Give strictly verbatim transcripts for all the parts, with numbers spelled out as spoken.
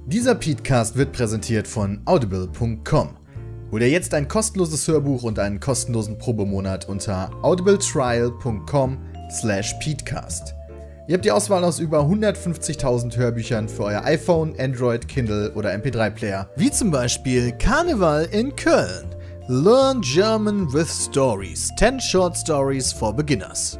Dieser Petecast wird präsentiert von audible punkt com. Hol dir jetzt ein kostenloses Hörbuch und einen kostenlosen Probemonat unter audibletrial punkt com slash petecast. Ihr habt die Auswahl aus über hundertfünfzigtausend Hörbüchern für euer iPhone, Android, Kindle oder M P drei Player. Wie zum Beispiel Karneval in Köln. Learn German with Stories. ten Short Stories for Beginners.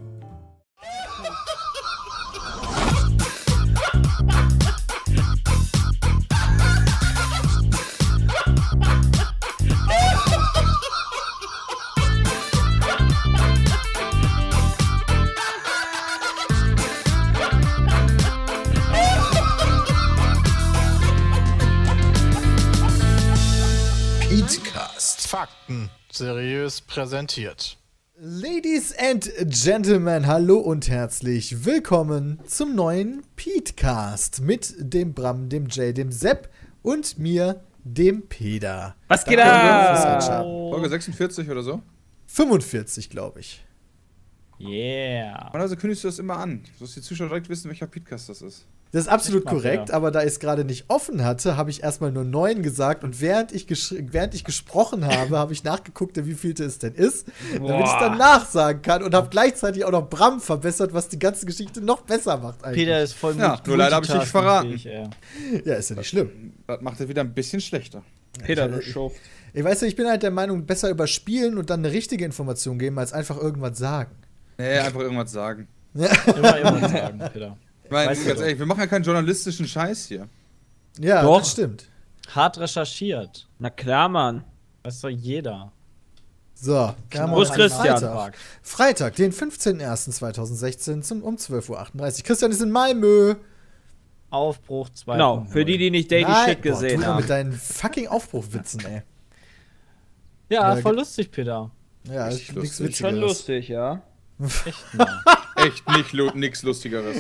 Fakten seriös präsentiert. Ladies and Gentlemen, hallo und herzlich willkommen zum neuen Petecast mit dem Bram, dem Jay, dem Sepp und mir, dem Peter. Was geht da? Folge sechsundvierzig oder so? fünfundvierzig, glaube ich. Yeah. Und also kündigst du das immer an, sodass die Zuschauer direkt wissen, welcher Petecast das ist. Das ist absolut Mal, korrekt, ja. aber da ich es gerade nicht offen hatte, habe ich erstmal nur neun gesagt und während ich, während ich gesprochen habe, habe ich nachgeguckt, wie vielte es denn ist, Boah. damit ich es dann nachsagen kann und habe gleichzeitig auch noch Bram verbessert, was die ganze Geschichte noch besser macht eigentlich. Peter ist voll Ja, nur leider habe ich nicht verraten. Ja, ist ja nicht schlimm. Das macht er wieder ein bisschen schlechter. Peter, du Show. Ich weiß nicht, ich bin halt der Meinung, besser überspielen und dann eine richtige Information geben, als einfach irgendwas sagen. Nee, einfach irgendwas sagen. Immer irgendwas sagen, Peter. Ich meine, Weißt ganz du ehrlich, wir machen ja keinen journalistischen Scheiß hier. Ja, Doch. das stimmt. Hart recherchiert. Na klar, Mann. Weiß doch jeder. So, Wo genau. ist Christian? Freitag. Freitag, den fünfzehnten ersten zweitausendsechzehn zum, um zwölf Uhr achtunddreißig. Christian ist in Malmö. Aufbruch zwei. Genau, für die, die nicht Daily Nein, Shit boah, gesehen du haben. mit deinen fucking Aufbruchwitzen, ey. Ja, Ja, voll ge- lustig, Peter. Ja, Richtig ist nichts lustig. Ist schon Witzigeres. lustig, ja. Echt mal. Echt nicht lu nix Lustigeres.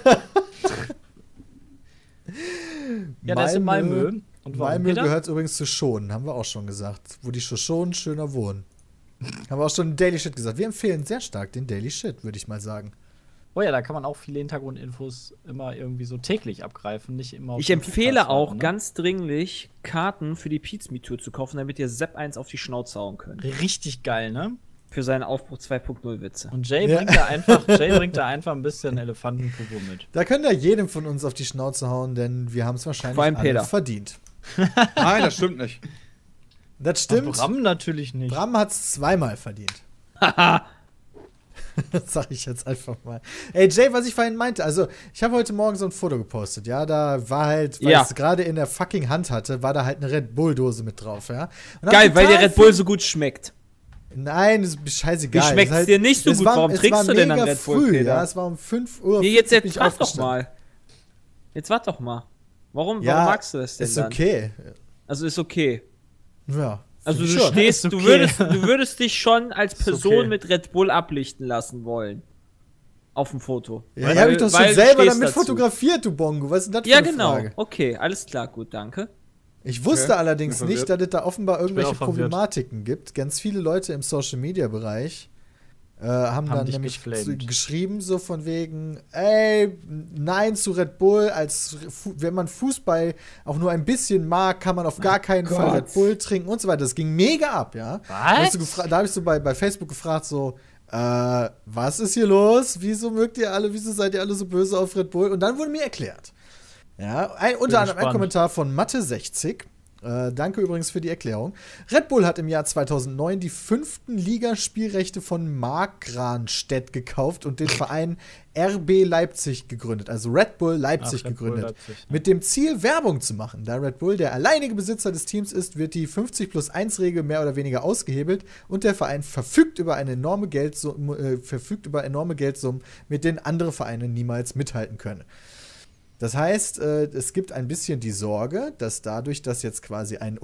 Ja, der ist in Malmö. Und warum, Malmö Peter? gehört übrigens zu Schonen, haben wir auch schon gesagt. Wo die Shoshonen schöner wohnen. Haben wir auch schon Daily Shit gesagt. Wir empfehlen sehr stark den Daily Shit, würde ich mal sagen. Oh ja, da kann man auch viele Hintergrundinfos immer irgendwie so täglich abgreifen, nicht immer auf Ich den empfehle Podcast auch warten, ne? ganz dringlich, Karten für die Pizmeet-Tour zu kaufen, damit ihr Sepp eins auf die Schnauze hauen könnt. Richtig geil, ne? Für seinen Aufbruch zwei Punkt null Witze. Und Jay Ja. bringt da einfach, Jay bringt da einfach ein bisschen Elefantenpopo mit. Da können ja jedem von uns auf die Schnauze hauen, denn wir haben es wahrscheinlich Vor allem alle Peter. verdient. Nein, das stimmt nicht. Das stimmt. Bram natürlich nicht. Bram hat es zweimal verdient. Das sag ich jetzt einfach mal. Ey, Jay, was ich vorhin meinte, also ich habe heute Morgen so ein Foto gepostet, ja, da war halt, weil Ja. ich es gerade in der fucking Hand hatte, war da halt eine Red Bull-Dose mit drauf, ja. Und Geil, hab weil der total Red Bull viel- so gut schmeckt. Nein, das ist scheißegal. Wie schmeckt's Das ist dir nicht so es gut? War, Warum es trinkst war du denn an mega Red Bull, früh, Peter? ja, es war um fünf Uhr. Nee, jetzt, bin jetzt ich frag doch aufgestanden. mal. Jetzt warte doch mal. Warum, Ja, warum magst du das denn ist dann? okay. Also ist okay. Ja. Also find du ich schon. stehst, Ist du, okay. würdest, du würdest dich schon als Person okay. mit Red Bull ablichten lassen wollen. Auf dem Foto. Ja, die hab ich doch schon weil du selber stehst damit dazu. fotografiert, du Bongo. Was ist denn das für Ja, eine genau. Frage? Okay, alles klar, gut, danke. Ich wusste Okay. allerdings Bin nicht, dass es da offenbar irgendwelche auch verwirrt. Problematiken gibt. Ganz viele Leute im Social-Media-Bereich äh, haben, Haben dann dich nämlich geflamed. zu, geschrieben, so von wegen, ey, nein zu Red Bull, als Fu wenn man Fußball auch nur ein bisschen mag, kann man auf gar keinen Fall Red Bull trinken und so weiter. Das ging mega ab, ja. Da hab ich so, gefra- da habe ich so bei, bei Facebook gefragt, so, äh, was ist hier los? Wieso mögt ihr alle, wieso seid ihr alle so böse auf Red Bull? Und dann wurde mir erklärt. Ja, ein, unter anderem ein gespannt. Kommentar von Mathe sechzig. Äh, danke übrigens für die Erklärung. Red Bull hat im Jahr zweitausendneun die fünften Ligaspielrechte von Markranstädt gekauft und den Verein R B Leipzig gegründet, also Red Bull Leipzig Ach, Red Bull gegründet, Leipzig, ne? mit dem Ziel, Werbung zu machen. Da Red Bull der alleinige Besitzer des Teams ist, wird die fünfzig plus eins Regel mehr oder weniger ausgehebelt und der Verein verfügt über eine enorme Geldsumme, äh, verfügt über enorme Geldsummen, mit denen andere Vereine niemals mithalten können. Das heißt, äh, es gibt ein bisschen die Sorge, dass dadurch, dass jetzt quasi ein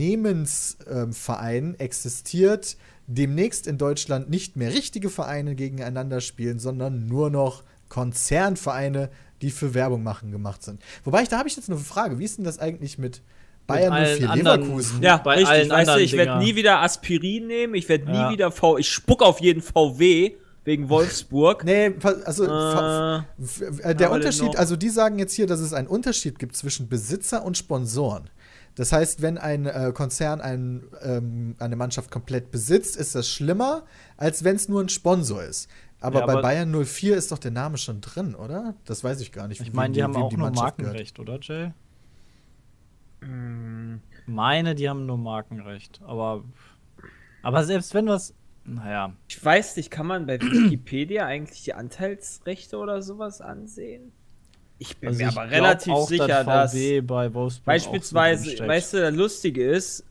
Unternehmensverein existiert, demnächst in Deutschland nicht mehr richtige Vereine gegeneinander spielen, sondern nur noch Konzernvereine, die für Werbung machen gemacht sind. Wobei, ich, da habe ich jetzt noch eine Frage. Wie ist denn das eigentlich mit Bayern null allen vier anderen- Leverkusen? Ja, Bei richtig. allen Weißt du, anderen ich werde Dinger. nie wieder Aspirin nehmen, ich werde nie Ja. wieder V. Ich spuck auf jeden V W, wegen Wolfsburg. Nee, also Äh, f- f- äh, der aber Unterschied, dennoch- also die sagen jetzt hier, dass es einen Unterschied gibt zwischen Besitzer und Sponsoren. Das heißt, wenn ein äh, Konzern ein, ähm, eine Mannschaft komplett besitzt, ist das schlimmer, als wenn es nur ein Sponsor ist. Aber Ja, bei aber- Bayern null vier ist doch der Name schon drin, oder? Das weiß ich gar nicht. Ich wem meine, die haben wem auch nur Mannschaft gehört. Markenrecht, oder, Jay? Hm, Meine, die haben nur Markenrecht. Aber, aber selbst wenn was. Naja. Ich weiß nicht, kann man bei Wikipedia eigentlich die Anteilsrechte oder sowas ansehen? Ich bin Also mir ich aber glaub relativ auch, sicher, dass dass V W bei Wolfsburg beispielsweise, auch so drinsteckt. weißt du, das Lustige ist,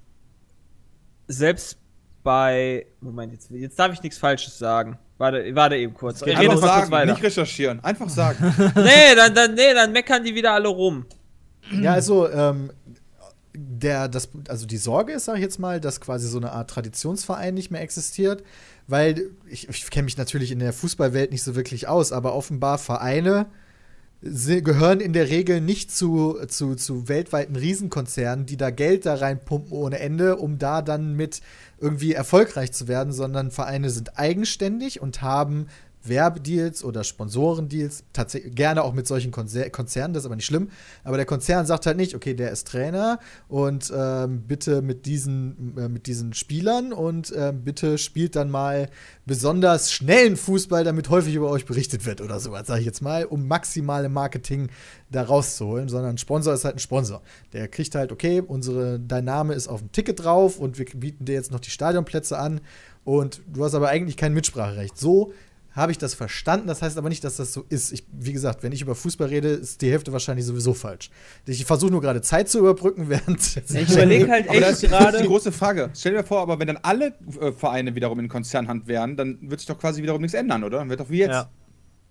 selbst bei, Moment, jetzt, jetzt darf ich nichts Falsches sagen. Warte, warte eben kurz. geht Redet Einfach mal kurz sagen, weiter. nicht recherchieren. Einfach sagen. Nee, dann, dann, nee, dann meckern die wieder alle rum. Ja, also, ähm, der, das, also die Sorge ist, sag ich jetzt mal, dass quasi so eine Art Traditionsverein nicht mehr existiert, weil ich, ich kenne mich natürlich in der Fußballwelt nicht so wirklich aus, aber offenbar Vereine sie gehören in der Regel nicht zu, zu, zu weltweiten Riesenkonzernen, die da Geld da reinpumpen ohne Ende, um da dann mit irgendwie erfolgreich zu werden, sondern Vereine sind eigenständig und haben Werbedeals oder Sponsorendeals, tatsächlich gerne auch mit solchen Konzer Konzernen, das ist aber nicht schlimm. Aber der Konzern sagt halt nicht, okay, der ist Trainer und ähm, bitte mit diesen, äh, mit diesen Spielern und ähm, bitte spielt dann mal besonders schnellen Fußball, damit häufig über euch berichtet wird oder sowas, sage ich jetzt mal, um maximale Marketing da rauszuholen, sondern ein Sponsor ist halt ein Sponsor. Der kriegt halt, okay, unsere, dein Name ist auf dem Ticket drauf und wir bieten dir jetzt noch die Stadionplätze an und du hast aber eigentlich kein Mitspracherecht. So habe ich das verstanden, das heißt aber nicht, dass das so ist. Ich, wie gesagt, wenn ich über Fußball rede, ist die Hälfte wahrscheinlich sowieso falsch. Ich versuche nur gerade Zeit zu überbrücken, während Ich überlege halt Aber das echt ist, das ist die gerade. große Frage. Stell dir vor, aber wenn dann alle äh, Vereine wiederum in Konzernhand wären, dann wird sich doch quasi wiederum nichts ändern, oder? Dann wird doch wie jetzt. Ja.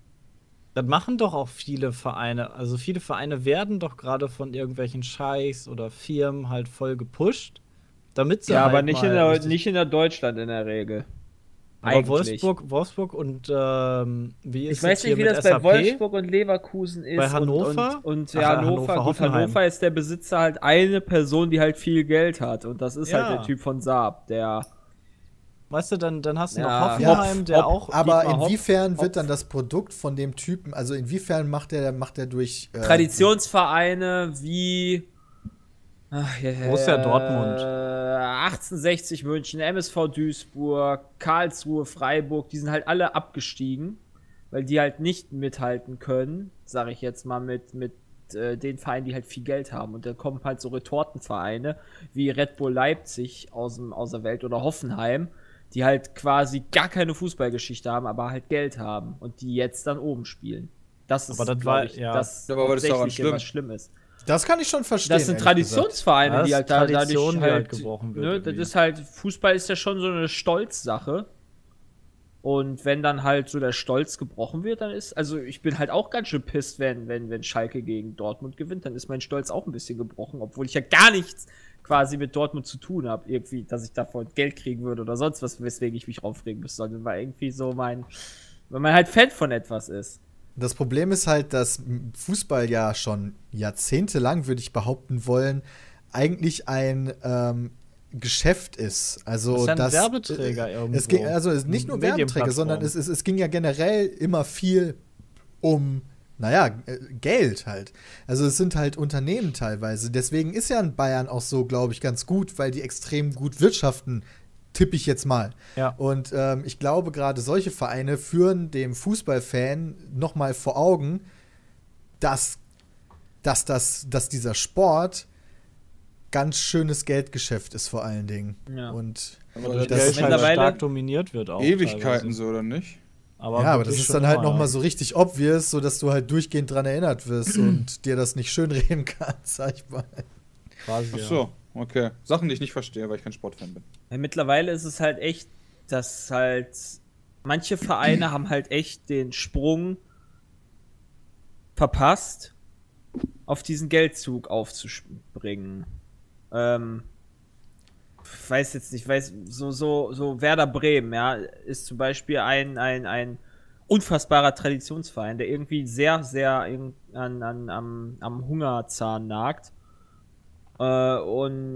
Das machen doch auch viele Vereine. Also viele Vereine werden doch gerade von irgendwelchen Scheichs oder Firmen halt voll gepusht, damit sie Ja, halt aber nicht in, mal der, richtig- nicht in der Deutschland in der Regel. Aber Eigentlich. Wolfsburg, Wolfsburg und ähm, wie ist Ich weiß es nicht, hier wie mit das S A bei P? Wolfsburg und Leverkusen ist. Bei Hannover? Und, und, und Ach, ja, Hannover, Hannover, gut, Hoffenheim. Hannover ist der Besitzer halt eine Person, die halt viel Geld hat. Und das ist Ja. halt der Typ von Saab, der. Weißt du, dann, dann hast du Ja, noch Hoffenheim, Hopf, der Hopf, auch. Aber Dietmar Hopp- inwiefern Hopf. wird dann das Produkt von dem Typen, also inwiefern macht der, macht der durch äh, Traditionsvereine wie. Ach, ja, Borussia Dortmund. Äh, achtzehnhundertsechzig München, M S V Duisburg, Karlsruhe, Freiburg, die sind halt alle abgestiegen, weil die halt nicht mithalten können, sage ich jetzt mal, mit, mit äh, den Vereinen, die halt viel Geld haben. Und da kommen halt so Retortenvereine wie Red Bull Leipzig aus, dem, aus der Welt oder Hoffenheim, die halt quasi gar keine Fußballgeschichte haben, aber halt Geld haben und die jetzt dann oben spielen. Das ist, Aber das glaub war- ich, ja. das Aber das ist doch Hauptsächliche, schlimm. was schlimm ist. Das kann ich schon verstehen. Das sind ehrlich gesagt. Traditionsvereine, Ja, die das halt ist da- Tradition, dadurch die halt, halt gebrochen wird Ne, das irgendwie. ist halt, Fußball ist ja schon so eine Stolzsache. Und wenn dann halt so der Stolz gebrochen wird, dann ist, also ich bin halt auch ganz schön pisst, wenn, wenn, wenn Schalke gegen Dortmund gewinnt, dann ist mein Stolz auch ein bisschen gebrochen, obwohl ich ja gar nichts quasi mit Dortmund zu tun habe, irgendwie, dass ich davon Geld kriegen würde oder sonst was, weswegen ich mich aufregen müsste, sondern war irgendwie so mein, wenn man halt Fan von etwas ist. Das Problem ist halt, dass Fußball ja schon jahrzehntelang, würde ich behaupten wollen, eigentlich ein ähm, Geschäft ist. Also Das ist ja ein das, Werbeträger äh, irgendwo. Es ging, also es ist nicht nur Werbeträger, sondern es, es, es ging ja generell immer viel um, naja, äh, Geld halt. Also es sind halt Unternehmen teilweise. Deswegen ist ja in Bayern auch so, glaube ich, ganz gut, weil die extrem gut wirtschaften, tippe ich jetzt mal. Ja. Und ähm, ich glaube, gerade solche Vereine führen dem Fußballfan noch mal vor Augen, dass, dass, das, dass dieser Sport ganz schönes Geldgeschäft ist vor allen Dingen. Ja. Und Aber das das Geld ist halt mittlerweile- stark dominiert wird auch. Ewigkeiten teilweise. so, oder nicht? Aber ja, aber das wirklich ist schon dann halt immer, noch mal ja. so richtig obvious, sodass du halt durchgehend dran erinnert wirst und dir das nicht schönreden kannst, sag ich mal. Quasi, Ach ja. so, okay. Sachen, die ich nicht verstehe, weil ich kein Sportfan bin. Ja, mittlerweile ist es halt echt, dass halt manche Vereine haben halt echt den Sprung verpasst, auf diesen Geldzug aufzuspringen. Ähm, ich weiß jetzt nicht, weiß, so, so, so Werder Bremen, ja, ist zum Beispiel ein, ein, ein unfassbarer Traditionsverein, der irgendwie sehr, sehr in, an, an, am, am Hungerzahn nagt. Äh, und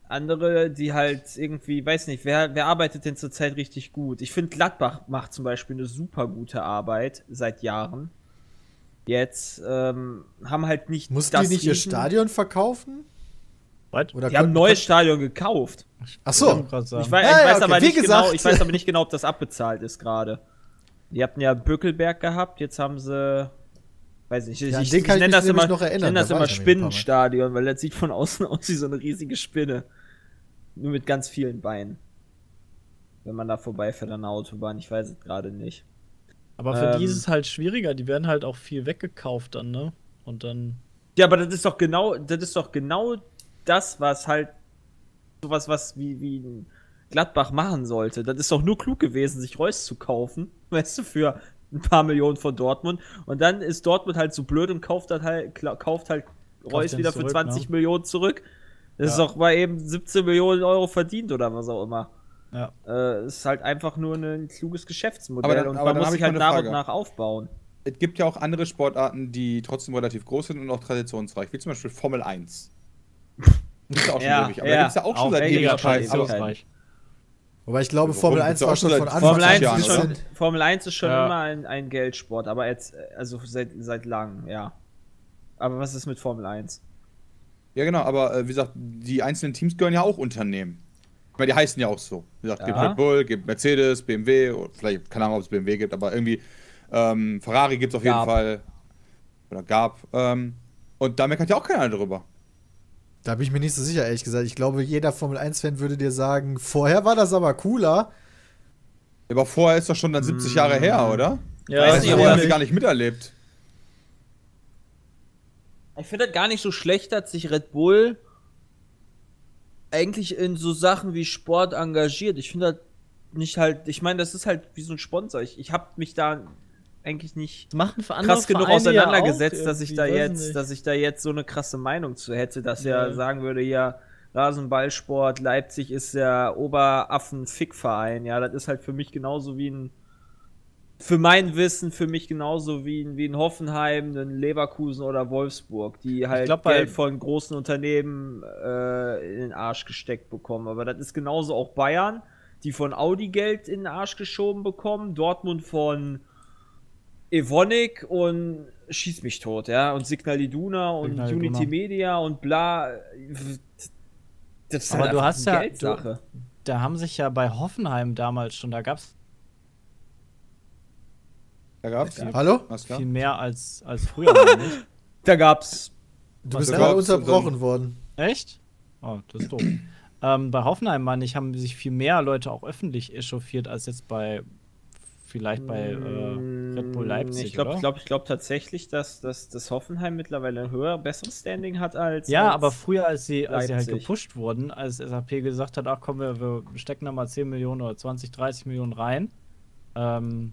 andere, die halt irgendwie, weiß nicht, wer, wer arbeitet denn zurzeit richtig gut? Ich finde, Gladbach macht zum Beispiel eine super gute Arbeit seit Jahren. Jetzt ähm, haben halt nicht. Mussten das die nicht ihr Riesen- Stadion verkaufen? What? Oder Die haben ein konnten- neues Stadion gekauft. Ach Ich so. wollte gerade sagen. Ich weiß, Ja, ich ja, weiß okay. aber Wie nicht gesagt. genau, ich weiß aber nicht genau, ob das abbezahlt ist gerade. Die hatten ja Böckelberg gehabt, jetzt haben sie, weiß nicht, ich, Ja, an ich, den ich kann ich nenne mich das immer, nämlich noch erinnern, ich nenn das da war immer ich nämlich ein paar Mal. Spinnenstadion, weil das sieht von außen aus wie so eine riesige Spinne. Nur mit ganz vielen Beinen. Wenn man da vorbeifährt an der Autobahn, ich weiß es gerade nicht. Aber für die Ähm. ist es halt schwieriger, die werden halt auch viel weggekauft dann, ne? Und dann. Ja, aber das ist doch genau, das ist doch genau das, was halt sowas, was wie, wie ein Gladbach machen sollte. Das ist doch nur klug gewesen, sich Reus zu kaufen, weißt du, für ein paar Millionen von Dortmund. Und dann ist Dortmund halt so blöd und kauft halt, halt, kla- kauft halt Reus den wieder zurück, für zwanzig ne? Millionen zurück. Das Ja. ist doch mal eben siebzehn Millionen Euro verdient oder was auch immer. Ja. Äh, ist halt einfach nur ein kluges Geschäftsmodell Aber dann- und aber man dann muss hab sich ich halt mal eine nach und Frage. nach aufbauen. Es gibt ja auch andere Sportarten, die trotzdem relativ groß sind und auch traditionsreich, wie zum Beispiel Formel eins. Gibt's ja auch schon Ja, ewig, aber ja. da gibt's ja auch schon Auch seit weniger ewiger Zeit. Tradition. Aber, traditionsreich. Wobei ich glaube, Warum? Formel Gibt's eins ja war auch schon schon von seit Anfang Formel eins, Jahren, ist oder? schon, Formel eins ist schon Ja. immer ein, ein Geldsport, aber jetzt, äh, also seit, seit langem, ja. Aber was ist mit Formel eins? Ja, genau, aber äh, wie gesagt, die einzelnen Teams gehören ja auch Unternehmen. Ich meine, die heißen ja auch so. Wie gesagt, gibt Ja. Red Bull, gibt Mercedes, B M W, oder vielleicht, keine Ahnung, ob es B M W gibt, aber irgendwie ähm, Ferrari gibt es auf jeden Gab. Fall. Oder gab. Ähm, und da meckert ja auch keiner drüber. Da bin ich mir nicht so sicher, ehrlich gesagt. Ich glaube, jeder Formel eins Fan würde dir sagen, vorher war das aber cooler. Aber vorher ist doch schon dann siebzig Jahre her, oder? Ja, Weiß Das nicht, haben aber- sie gar nicht miterlebt. Ich finde das gar nicht so schlecht, dass sich Red Bull eigentlich in so Sachen wie Sport engagiert. Ich finde das nicht halt, ich meine, das ist halt wie so ein Sponsor. Ich, ich habe mich da eigentlich nicht Das machen für andere krass genug Vereine ja auseinandergesetzt, auch dass ich irgendwie, da weiß jetzt, nicht. dass ich da jetzt so eine krasse Meinung zu hätte, dass er Ja. sagen würde, ja, Rasenballsport, Leipzig ist der Oberaffen-Fick-Verein. Ja, das ist halt für mich genauso wie ein, für mein Wissen, für mich genauso wie ein, wie ein Hoffenheim, ein Leverkusen oder Wolfsburg, die halt glaub, bei- Geld von großen Unternehmen äh, in den Arsch gesteckt bekommen. Aber das ist genauso auch Bayern, die von Audi Geld in den Arsch geschoben bekommen, Dortmund von Evonik und schieß mich tot, ja, und Signal Iduna und Signal Unity Iduna. Media und bla. Das ist Aber halt du einfach hast eine ja- Geldsache. Da haben sich ja bei Hoffenheim damals schon, da gab es Da gab's. Ja. Hallo? Alles klar. viel mehr als, als früher, meine ich. Da gab's. Du Was bist da gerade gab's unterbrochen dann- worden. Echt? Oh, das ist doof. ähm, bei Hoffenheim, meine ich, haben sich viel mehr Leute auch öffentlich echauffiert als jetzt bei, vielleicht bei äh, Red Bull Leipzig, Ich glaube oder? ich glaub, ich glaub tatsächlich, dass, dass das Hoffenheim mittlerweile ein höher, besseres Standing hat als. Ja, als aber früher, als sie, als sie halt Leipzig. gepusht wurden, als S A P gesagt hat, ach komm, wir, wir stecken da mal zehn Millionen oder zwanzig, dreißig Millionen rein, ähm,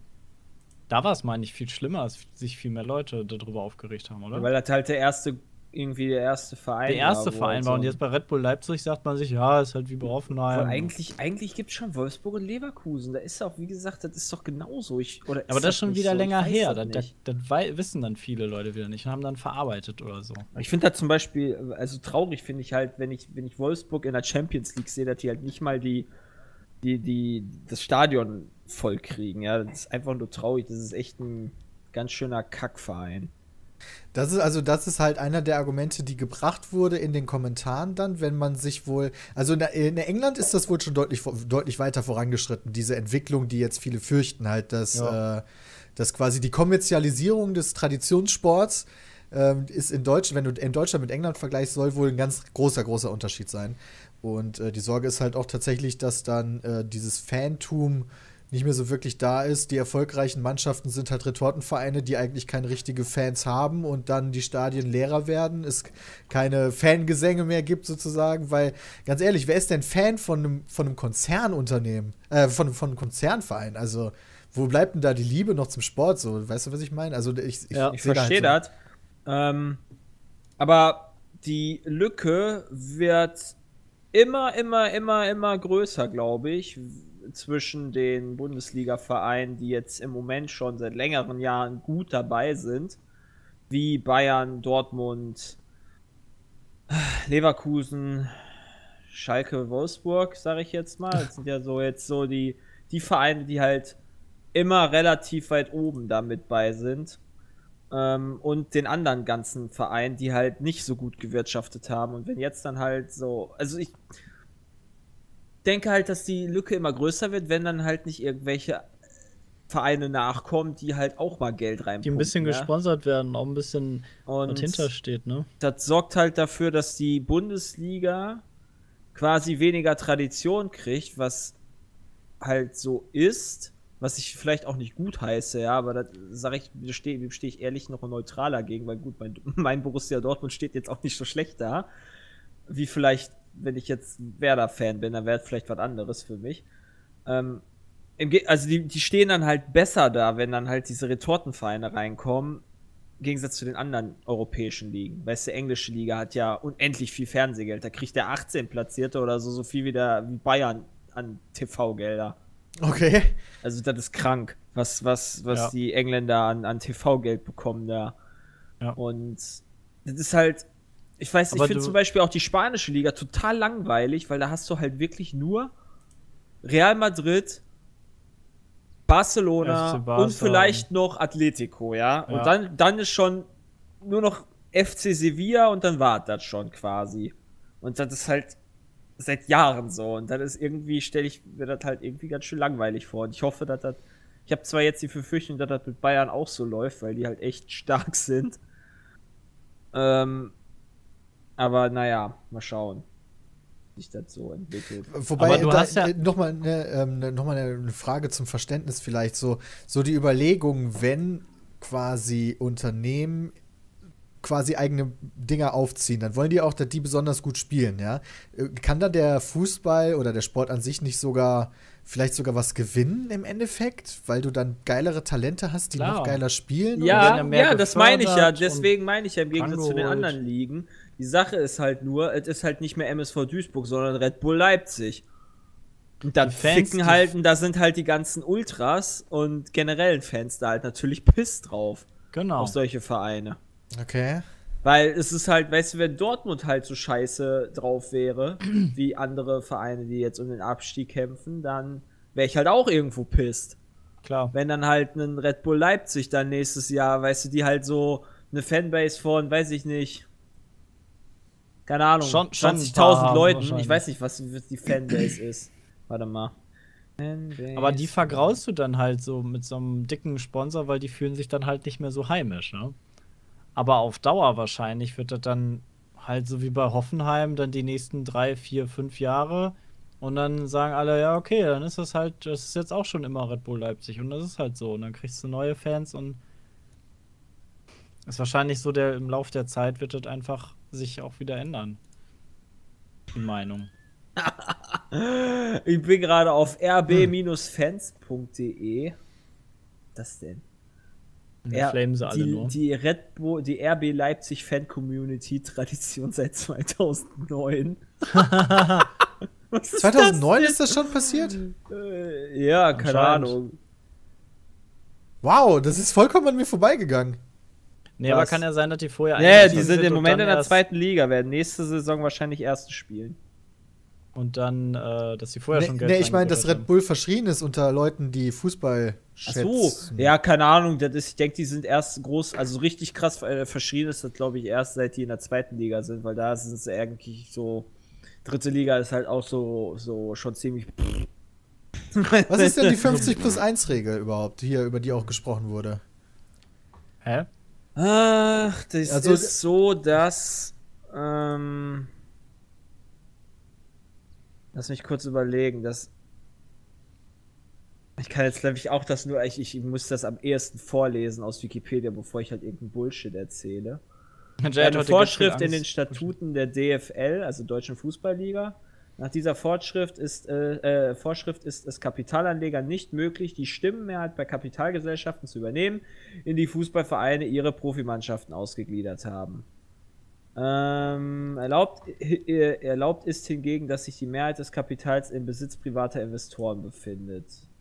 da war es, meine ich, viel schlimmer, als sich viel mehr Leute darüber aufgeregt haben, oder? Weil das halt der erste, irgendwie der erste Verein der erste war, wo Verein halt war so- und jetzt bei Red Bull Leipzig sagt man sich, ja, ist halt wie bei Hoffenheim. Weil eigentlich, eigentlich gibt es schon Wolfsburg und Leverkusen. Da ist auch, wie gesagt, das ist doch genauso. Ich, oder Aber das ist schon nicht wieder so? länger Ich weiß her. das Das, das, nicht. das wei- wissen dann viele Leute wieder nicht und haben dann verarbeitet oder so. Ich finde das zum Beispiel, also traurig finde ich halt, wenn ich, wenn ich Wolfsburg in der Champions League sehe, dass die halt nicht mal die, die, die, das Stadion voll kriegen. Ja, das ist einfach nur traurig. Das ist echt ein ganz schöner Kackverein. Das ist also, das ist halt einer der Argumente, die gebracht wurde in den Kommentaren dann, wenn man sich wohl, also in, der, in England ist das wohl schon deutlich, deutlich weiter vorangeschritten, diese Entwicklung, die jetzt viele fürchten, halt, dass, Ja. äh, dass quasi die Kommerzialisierung des Traditionssports ähm, ist in Deutschland, wenn du in Deutschland mit England vergleichst, soll wohl ein ganz großer, großer Unterschied sein. Und äh, die Sorge ist halt auch tatsächlich, dass dann äh, dieses Fantum nicht mehr so wirklich da ist. Die erfolgreichen Mannschaften sind halt Retortenvereine, die eigentlich keine richtige Fans haben und dann die Stadien leerer werden, es keine Fangesänge mehr gibt sozusagen, weil, ganz ehrlich, wer ist denn Fan von einem, von einem Konzernunternehmen, äh, von, von einem Konzernverein? Also, wo bleibt denn da die Liebe noch zum Sport so? Weißt du, was ich meine? Also, ich, ich, Ja, Ich seh da verstehe halt das. Ähm, aber die Lücke wird immer, immer, immer, immer größer, glaube ich, zwischen den Bundesliga-Vereinen, die jetzt im Moment schon seit längeren Jahren gut dabei sind, wie Bayern, Dortmund, Leverkusen, Schalke, Wolfsburg, sage ich jetzt mal. Das sind ja so jetzt so die, die Vereine, die halt immer relativ weit oben damit bei sind. Ähm, und den anderen ganzen Vereinen, die halt nicht so gut gewirtschaftet haben. Und wenn jetzt dann halt so, also ich denke halt, dass die Lücke immer größer wird, wenn dann halt nicht irgendwelche Vereine nachkommen, die halt auch mal Geld reinpumpen. Die ein bisschen ja? gesponsert werden, auch ein bisschen und was hintersteht, ne? Das sorgt halt dafür, dass die Bundesliga quasi weniger Tradition kriegt, was halt so ist, was ich vielleicht auch nicht gut heiße, ja, aber da sage ich, stehe steh ich ehrlich noch neutraler gegen, weil gut, mein, mein Borussia Dortmund steht jetzt auch nicht so schlecht da, wie vielleicht, wenn ich jetzt Werder-Fan bin, dann wäre vielleicht was anderes für mich. Ähm, Also die, die stehen dann halt besser da, wenn dann halt diese Retortenvereine reinkommen, im Gegensatz zu den anderen europäischen Ligen. Weißt du, die englische Liga hat ja unendlich viel Fernsehgeld. Da kriegt der achtzehn Platzierte oder so, so viel wie, der, wie Bayern an T V-Gelder. Okay. Also das ist krank, was, was, was Ja. die Engländer an, an T V-Geld bekommen da. Ja. Und das ist halt, ich weiß nicht, Aber ich finde du- zum Beispiel auch die spanische Liga total langweilig, weil da hast du halt wirklich nur Real Madrid, Barcelona F C Barca. und vielleicht noch Atletico, ja. Ja. Und dann, dann ist schon nur noch F C Sevilla und dann war das schon quasi. Und das ist halt seit Jahren so. Und das ist irgendwie, stelle ich mir das halt irgendwie ganz schön langweilig vor. Und ich hoffe, dass das. Ich habe zwar jetzt die Befürchtung, dass das mit Bayern auch so läuft, weil die halt echt stark sind. Ähm, aber naja, mal schauen, wie sich das so entwickelt. Wobei, Aber du da, hast ja- nochmal eine, ähm, ne, noch mal eine Frage zum Verständnis vielleicht, so, so die Überlegung, wenn quasi Unternehmen quasi eigene Dinger aufziehen, dann wollen die auch, dass die besonders gut spielen, ja? Äh, Kann da der Fußball oder der Sport an sich nicht sogar, vielleicht sogar was gewinnen im Endeffekt, weil du dann geilere Talente hast, die Klar. noch geiler spielen? werden Ja, ja mehr ja, das meine ich ja. gefördert Deswegen meine ich ja im Gegensatz zu den rangeholt. anderen Ligen. Die Sache ist halt nur, es ist halt nicht mehr M S V Duisburg, sondern Red Bull Leipzig. Und dann Die Fans, ficken die- halt, und da sind halt die ganzen Ultras und generellen Fans da halt natürlich piss drauf. Genau. Auf solche Vereine. Okay. Weil es ist halt, weißt du, wenn Dortmund halt so scheiße drauf wäre, wie andere Vereine, die jetzt um den Abstieg kämpfen, dann wäre ich halt auch irgendwo pisst. Klar. Wenn dann halt ein Red Bull Leipzig dann nächstes Jahr, weißt du, die halt so eine Fanbase von, weiß ich nicht, keine Ahnung, Schon- schon ein paar zwanzigtausend haben Leuten, ich wahrscheinlich. weiß nicht, was die Fanbase ist. Warte mal. Fanbase. Aber die vergraust du dann halt so mit so einem dicken Sponsor, weil die fühlen sich dann halt nicht mehr so heimisch, ne? Aber auf Dauer wahrscheinlich wird das dann halt so wie bei Hoffenheim dann die nächsten drei, vier, fünf Jahre und dann sagen alle, ja, okay, dann ist das halt, das ist jetzt auch schon immer Red Bull Leipzig und das ist halt so. Und dann kriegst du neue Fans und ist wahrscheinlich so, der im Lauf der Zeit wird das einfach sich auch wieder ändern. Die Meinung. Ich bin gerade auf r b fans punkt d e. Das denn? Und Ja, flamen sie alle die, nur. die Red Bull, die R B Leipzig Fan Community Tradition seit zweitausendneun. Was ist zweitausendneun das ist das schon passiert? denn? Äh, ja, keine Anscheinend. Ahnung. Wow, das ist vollkommen an mir vorbeigegangen. Nee, aber Was? kann ja sein, dass die vorher Ja, eingezogen die sind im und Moment dann in der erst- zweiten Liga, werden nächste Saison wahrscheinlich erste spielen. Und dann, äh, dass die vorher Nee, schon Geld nee, ich meine, dass reingebuttert Red Bull verschrien ist unter Leuten, die Fußball Ach schätzen. so, ja, keine Ahnung, das ist, ich denke, die sind erst groß, also so richtig krass äh, verschrien ist das, glaube ich, erst seit die in der zweiten Liga sind, weil da sind sie eigentlich so, dritte Liga ist halt auch so, so schon ziemlich. Was ist denn die fünfzig plus eins Regel überhaupt, hier, über die auch gesprochen wurde? Hä? Ach, das Also- ist so, dass, ähm, lass mich kurz überlegen, dass, ich kann jetzt, glaube ich, auch das nur, ich, ich muss das am ehesten vorlesen aus Wikipedia, bevor ich halt irgendeinen Bullshit erzähle. Jay hat Eine heute Vorschrift ganz in viel den Angst. Statuten der D F L, also Deutschen Fußballliga. Nach dieser Vorschrift ist, äh, äh, Vorschrift ist es Kapitalanlegern nicht möglich, die Stimmenmehrheit bei Kapitalgesellschaften zu übernehmen, in die Fußballvereine ihre Profimannschaften ausgegliedert haben. Ähm, erlaubt, äh, erlaubt ist hingegen, dass sich die Mehrheit des Kapitals im Besitz privater Investoren befindet.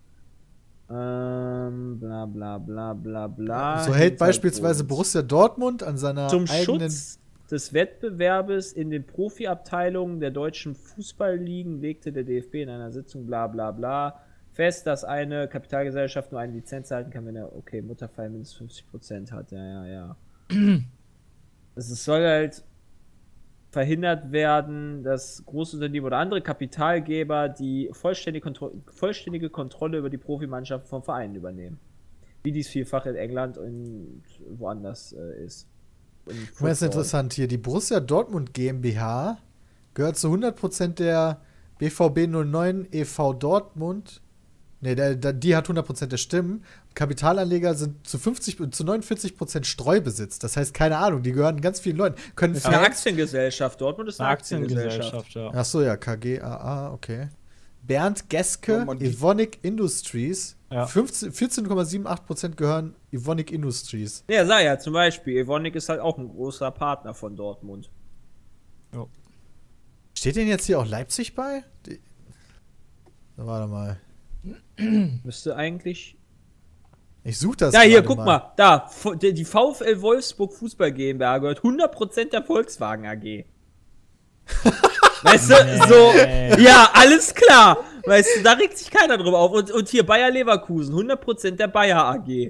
Ähm, bla bla bla bla bla. So hält Hintergrund. beispielsweise Borussia Dortmund an seiner Zum eigenen Schutz des Wettbewerbes in den Profiabteilungen der deutschen Fußballligen legte der D F B in einer Sitzung bla bla bla fest, dass eine Kapitalgesellschaft nur eine Lizenz halten kann, wenn er, okay, Mutterverein mindestens fünfzig Prozent hat. Ja, ja, ja. Es soll halt verhindert werden, dass Großunternehmen oder andere Kapitalgeber die vollständige, Kontro vollständige Kontrolle über die Profimannschaft vom Verein übernehmen. Wie dies vielfach in England und woanders äh, ist. Das ist interessant hier. Die Borussia Dortmund GmbH gehört zu hundert Prozent der B V B null neun e V Dortmund. Ne, der, der, die hat hundert Prozent der Stimmen. Kapitalanleger sind zu, fünfzig, zu neunundvierzig Prozent Streubesitz. Das heißt, keine Ahnung, die gehören ganz vielen Leuten. Können das ist eine Aktiengesellschaft. Dortmund ist eine Aktiengesellschaft. Aktiengesellschaft ja. Achso, ja, K G A A, okay. Bernd Geske, oh, Evonik Industries. Ja. vierzehn Komma achtundsiebzig Prozent gehören Evonik Industries. Ja, sag ja, zum Beispiel. Evonik ist halt auch ein großer Partner von Dortmund. Jo. Steht denn jetzt hier auch Leipzig bei? Die Na, warte mal. Müsste eigentlich. Ich suche das. Ja, hier, guck mal. mal. Da, die VfL Wolfsburg Fußball GmbH gehört hundert Prozent der Volkswagen A G. Weißt du, so, ja, alles klar. Weißt du, da regt sich keiner drüber auf. Und, und hier Bayer Leverkusen, hundert Prozent der Bayer A G.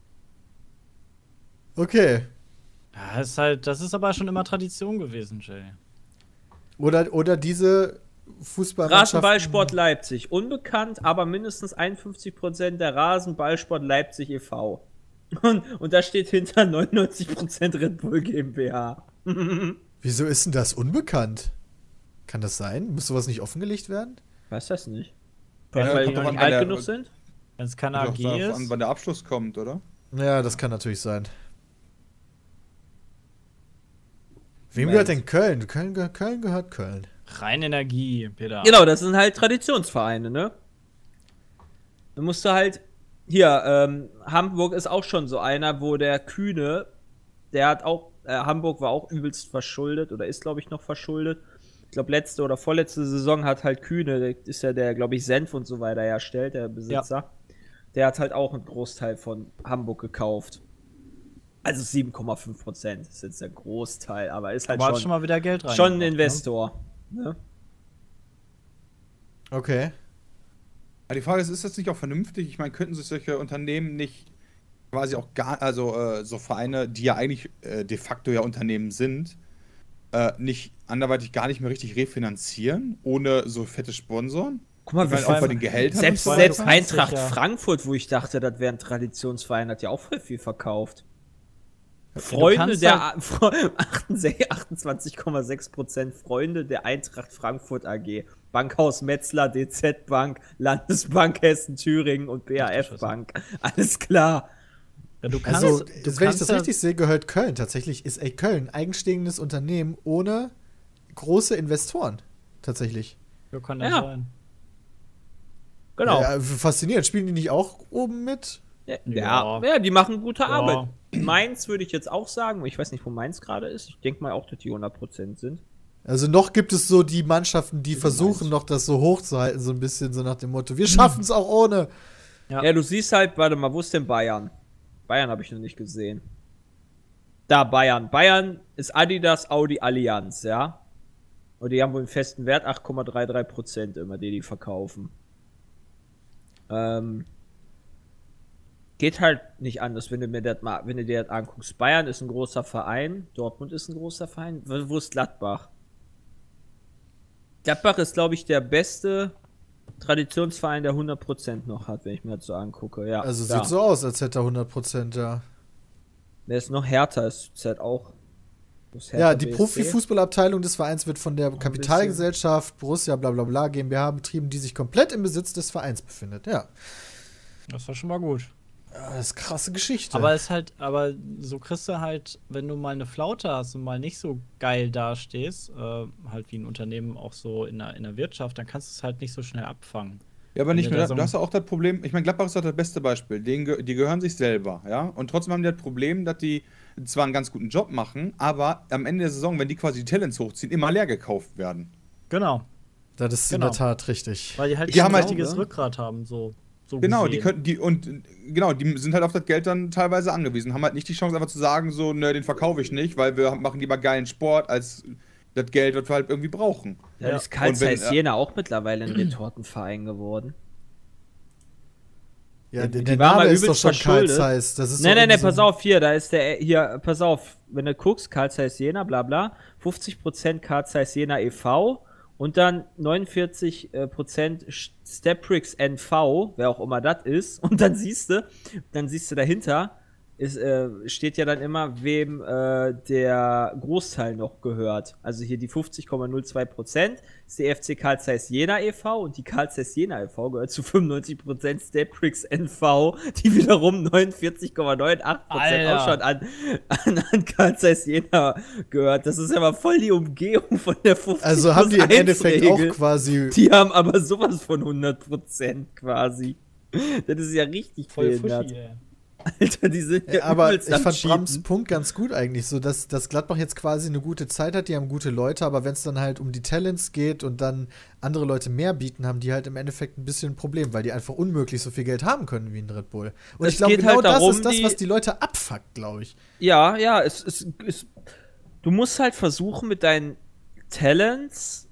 Okay. Ja, ist halt, das ist aber schon immer Tradition gewesen, Jay. Oder, oder diese Fußballmannschaften. Rasenballsport Leipzig, unbekannt, aber mindestens einundfünfzig Prozent der Rasenballsport Leipzig e V. Und, und da steht hinter neunundneunzig Prozent Red Bull GmbH. Wieso ist denn das unbekannt? Kann das sein? Muss sowas nicht offengelegt werden? Weiß das nicht. Ja, weil die noch nicht alt genug sind? Wenn es keine A G ist. An, wann der Abschluss kommt, oder? Ja, das kann natürlich sein. Wem gehört denn Köln? Köln, ge Köln gehört Köln. Rheinenergie, Peter. Genau, das sind halt Traditionsvereine, ne? Da musst du halt. Hier, ähm, Hamburg ist auch schon so einer, wo der Kühne, der hat auch. Äh, Hamburg war auch übelst verschuldet oder ist, glaube ich, noch verschuldet. Ich glaube, letzte oder vorletzte Saison hat halt Kühne, der ist ja der, glaube ich, Senf und so weiter herstellt, der Besitzer. Ja. Der hat halt auch einen Großteil von Hamburg gekauft. Also sieben Komma fünf Prozent. Das ist jetzt der Großteil, aber ist halt aber schon, schon mal wieder Geld rein. Schon ein Investor. Ne? Ne? Okay. Aber die Frage ist, ist das nicht auch vernünftig? Ich meine, könnten sich solche Unternehmen nicht quasi auch gar, also äh, so Vereine, die ja eigentlich äh, de facto ja Unternehmen sind, äh, nicht anderweitig gar nicht mehr richtig refinanzieren, ohne so fette Sponsoren? Guck mal, ich meine, auch bei den Gehältern. Selbst, selbst Eintracht sicher. Frankfurt, wo ich dachte, das wäre ein Traditionsverein, hat ja auch voll viel verkauft. Freunde der achtundzwanzig Komma sechs Prozent Freunde der Eintracht Frankfurt A G. Bankhaus Metzler, D Z Bank, Landesbank Hessen Thüringen und B A F Bank. Alles klar. Ja, du kannst, also, du wenn kannst ich das richtig sehe, gehört Köln tatsächlich, ist ey, Köln ein eigenstehendes Unternehmen ohne große Investoren. Tatsächlich. Ja, kann das ja sein. Genau. Ja, faszinierend. Spielen die nicht auch oben mit? Ja, ja. ja die machen gute ja. Arbeit. Mainz würde ich jetzt auch sagen, ich weiß nicht, wo Mainz gerade ist. Ich denke mal auch, dass die hundert Prozent sind. Also noch gibt es so die Mannschaften, die versuchen noch das so hochzuhalten, so ein bisschen so nach dem Motto, wir schaffen es auch ohne. Ja. ja, du siehst halt, warte mal, wo ist denn Bayern? Bayern habe ich noch nicht gesehen. Da, Bayern. Bayern ist Adidas, Audi, Allianz, ja? Und die haben wohl einen festen Wert, acht Komma dreiunddreißig Prozent immer, die die verkaufen. Ähm... Geht halt nicht anders, wenn du mir das mal, wenn du dir das anguckst. Bayern ist ein großer Verein, Dortmund ist ein großer Verein. Wo ist Gladbach? Gladbach ist, glaube ich, der beste Traditionsverein, der hundert Prozent noch hat, wenn ich mir das so angucke. Ja, also da. Sieht so aus, als hätte er hundert Prozent, ja. Der ist noch härter, ist halt auch. Ja, die Profifußballabteilung des Vereins wird von der oh, Kapitalgesellschaft Borussia bla bla bla GmbH betrieben, die sich komplett im Besitz des Vereins befindet, ja. Das war schon mal gut. Ja, das ist eine krasse Geschichte. Aber es halt, aber so kriegst du halt, wenn du mal eine Flaute hast und mal nicht so geil dastehst, äh, halt wie ein Unternehmen auch so in der, in der Wirtschaft, dann kannst du es halt nicht so schnell abfangen. Ja, aber nicht nur, so du hast ja auch das Problem, ich meine, Gladbach ist doch das beste Beispiel, die, die gehören sich selber, ja, und trotzdem haben die das Problem, dass die zwar einen ganz guten Job machen, aber am Ende der Saison, wenn die quasi die Talents hochziehen, immer leer gekauft werden. Genau. Das ist genau. in der Tat richtig. Weil die halt die ein haben richtiges halt, Rückgrat haben, so. So Genau, die gesehen. könnten, die, und äh, genau, die sind halt auf das Geld dann teilweise angewiesen. Haben halt nicht die Chance, einfach zu sagen, so, ne, den verkaufe ich nicht, weil wir machen lieber geilen Sport als das Geld, was wir halt irgendwie brauchen. Ja, Ja. ist Carl Und wenn, Zeiss äh, Jena auch mittlerweile ein Retortenverein geworden. Ja, der, die der waren Name mal ist doch übelst schon Carl verschuldet. Zeiss. Das ist Nee, doch nee, nee, irgendwie so pass ein- auf, hier, da ist der, hier, pass auf, wenn du guckst, Carl Zeiss Jena, bla bla, fünfzig Prozent Carl Zeiss Jena e V und dann neunundvierzig Prozent Steprix N V, wer auch immer das ist, und dann siehst du, dann siehst du dahinter, ist, äh, steht ja dann immer, wem äh, der Großteil noch gehört. Also hier die fünfzig Komma null zwei Prozent ist die F C Carl Zeiss Jena e V und die Carl Zeiss Jena e V gehört zu fünfundneunzig Prozent Steprix N V, die wiederum neunundvierzig Komma neunundachtzig Prozent auch Alter. schon an, an, an Carl Zeiss Jena gehört. Das ist ja mal voll die Umgehung von der fünfzig Also haben die im plus eins Endeffekt auch Regel. quasi. Die haben aber sowas von hundert Prozent quasi. Das ist ja richtig Voll behindert. Fuschi, ey. Alter, die sind ja Ja, aber übelst ich am fand Cheaten. Brams Punkt ganz gut eigentlich, so dass, dass Gladbach jetzt quasi eine gute Zeit hat, die haben gute Leute, aber wenn es dann halt um die Talents geht und dann andere Leute mehr bieten, haben die halt im Endeffekt ein bisschen ein Problem, weil die einfach unmöglich so viel Geld haben können wie ein Red Bull. Und Es ich glaube, geht genau halt das darum, ist das, die- was die Leute abfuckt, glaube ich. Ja, ja, es ist. Es, du musst halt versuchen, mit deinen Talents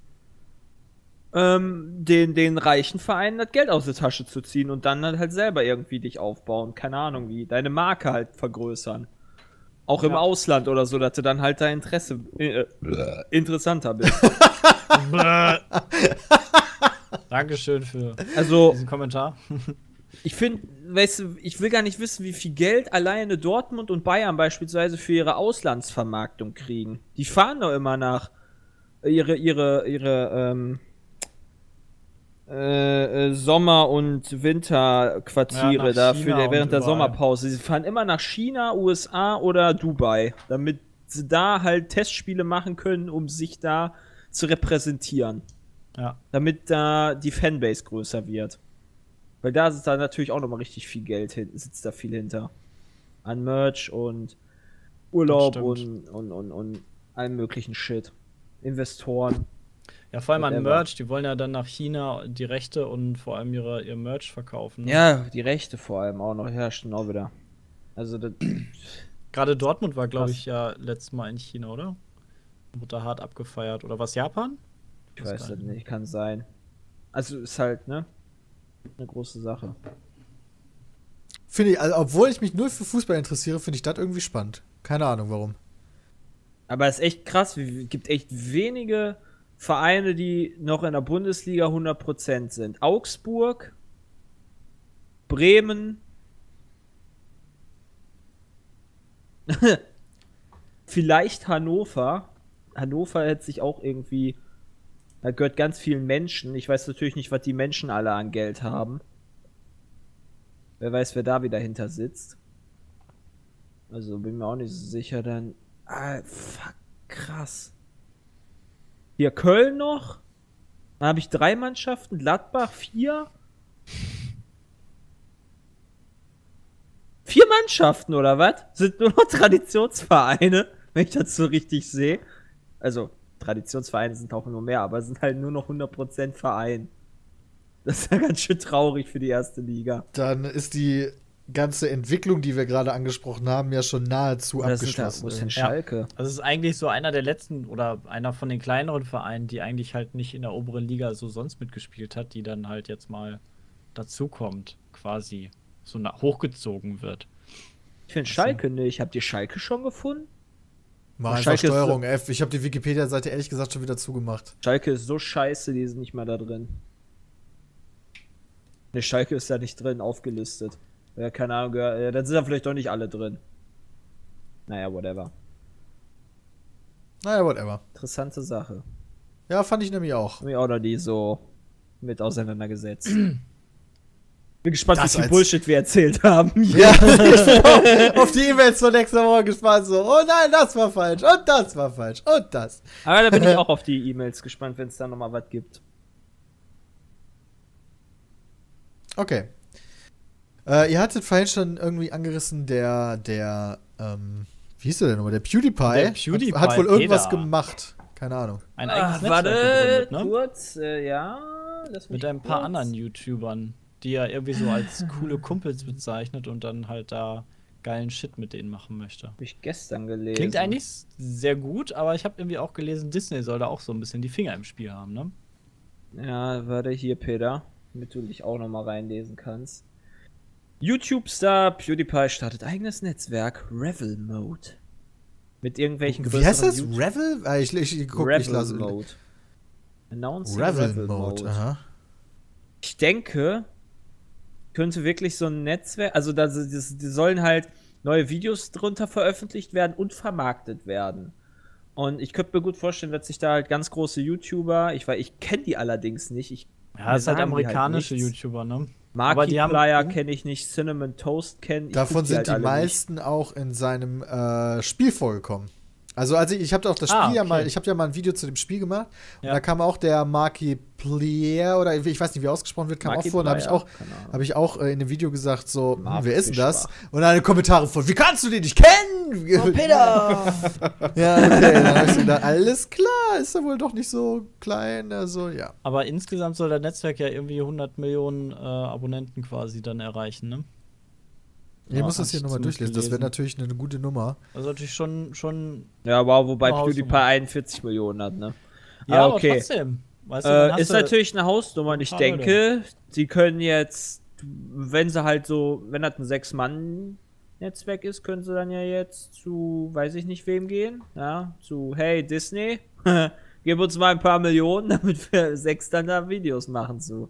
ähm, den, den reichen Vereinen das Geld aus der Tasche zu ziehen und dann halt selber irgendwie dich aufbauen. Keine Ahnung, wie. Deine Marke halt vergrößern. Auch im Ja. Ausland oder so, dass du dann halt dein Interesse äh, interessanter bist. Bäh. Dankeschön für Also, diesen Kommentar. ich finde, weißt du, ich will gar nicht wissen, wie viel Geld alleine Dortmund und Bayern beispielsweise für ihre Auslandsvermarktung kriegen. Die fahren doch immer nach ihre, ihre, ihre, ähm, äh, äh, Sommer- und Winterquartiere Ja, nach da China für der, und während der überall. Sommerpause. Sie fahren immer nach China, U S A oder Dubai, damit sie da halt Testspiele machen können, um sich da zu repräsentieren. Ja. Damit da die Fanbase größer wird. Weil da ist da natürlich auch nochmal richtig viel Geld hin, sitzt da viel hinter. An Merch und Urlaub Das und, stimmt. und, und, und allem möglichen Shit. Investoren. Ja, vor allem an Whatever. Merch, die wollen ja dann nach China die Rechte und vor allem ihre, ihr Merch verkaufen. Ne? Ja, die Rechte vor allem auch noch herrschen auch wieder. Also das, Gerade Dortmund war, glaube Krass. ich, ja letztes Mal in China, oder? Wurde da hart abgefeiert. Oder was, Japan? ich Weiß weiß gar das nicht. nicht, kann sein. Also ist halt, ne? Eine große Sache. Finde ich, also, obwohl ich mich nur für Fußball interessiere, finde ich das irgendwie spannend. Keine Ahnung warum. Aber es ist echt krass, es gibt echt wenige Vereine, die noch in der Bundesliga hundert Prozent sind. Augsburg, Bremen, vielleicht Hannover. Hannover hätte sich auch irgendwie, da gehört ganz vielen Menschen. Ich weiß natürlich nicht, was die Menschen alle an Geld haben. Wer weiß, wer da wieder hinter sitzt. Also bin mir auch nicht so sicher, dann. Ah, fuck, krass. Hier Köln noch. Dann habe ich drei Mannschaften, Gladbach vier. Vier Mannschaften oder was? Sind nur noch Traditionsvereine, wenn ich das so richtig sehe. Also, Traditionsvereine sind auch nur mehr, aber es sind halt nur noch hundert Prozent Verein. Das ist ja ganz schön traurig für die erste Liga. Dann ist die ganze Entwicklung, die wir gerade angesprochen haben, ja schon nahezu Das ist da, abgeschlossen. wo ist denn irgendwie. Schalke? Also es ist eigentlich so einer der letzten oder einer von den kleineren Vereinen, die eigentlich halt nicht in der oberen Liga so sonst mitgespielt hat, die dann halt jetzt mal dazukommt, quasi so nach hochgezogen wird. Ich finde Schalke nicht. Habt ihr Schalke schon gefunden? Mal Und einfach Schalke ist Steuerung F. Ich habe die Wikipedia-Seite ehrlich gesagt schon wieder zugemacht. Schalke ist so scheiße, die sind nicht mehr da drin. Ne, Schalke ist da nicht drin, aufgelistet. Ja, keine Ahnung, ja, dann sind da vielleicht doch nicht alle drin. Naja, whatever. Naja, whatever. Interessante Sache. Ja, fand ich nämlich auch. Hab mich auch noch nie so mit auseinandergesetzt. Bin gespannt, Das wie viel als- Bullshit wir erzählt haben. Ja, ich bin auch auf die E-Mails zur nächsten Woche gespannt. So, oh nein, das war falsch und das war falsch und das. Aber da bin ich auch auf die E-Mails gespannt, wenn es da nochmal was gibt. Okay. Äh, ihr hattet vorhin schon irgendwie angerissen, der, der, ähm, wie hieß der denn nochmal? Der PewDiePie, Der PewDiePie, hat, hat wohl irgendwas Peter. gemacht. Keine Ahnung. Ein Ah, eigenes warte, Netzwerk gegründet, ne? kurz, äh, ja. Lass mich Mit ein paar kurz- anderen YouTubern. die er irgendwie so als coole Kumpels bezeichnet und dann halt da geilen Shit mit denen machen möchte. Hab ich gestern gelesen. Klingt eigentlich sehr gut, aber ich habe irgendwie auch gelesen, Disney soll da auch so ein bisschen die Finger im Spiel haben, ne? Ja, warte hier, Peter, damit du dich auch noch mal reinlesen kannst. YouTube-Star PewDiePie startet eigenes Netzwerk, Revel Mode. Mit irgendwelchen Wie heißt das? YouTube- Revel? Ah, ich, ich, ich guck, Revel ich lasse. Mode. Announcing Revel, Revel Mode, aha. Ich denke, könnte wirklich so ein Netzwerk, also da, die, die sollen halt neue Videos drunter veröffentlicht werden und vermarktet werden. Und ich könnte mir gut vorstellen, dass sich da halt ganz große YouTuber, ich weiß, ich kenne die allerdings nicht. Ich, Ja, das ist halt sagen die amerikanische nichts. YouTuber, ne? Aber die haben- Markiplier kenne ich nicht, Cinnamon Toast kenne ich. Davon guck sind halt die alle meisten auch in seinem äh, Spiel vorgekommen. Also, also ich habe auch das Spiel Ah, ja okay. mal, ich habe ja mal ein Video zu dem Spiel gemacht und Ja. da kam auch der Markiplier oder ich weiß nicht, wie ausgesprochen wird, kam auch vor und da habe ich auch, Keine Ahnung. habe ich auch äh, in dem Video gesagt so, hm, Mark wer ist denn das? Fischbach. Und dann Kommentare von, wie kannst du den nicht kennen? Oh, Peter! Ja, okay, dann habe ich so gedacht, alles klar, ist er wohl doch nicht so klein, also ja. Aber insgesamt soll das Netzwerk ja irgendwie hundert Millionen äh, Abonnenten quasi dann erreichen, ne? Ich Ja, muss das hab hier ich nochmal zumindest durchlesen, das wäre gelesen. natürlich eine gute Nummer. Also natürlich schon, schon Ja, wow, wobei Eine PewDiePie Hausnummer. einundvierzig Millionen hat, ne? ja, Ah, okay. aber trotzdem. Weißt du, dann Äh, hast ist du- natürlich eine Hausnummer und ich ein paar denke, sie können jetzt, wenn sie halt so, wenn das ein Sechs-Mann-Netzwerk ist, können sie dann ja jetzt zu, weiß ich nicht wem gehen, ja, zu, hey Disney, gib uns mal ein paar Millionen, damit wir sechs dann da Videos machen zu.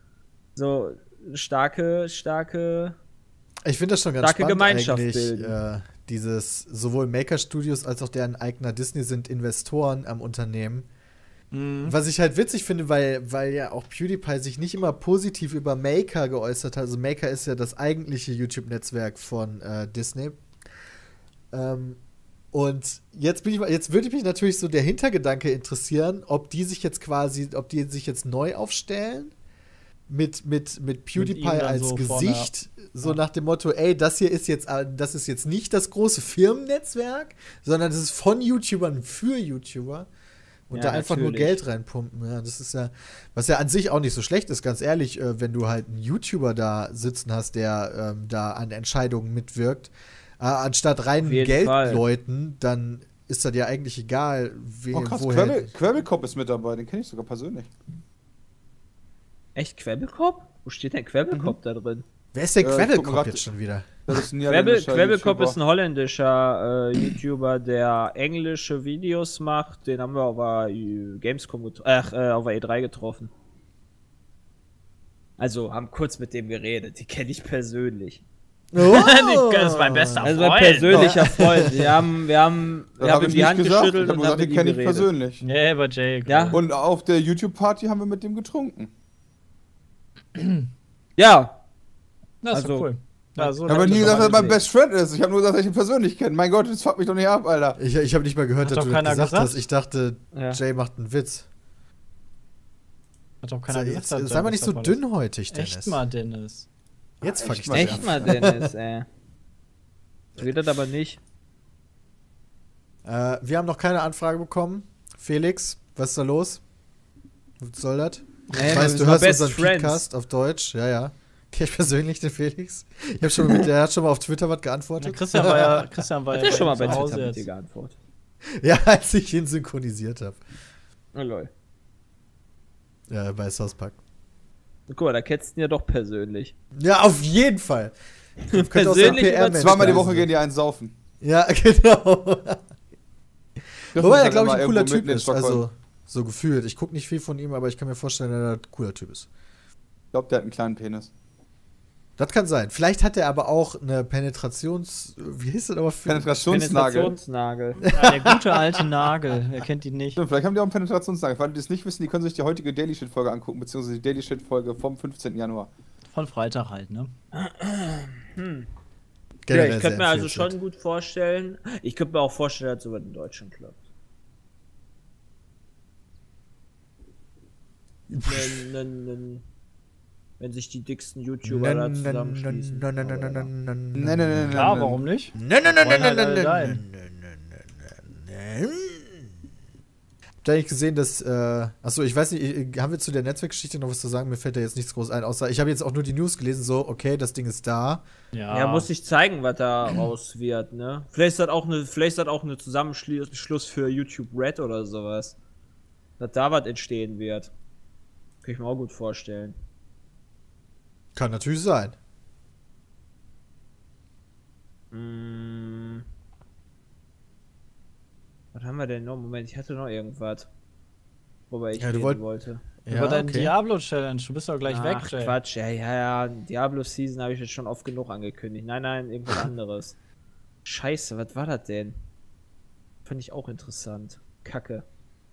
So, starke, starke, Ich finde das schon ganz Starke spannend Gemeinschaft eigentlich, bilden. äh, dieses, sowohl Maker-Studios als auch deren eigener Disney sind Investoren am Unternehmen. Mhm. Was ich halt witzig finde, weil, weil ja auch PewDiePie sich nicht immer positiv über Maker geäußert hat. Also Maker ist ja das eigentliche YouTube-Netzwerk von äh, Disney. Ähm, und jetzt bin ich mal, jetzt würde mich natürlich so der Hintergedanke interessieren, ob die sich jetzt quasi, ob die sich jetzt neu aufstellen. Mit, mit, mit PewDiePie ihm dann als so Gesicht, so Ja. nach dem Motto, ey, das hier ist jetzt, äh, das ist jetzt nicht das große Firmennetzwerk, sondern das ist von YouTubern für YouTuber und Ja, da einfach nur natürlich. Geld reinpumpen. Ja, das ist ja, was ja an sich auch nicht so schlecht ist, ganz ehrlich, äh, wenn du halt einen YouTuber da sitzen hast, der ähm, da an Entscheidungen mitwirkt, äh, anstatt reinen Auf jeden Fall. Geldleuten, dann ist das ja eigentlich egal, we, Oh krass, woher. Querbel- Querbelkop ist mit dabei, den kenne ich sogar persönlich. echt Quebbelkop? Wo steht denn Quebbelkop da drin? Wer ist der Äh, ich guck mal Quebbelkopf grad- jetzt schon wieder? Das ist ein Quebbel, niederländischer Quebbelkop YouTuber. ist ein holländischer äh, YouTuber, der englische Videos macht. Den haben wir auf der äh, Gamescom getro- ach, äh, auf der E drei getroffen. Also, haben kurz mit dem geredet. Die kenne ich persönlich. Oh! Das ist mein bester Also mein Freund. persönlicher Freund. Wir haben, wir haben, Das wir habe haben ihm ich die nicht Hand gesagt. Ich geschüttelt habe und gesagt, haben den mit ihm kenne ich geredet. persönlich. Nee, aber Jake. Ja. Und auf der YouTube-Party haben wir mit dem getrunken. Ja, Das ist Also- cool. Ja, so Ich habe nett nie ist gesagt, er. dass er mein Best Friend ist. Ich habe nur gesagt, dass ich ihn persönlich kenne. Mein Gott, das fuckt mich doch nicht ab, Alter. Ich, ich habe nicht mal gehört, Hat dass doch du das keiner gesagt, gesagt? hast. Ich dachte, Ja. Jay macht einen Witz. Hat doch keiner Sei, gesagt. jetzt, dass sei mal er nicht so dabei ist. dünnhautig, Dennis. Echt mal, Dennis. Jetzt fuck Echt ich mal, dich echt ab. mal, Dennis, ey. Redet aber nicht. Äh, wir haben noch keine Anfrage bekommen. Felix, was ist da los? Was soll das? Nee, Ich wir weiß, sind du mal hörst Best unseren Friends. Podcast auf Deutsch. Ja, ja. Kenn ich persönlich den Felix. Ich hab schon mal mit, der hat schon mal auf Twitter was Ja, geantwortet. Christian war ja, Christian war Hat ja er schon mal bei bei ihm zu Twitter Hause mit dir jetzt. geantwortet? Ja, als ich ihn synchronisiert habe. Oh lol. Ja, bei South Park. Guck mal, da kennst du ihn ja doch persönlich. Ja, auf jeden Fall. Könnte auch so ein Persönlich P R-Mensch Zweimal die sein. Woche gehen die einen saufen. Ja, genau. Das Wobei ist er, glaube ich, immer ein cooler irgendwo Typ mitten in ist. Stockholm. Also, so gefühlt. Ich gucke nicht viel von ihm, aber ich kann mir vorstellen, dass er ein cooler Typ ist. Ich glaube, der hat einen kleinen Penis. Das kann sein. Vielleicht hat er aber auch eine Penetrations... Wie hieß das aber? Für Penetrationsnagel. Penetrationsnagel. Ja, der gute alte Nagel. Wer kennt ihn nicht? Stimmt, vielleicht haben die auch einen Penetrationsnagel. Für alle, die es nicht wissen, die können sich die heutige Daily Shit Folge angucken, beziehungsweise die Daily Shit Folge vom fünfzehnten Januar. Von Freitag halt, ne? Ja, Generell ich sehr könnte mir also empfehlenswert. schon gut vorstellen. Ich könnte mir auch vorstellen, dass sowas in Deutschland klappt. Wenn, wenn, wenn, wenn sich die dicksten YouTuber da zusammenschließen. Nein, nein, nein, nein, Aber nein, nein, Nein, nein, nein, nein. Klar, nein. warum nicht? Nein, nein, nein, nein, Wollen nein, halt alle nein, dahin. nein, nein, nein, nein, nein. da eigentlich gesehen, dass, äh, achso, ich weiß nicht, haben wir zu der Netzwerkgeschichte noch was zu sagen? Mir fällt da jetzt nichts groß ein, außer ich habe jetzt auch nur die News gelesen, so, okay, das Ding ist da. Ja, Ja, muss ich zeigen, was da raus wird, ne? Vielleicht ist das auch eine, vielleicht ist das auch eine Zusammenschluss für YouTube Red oder sowas. Dass da was entstehen wird. Kann ich mir auch gut vorstellen. Kann natürlich sein. Mm. Was haben wir denn noch? Moment, ich hatte noch irgendwas. Wobei ich Ja, du reden wollt- wollte. Über deine okay. Diablo-Challenge, du bist doch gleich Ach, weg, Jay. Quatsch, ja, ja, ja. Diablo-Season habe ich jetzt schon oft genug angekündigt. Nein, nein, irgendwas anderes. Scheiße, was war das denn? Fand ich auch interessant. Kacke.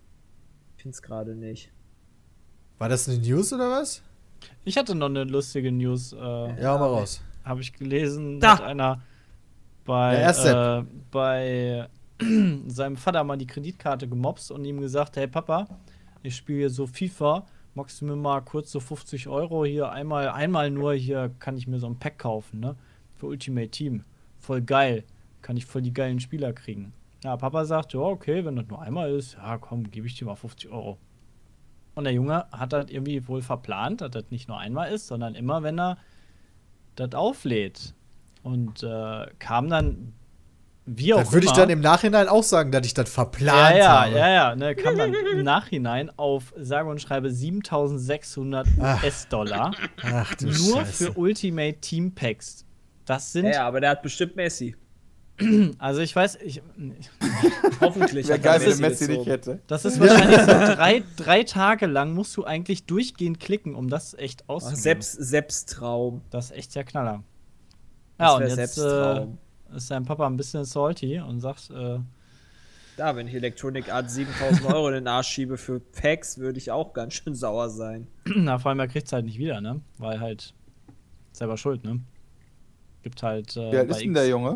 Ich find's gerade nicht. War das eine News oder was? Ich hatte noch eine lustige News. Äh, Ja, hau mal raus. Habe ich gelesen, Da! dass einer bei, Ja, erst Sepp. äh, bei seinem Vater mal die Kreditkarte gemobst und ihm gesagt, hey Papa, ich spiele hier so FIFA, magst du mir mal kurz so fünfzig Euro hier einmal, einmal nur hier kann ich mir so ein Pack kaufen, ne? Für Ultimate Team. Voll geil. Kann ich voll die geilen Spieler kriegen. Ja, Papa sagt, ja, okay, wenn das nur einmal ist, ja komm, gebe ich dir mal fünfzig Euro. Und der Junge hat das irgendwie wohl verplant, dass das nicht nur einmal ist, sondern immer, wenn er das auflädt. Und äh, kam dann, wie auch Das würde ich immer- dann im Nachhinein auch sagen, dass ich das verplant ja, ja, habe. ja, ja, ne, kam dann im Nachhinein auf, sage und schreibe, siebentausendsechshundert Ach. U S-Dollar Ach du nur Scheiße. für Ultimate Team Packs. Das sind, Ja, ja, aber der hat bestimmt Messi. also ich weiß, ich, Hoffentlich. Wäre hat er geil, wenn Messi gezogen. nicht hätte. das ist wahrscheinlich so drei, drei Tage lang musst du eigentlich durchgehend klicken, um das echt Ach, auszugeben. Selbst, Selbsttraum. Das ist echt der Knaller. Das Ja, und wär jetzt äh, Selbsttraum. ist sein Papa ein bisschen salty und sagt, äh, Da, wenn ich Electronic Arts siebentausend Euro in den Arsch schiebe für Packs, würde ich auch ganz schön sauer sein. na, vor allem er kriegt es halt nicht wieder, ne? Weil halt selber schuld, ne? Gibt halt äh, Wie alt bei ist denn X- der Junge?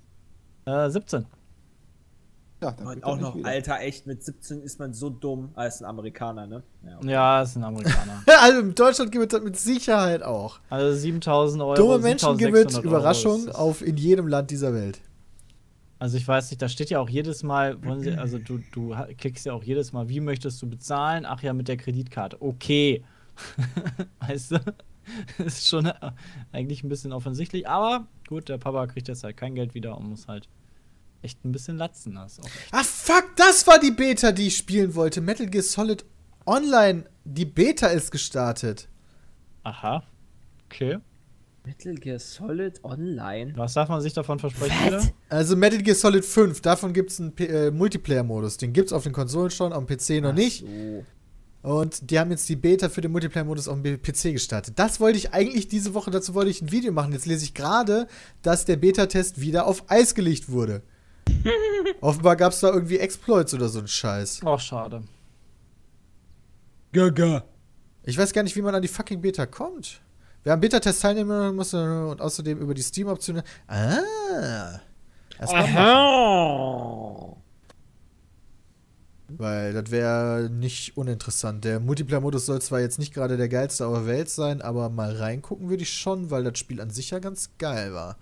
Äh, siebzehn. Ja, dann Und kriegt er auch nicht noch, wieder. Alter, echt, mit siebzehn ist man so dumm als ein Amerikaner, ne? Ja, okay. Ja, ist ein Amerikaner. Ja, also in Deutschland gibt es das mit Sicherheit auch. Also siebentausend Euro. Dumme Menschen gibt es siebentausendsechshundert Euro Überraschung ist- auf in jedem Land dieser Welt. Also ich weiß nicht, da steht ja auch jedes Mal, wollen sie, also du, du ha- klickst ja auch jedes Mal, wie möchtest du bezahlen? Ach ja, mit der Kreditkarte. Okay. Weißt du? Ist schon äh, eigentlich ein bisschen offensichtlich, aber gut, der Papa kriegt jetzt halt kein Geld wieder und muss halt echt ein bisschen latzen. Das ist auch echt. Ah, fuck, das war die Beta, die ich spielen wollte. Metal Gear Solid Online. Die Beta ist gestartet. Aha. Okay. Metal Gear Solid Online. Was darf man sich davon versprechen wieder? Also Metal Gear Solid fünf, davon gibt es einen P- äh, Multiplayer-Modus. Den gibt es auf den Konsolen schon, am P C noch nicht. So. Und die haben jetzt die Beta für den Multiplayer-Modus auf dem P C gestartet. Das wollte ich eigentlich diese Woche, dazu wollte ich ein Video machen. Jetzt lese ich gerade, dass der Beta-Test wieder auf Eis gelegt wurde. Offenbar gab es da irgendwie Exploits oder so ein Scheiß. Ach, schade. Gaga. Ich weiß gar nicht, wie man an die fucking Beta kommt. Wer am Beta-Test teilnehmen muss und außerdem über die Steam-Optionen. Ah. Erstmal machen. Aha. Weil das wäre nicht uninteressant. Der Multiplayer-Modus soll zwar jetzt nicht gerade der geilste auf der Welt sein, aber mal reingucken würde ich schon, weil das Spiel an sich ja ganz geil war.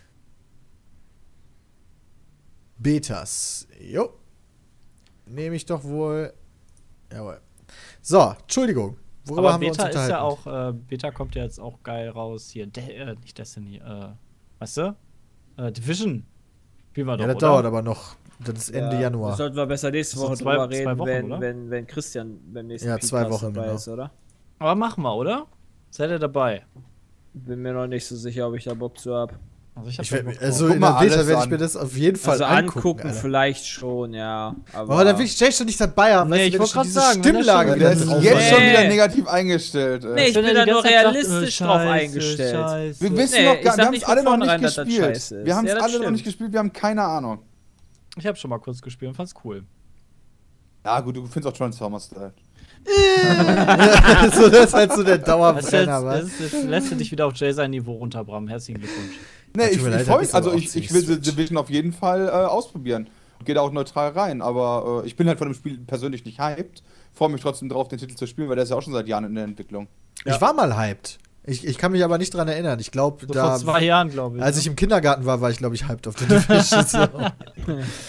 Betas. Jo. Nehme ich doch wohl. Jawohl. So, Entschuldigung. Worüber Aber haben wir uns Beta ist unterhalten? ja auch, äh, Beta kommt ja jetzt auch geil raus hier. De äh, nicht Destiny, äh, weißt du? Äh, Division. Spielen wir doch, Ja, das oder? dauert aber noch. Das ist Ende Ja, Januar. Das sollten wir besser nächste Das Woche sind zwei- drüber zwei reden, Wochen, wenn, oder? wenn, wenn Christian beim nächsten Ja, zwei Podcast Wochen, dabei genau. ist, oder? Aber machen wir, oder? Seid ihr dabei? Bin mir noch nicht so sicher, ob ich da Bock zu hab. Also ich hab Ich da werd, Bock drauf. also Guck in der mal Beta alles werde ich an. mir das auf jeden Fall Also angucken. angucken Alter. vielleicht schon, ja. Aber, Aber dann will ich Jay schon nicht dabei haben. Nee, weißt du, ich wenn wollt schon grad diese sagen, wenn das Stimmlage schon- wieder Der ist drauf jetzt ist. schon Nee. wieder negativ eingestellt. Ey. Nee, ich Wenn bin er da die nur ganze Zeit sagt, realistisch äh, drauf scheiße, eingestellt. scheiße. Wir wissen Nee, noch ich gar, sag wir haben nicht es von alle noch nicht vornherein, dass das gespielt. scheiße ist. Wir haben es Ja, das alle noch stimmt. nicht gespielt, wir haben keine Ahnung. Ich habe schon mal kurz gespielt und fand's cool. Ja, gut, du findest auch Transformers-Style. so, das ist halt so der Das ist jetzt, Dauerbrenner, das was? ist, jetzt lässt du dich wieder auf Jay sein Niveau runterbrammen. Herzlichen Glückwunsch. Nee, Ja, tut ich, mir leid, ich da freu bist mich, du also aber auch ich, ich ziemlich will The switch. Division auf jeden Fall äh, ausprobieren. Gehe da auch neutral rein, aber äh, ich bin halt von dem Spiel persönlich nicht hyped. Freue mich trotzdem drauf, den Titel zu spielen, weil der ist ja auch schon seit Jahren in der Entwicklung. Ich war mal hyped. Ich, ich kann mich aber nicht dran erinnern. Ich glaube, So da. vor zwei Jahren, glaube ich. Als ne? ich im Kindergarten war, war ich, glaube ich, hyped auf den Division. so.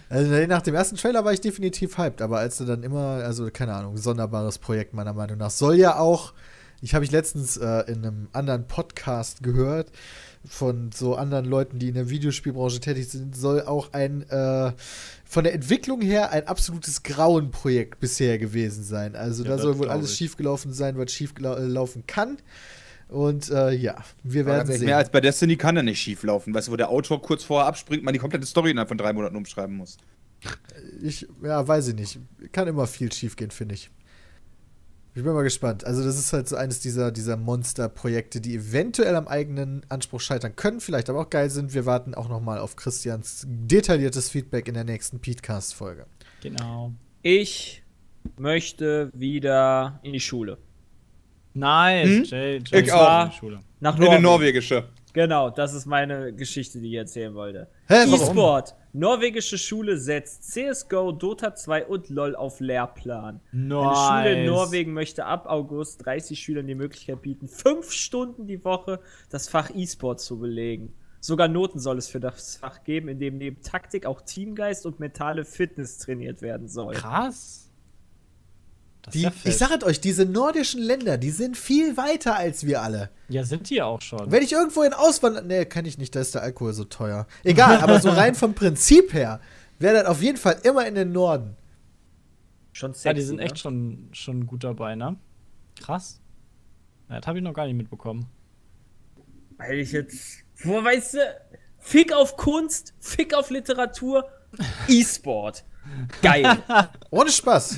Also nach dem ersten Trailer war ich definitiv hyped, aber als du dann immer, also keine Ahnung, sonderbares Projekt meiner Meinung nach. Soll ja auch, ich habe ich letztens äh, in einem anderen Podcast gehört, von so anderen Leuten, die in der Videospielbranche tätig sind, soll auch ein, äh, von der Entwicklung her ein absolutes Grauenprojekt bisher gewesen sein. Also Ja, da das soll wohl glaub alles ich. schiefgelaufen sein, was schiefgelaufen kann. Und äh, ja, wir werden Mehr sehen. als bei Destiny kann er nicht schief laufen. Weißt du, wo der Autor kurz vorher abspringt, man die komplette Story innerhalb von drei Monaten umschreiben muss. Ich, ja, weiß ich nicht. Kann immer viel schief gehen, finde ich. Ich bin mal gespannt. Also das ist halt so eines dieser, dieser Monster-Projekte, die eventuell am eigenen Anspruch scheitern können, vielleicht aber auch geil sind. Wir warten auch noch mal auf Christians detailliertes Feedback in der nächsten Petecast-Folge. Genau. Ich möchte wieder in die Schule. Nice, Hm? Jay, Jay Ich ist auch. in der Schule. Nach In der Norwegen. norwegische. Genau, das ist meine Geschichte, die ich erzählen wollte. Hä, warum? E-Sport. Norwegische Schule setzt C S G O, Dota zwei und LoL auf Lehrplan. Eine Schule in Nice. Norwegen möchte ab August dreißig Schülern die Möglichkeit bieten, fünf Stunden die Woche das Fach E-Sport zu belegen. Sogar Noten soll es für das Fach geben, in dem neben Taktik auch Teamgeist und mentale Fitness trainiert werden soll. Krass. Das Die, ist ja ich fett. sag euch, diese nordischen Länder, die sind viel weiter als wir alle. Ja, sind die auch schon. Wenn ich irgendwo in auswandern. Nee, kann ich nicht, da ist der Alkohol so teuer. Egal, aber so rein vom Prinzip her wäre das auf jeden Fall immer in den Norden. Schon sexy, Ja, die sind ne? echt schon, schon gut dabei, ne? Krass. Ja, das habe ich noch gar nicht mitbekommen. Weil ich jetzt. Wo weißt du? Fick auf Kunst, Fick auf Literatur, E-Sport. Geil. Ohne Spaß.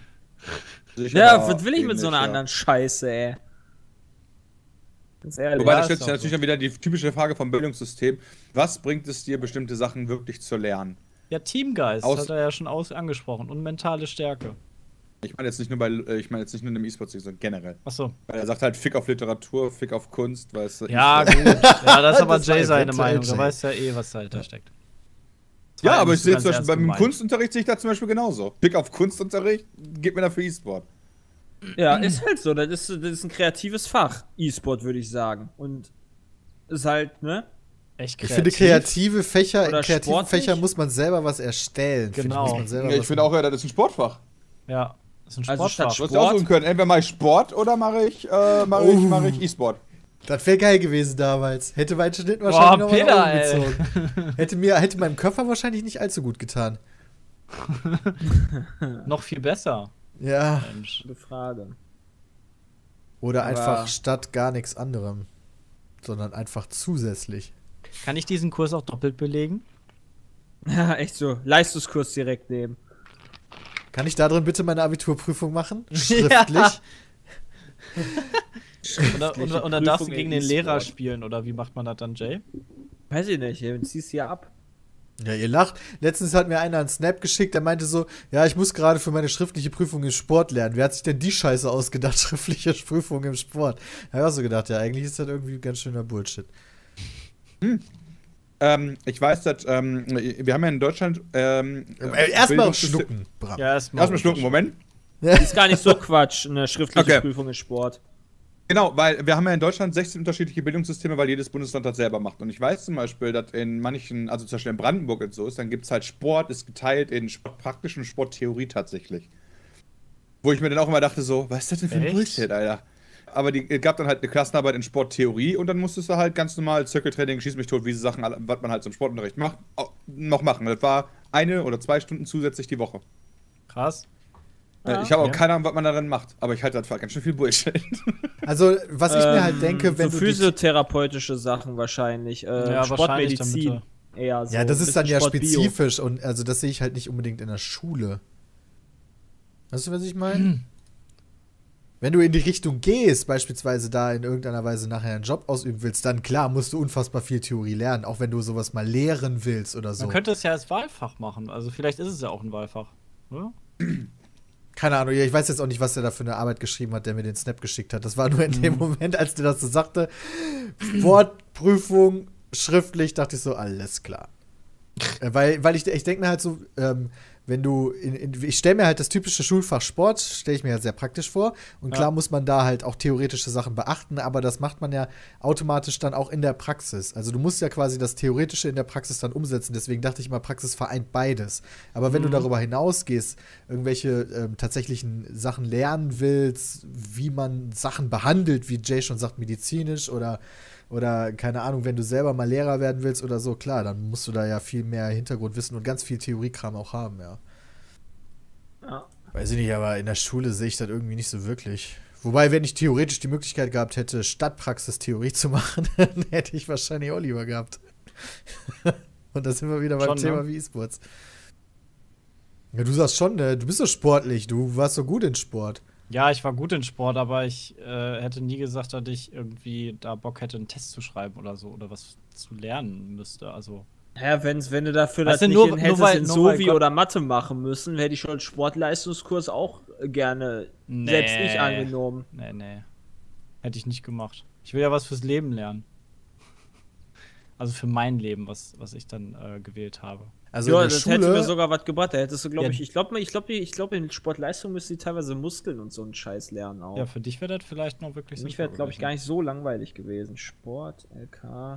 Ja, aber was will ich mit so einer ähnlich, ja. anderen Scheiße, ey? Ganz ehrlich. Wobei, Ja, da ist stellt sich auch natürlich so. dann wieder die typische Frage vom Bildungssystem. Was bringt es dir, bestimmte Sachen wirklich zu lernen? Ja, Teamgeist Aus- hat er ja schon aus angesprochen und mentale Stärke. Ich meine jetzt nicht nur bei, äh, ich meine jetzt nicht nur im E-Sport, sondern generell. Achso. Weil er sagt halt Fick auf Literatur, Fick auf Kunst, weißt du. Ja, E-Sport. gut. Ja, das ist aber Das war Jay seine eventuell Meinung. Jay. Da weiß ja eh, was dahinter steckt. Das Ja, war aber nicht ich so sehe ganz zum Beispiel ernst beim gemeint. Kunstunterricht sehe ich da zum Beispiel genauso. Fick auf Kunstunterricht, gib mir dafür E-Sport. Ja, ist halt so. Das ist, das ist ein kreatives Fach. E-Sport, würde ich sagen. Und ist halt, ne? Echt Ich kreativ. finde, kreative Fächer, Oder in kreativen sportlich? Fächern muss man selber was erstellen. Finde Genau. Ich, muss man selber Ja, ich was finde auch, ja, das ist ein Sportfach. Ja, das ist ein Also statt Sportfach. Du musst ja auch suchen können. Entweder mache ich Sport oder mache ich, äh, mache ich, Oh. mache ich E-Sport. Das wäre geil gewesen damals. Hätte mein Schnitt wahrscheinlich noch Peter, mal ey. umgezogen. Hätte mir, hätte meinem Körper wahrscheinlich nicht allzu gut getan. Noch viel besser. Ja. Mensch. Gute Frage. Oder Aber- einfach statt gar nichts anderem. Sondern einfach zusätzlich. Kann ich diesen Kurs auch doppelt belegen? Ja, echt so. Leistungskurs direkt nehmen. Kann ich da drin bitte meine Abiturprüfung machen? Schriftlich? Oder, und, und dann darfst du Prüfung gegen in den Lehrer E-Sport. spielen, oder wie macht man das dann, Jay? Weiß ich nicht. Ey, zieh's hier ab. Ja, ihr lacht. Letztens hat mir einer einen Snap geschickt, der meinte so, ja, ich muss gerade für meine schriftliche Prüfung im Sport lernen. Wer hat sich denn die Scheiße ausgedacht, schriftliche Prüfung im Sport? Da habe ich auch so gedacht, ja, eigentlich ist das irgendwie ganz schöner Bullshit. Ähm, ich weiß, dass, ähm, wir haben ja in Deutschland, ähm, Äh, Erstmal Bildungssystem- schlucken, Bram. Ja, erstmal. Erstmal schlucken, Moment. Ist gar nicht so Quatsch, eine schriftliche Okay. Prüfung im Sport. Genau, weil wir haben ja in Deutschland sechzehn unterschiedliche Bildungssysteme, weil jedes Bundesland das selber macht. Und ich weiß zum Beispiel, dass in manchen, also zum Beispiel in Brandenburg und so ist, dann gibt es halt Sport, ist geteilt in Sportpraktik und Sporttheorie tatsächlich. Wo ich mir dann auch immer dachte so, was ist das denn für ein Echt? Bullshit, Alter? Aber die es gab dann halt eine Klassenarbeit in Sporttheorie und dann musstest du halt ganz normal Zirkeltraining, Schieß mich tot, wie diese Sachen, alle- was man halt zum Sportunterricht macht, auch noch machen. Das war eine oder zwei Stunden zusätzlich die Woche. Krass. Äh, ich habe auch ja. keine Ahnung, was man darin macht, aber ich halte das für ganz schön viel Bullshit. Also, was ich mir halt Ähm, denke, wenn so du die, physiotherapeutische Sachen wahrscheinlich. Äh, Ja, wahrscheinlich Sportmedizin. damit, Eher so. Ja, das ein ist dann bisschen ja Sportbio. spezifisch und also das sehe ich halt nicht unbedingt in der Schule. Weißt du, was ich meine? Hm. Wenn du in die Richtung gehst, beispielsweise da in irgendeiner Weise nachher einen Job ausüben willst, dann klar musst du unfassbar viel Theorie lernen, auch wenn du sowas mal lehren willst oder so. Man könnte es ja als Wahlfach machen. Also vielleicht ist es ja auch ein Wahlfach. Oder? Keine Ahnung, ich weiß jetzt auch nicht, was der da für eine Arbeit geschrieben hat, der mir den Snap geschickt hat. Das war nur in dem Moment, als der das so sagte. Wortprüfung, schriftlich, dachte ich so, alles klar. Äh, weil, weil ich, ich denke mir halt so, ähm, wenn du, in, in, ich stelle mir halt das typische Schulfach Sport, stelle ich mir halt sehr praktisch vor. Und klar Ja. muss man da halt auch theoretische Sachen beachten, aber das macht man ja automatisch dann auch in der Praxis. Also du musst ja quasi das Theoretische in der Praxis dann umsetzen. Deswegen dachte ich mal, Praxis vereint beides. Aber wenn Mhm. du darüber hinausgehst, irgendwelche ähm, tatsächlichen Sachen lernen willst, wie man Sachen behandelt, wie Jay schon sagt, medizinisch oder Oder, keine Ahnung, wenn du selber mal Lehrer werden willst oder so, klar, dann musst du da ja viel mehr Hintergrundwissen und ganz viel Theoriekram auch haben, ja. Ja. Weiß ich nicht, aber in der Schule sehe ich das irgendwie nicht so wirklich. Wobei, wenn ich theoretisch die Möglichkeit gehabt hätte, Stadtpraxistheorie zu machen, dann hätte ich wahrscheinlich auch lieber gehabt. Und da sind wir wieder beim Schon, Thema ne? wie E-Sports. Ja, du sagst schon, ne? Du bist so sportlich, du warst so gut in Sport. Ja, ich war gut in Sport, aber ich äh, hätte nie gesagt, dass ich irgendwie da Bock hätte, einen Test zu schreiben oder so oder was zu lernen müsste. Also. Ja, wenn's, wenn du dafür Weißt das du, nicht nur- in nur hättest weil- in nur weil Sovi Gott- oder Mathe machen müssen, hätte ich schon einen Sportleistungskurs auch gerne Nee. selbst ich angenommen. Nee, nee. Hätte ich nicht gemacht. Ich will ja was fürs Leben lernen. Also für mein Leben, was, was ich dann äh, gewählt habe. Also Ja, in der das hätte mir Schule, sogar was gebracht. Da hättest du, glaube Ja. ich, ich glaube, ich glaube, ich glaube, in Sportleistung müsst ihr teilweise Muskeln und so einen Scheiß lernen auch. Ja, für dich wäre das vielleicht noch wirklich Für mich sinnvoll wäre, glaube ich, gewesen. gar nicht so langweilig gewesen. Sport, L K.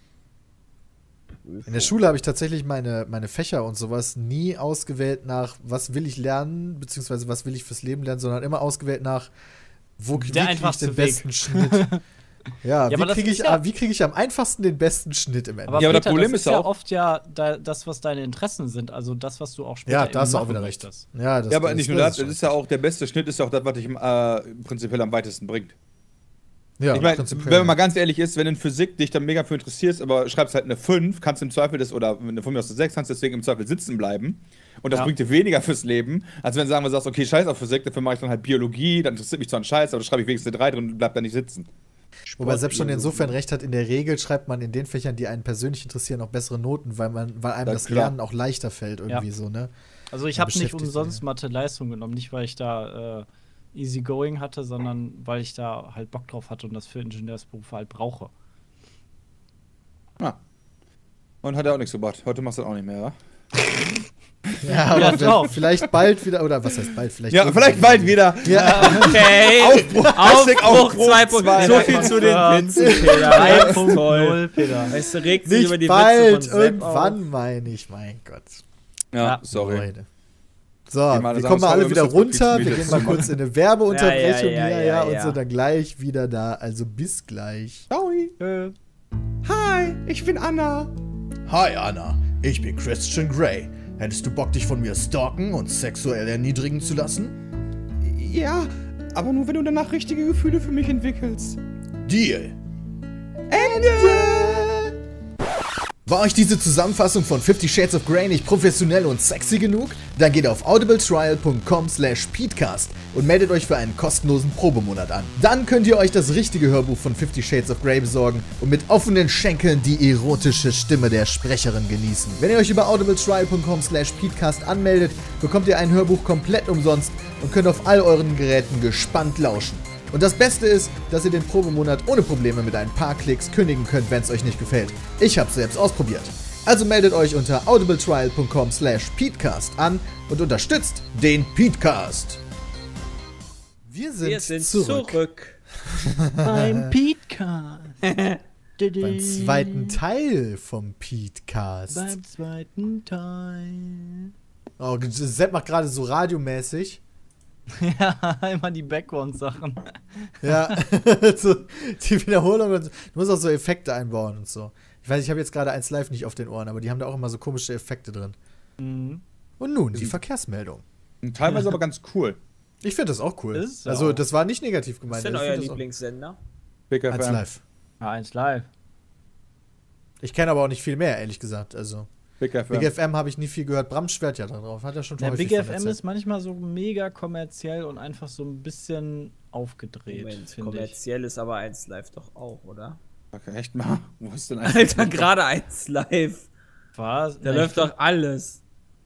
in der Schule habe ich tatsächlich meine, meine Fächer und sowas nie ausgewählt nach, was will ich lernen, beziehungsweise was will ich fürs Leben lernen, sondern immer ausgewählt nach, wo wie Der kriege ich einfachste den Weg. besten Schnitt. Ja, Ja, aber wie das kriege ist ich, ja- wie kriege ich am einfachsten den besten Schnitt im Aber, Endeffekt? Ja, aber Peter, das Problem das ist ist ja auch- oft ja da, das, was deine Interessen sind. Also das, was du auch später Ja, da hast du auch machen wieder recht. möchtest. Ja, das, Ja, aber das- nicht nur das, das ist ja auch, der beste Schnitt ist ja auch das, was dich äh, prinzipiell am weitesten bringt. ja, ich meine, prinzipiell. wenn man mal ganz ehrlich ist, wenn in Physik dich dann mega für interessierst, aber schreibst halt eine fünf, kannst im Zweifel das, oder eine von mir aus eine sechs, kannst deswegen im Zweifel sitzen bleiben. Und das Ja. bringt dir weniger fürs Leben, als wenn du sagen wir sagst, okay, scheiß auf Physik, dafür mache ich dann halt Biologie, dann interessiert mich zwar ein Scheiß, aber da schreibe ich wenigstens eine drei drin und bleib da nicht sitzen. Wobei selbst schon insofern recht hat, in der Regel schreibt man in den Fächern, die einen persönlich interessieren, auch bessere Noten, weil man, weil einem Ja, das klar. Lernen auch leichter fällt irgendwie Ja. so, ne? Also ich Man habe nicht beschäftigt sich, umsonst ja. Mathe-Leistung genommen, nicht weil ich da äh, easy going hatte, sondern weil ich da halt Bock drauf hatte und das für Ingenieursberufe halt brauche. Ah. Und hat er auch nichts gebracht. Heute machst du das auch nicht mehr, ja? Ja, Ja, aber doch. vielleicht bald wieder, oder was heißt bald? Vielleicht Ja, irgendwann vielleicht bald wieder. Ja, Okay. Aufbruch, Aufbruch Aufbruch zwei Punkt zwei. So viel zu den Ja. Witzen, Peter. Das ist toll. null, Peter. Weißt du, regt sich nicht über die bald, Witze von Sepp irgendwann meine ich, mein Gott. Ja, Ja. sorry. Leute. So, Gehen wir alle wir sagen, kommen mal sorry, alle wir wieder müssen das runter, wir Betriebsmeeting gehen mal machen. kurz in eine Werbeunterbrechung Ja, ja, ja, hier, ja, ja, und ja. sind dann gleich wieder da. Also bis gleich. Ciao. Äh, Hi, ich bin Anna. Hi Anna, ich bin Christian Grey. Hättest du Bock, dich von mir stalken und sexuell erniedrigen zu lassen? Ja, aber nur wenn du danach richtige Gefühle für mich entwickelst. Deal. Ende! War euch diese Zusammenfassung von Fifty Shades of Grey nicht professionell und sexy genug? Dann geht auf audibletrial punkt com slash peatcast und meldet euch für einen kostenlosen Probemonat an. Dann könnt ihr euch das richtige Hörbuch von Fifty Shades of Grey besorgen und mit offenen Schenkeln die erotische Stimme der Sprecherin genießen. Wenn ihr euch über audibletrial punkt com slash peatcast anmeldet, bekommt ihr ein Hörbuch komplett umsonst und könnt auf all euren Geräten gespannt lauschen. Und das Beste ist, dass ihr den Probemonat ohne Probleme mit ein paar Klicks kündigen könnt, wenn es euch nicht gefällt. Ich hab's selbst ausprobiert. Also meldet euch unter audibletrial punkt com slash peatcast an und unterstützt den Peatcast. Wir sind, Wir sind zurück, zurück. beim Petecast. beim zweiten Teil vom Peatcast. Beim zweiten Teil. Oh, Sepp macht gerade so radiomäßig. Ja, immer die Background-Sachen. Ja, so, die Wiederholung. Und so. Du musst auch so Effekte einbauen und so. Ich weiß, ich habe jetzt gerade eins live nicht auf den Ohren, aber die haben da auch immer so komische Effekte drin. Mhm. Und nun die Verkehrsmeldung. Und teilweise aber ganz cool. Ich finde das auch cool. Ist es Also, auch. das war nicht negativ Was gemeint. ist denn Ich euer find das auch- Lieblingssender? Big F Eins M. live. Ja, eins live. Ich kenne aber auch nicht viel mehr, ehrlich gesagt. Also, Big F M. Big F M habe ich nie viel gehört. Bram schwört ja darauf. Hat er schon Der häufig Big von F M erzählt. ist manchmal so mega kommerziell und einfach so ein bisschen aufgedreht, Moment, finde ich. kommerziell ist aber eins live doch auch, oder? Okay, echt mal. Wo ist denn eigentlich? Alter, gerade eins live. Was? Da Nein, läuft ich doch alles.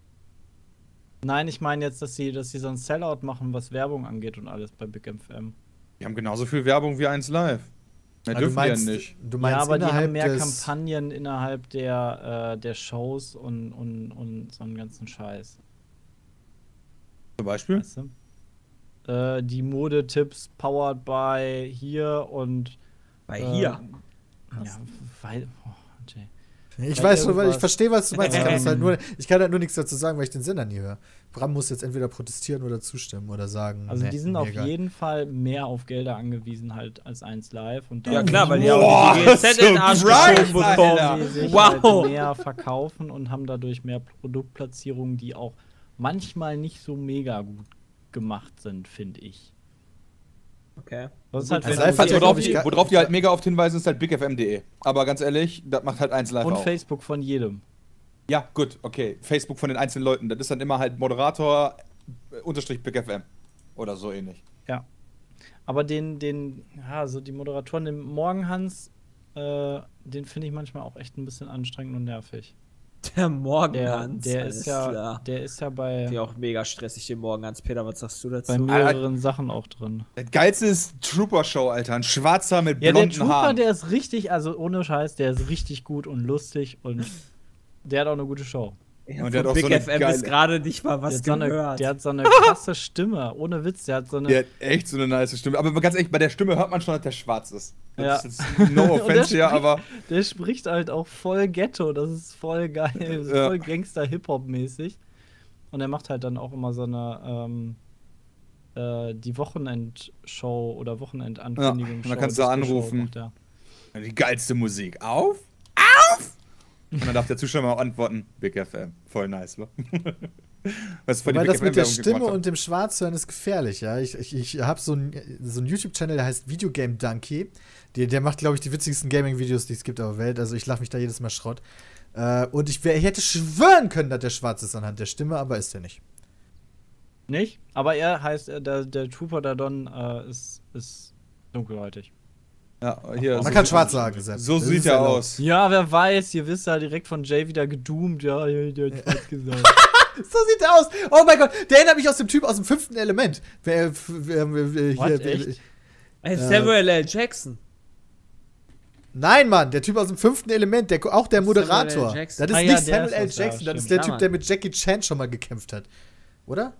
Nein, ich meine jetzt, dass sie, dass sie so ein Sellout machen, was Werbung angeht und alles bei Big F M. Die haben genauso viel Werbung wie eins live. Mehr Ah, du dürfen meinst, die ja nicht. du meinst Ja, aber die innerhalb haben mehr des, Kampagnen innerhalb der, äh, der Shows und, und, und so einen ganzen Scheiß. Zum Beispiel? Weißt du? Äh, die Modetipps powered by hier und Bei äh, hier. Ja, weil. Oh, Jay. Ich Weil weiß schon, weil ich irgendwas- verstehe, was du meinst. Ich kann, das halt Ähm. nur, ich kann halt nur nichts dazu sagen, weil ich den Sender nie höre. Bram muss jetzt entweder protestieren oder zustimmen oder sagen. Also nee, die sind mir auf egal. jeden Fall mehr auf Gelder angewiesen halt als eins Live. Und Ja da klar, weil die Boah, auch die G Z in den Arsch Surprise, geschoben Alter. bekommen. die sich Wow. halt mehr verkaufen und haben dadurch mehr Produktplatzierungen, die auch manchmal nicht so mega gut gemacht sind, finde ich. Okay. Das ist halt Also wenn live du hat ja, dir- glaub Worauf ich, die, gar- worauf die halt mega oft hinweisen, ist halt bigfm punkt de. Aber ganz ehrlich, das macht halt eins live und auch. Facebook von jedem. Ja, gut, okay. Facebook von den einzelnen Leuten. Das ist dann immer halt Moderator äh, unterstrich bigfm. Oder so ähnlich. Ja. Aber den, den, ja, so die Moderatoren, den Morgenhans, äh, den finde ich manchmal auch echt ein bisschen anstrengend und nervig. Der Der, Morgenhans. der alles ist ja, klar. der ist ja bei, Die auch mega stressig, den Morgenhans. Peter, was sagst du dazu? bei mehreren Sachen auch drin. Das geilste ist Trooper-Show, Alter. Ein Schwarzer mit Ja, der blonden Trooper, Haaren. der ist richtig, also ohne Scheiß, der ist richtig gut und lustig und der hat auch eine gute Show. Ja, Und der von hat auch so Big eine F M geile- ist gerade nicht mal Der was hat, so eine, gehört. der hat so eine krasse Stimme, ohne Witz, der hat so eine. Der hat echt so eine nice Stimme. Aber ganz ehrlich, bei der Stimme hört man schon, dass der schwarz ist. Das Ja. ist jetzt no Und der offense hier, spricht- aber Der spricht halt auch voll Ghetto, das ist voll geil, das ist Ja. voll Gangster-Hip-Hop-mäßig. Und er macht halt dann auch immer so eine, ähm, äh, die Wochenendshow oder Wochenendankündigungsshow. Ja, und dann kannst du Disco-Show anrufen. macht er. die geilste Musik. Auf! Auf! Und dann darf der Zuschauer mal antworten, Big F M. Voll nice, wa? Was für die Weil Big das mit der F M-Werbung Stimme gemacht hat. und dem Schwarzhören ist gefährlich, ja. Ich, ich, ich habe so einen so einen YouTube-Channel, der heißt Videogame Donkey. Der, der macht, glaube ich, die witzigsten Gaming-Videos, die es gibt auf der Welt. Also ich lache mich da jedes Mal Schrott. Äh, und ich, wär, ich hätte schwören können, dass der schwarz ist anhand der Stimme, aber ist er nicht. Nicht? Aber er heißt, äh, der, der Trooper da Don äh, ist, ist dunkelhäutig. Ja, hier, Man so kann sieht- schwarz sagen, Sepp. So Das sieht ist er erlaubt. aus. Ja, wer weiß, ihr wisst ja direkt von Jay wieder gedoomt. Ja, ja, der hat was gesagt. So sieht er aus. Oh mein Gott, der erinnert mich aus dem Typ aus dem fünften Element. Wer, äh, wer, wer, What, hier, echt? Ey, Äh, Samuel L. Jackson. Nein, Mann, der Typ aus dem fünften Element, der, auch der Samuel L. Moderator. Jackson. Das ist Ah ja, nicht der Samuel ist L. das, ja, Jackson, das ist stimmt. der Ja, Typ, Mann. der mit Jackie Chan schon mal gekämpft hat. Oder?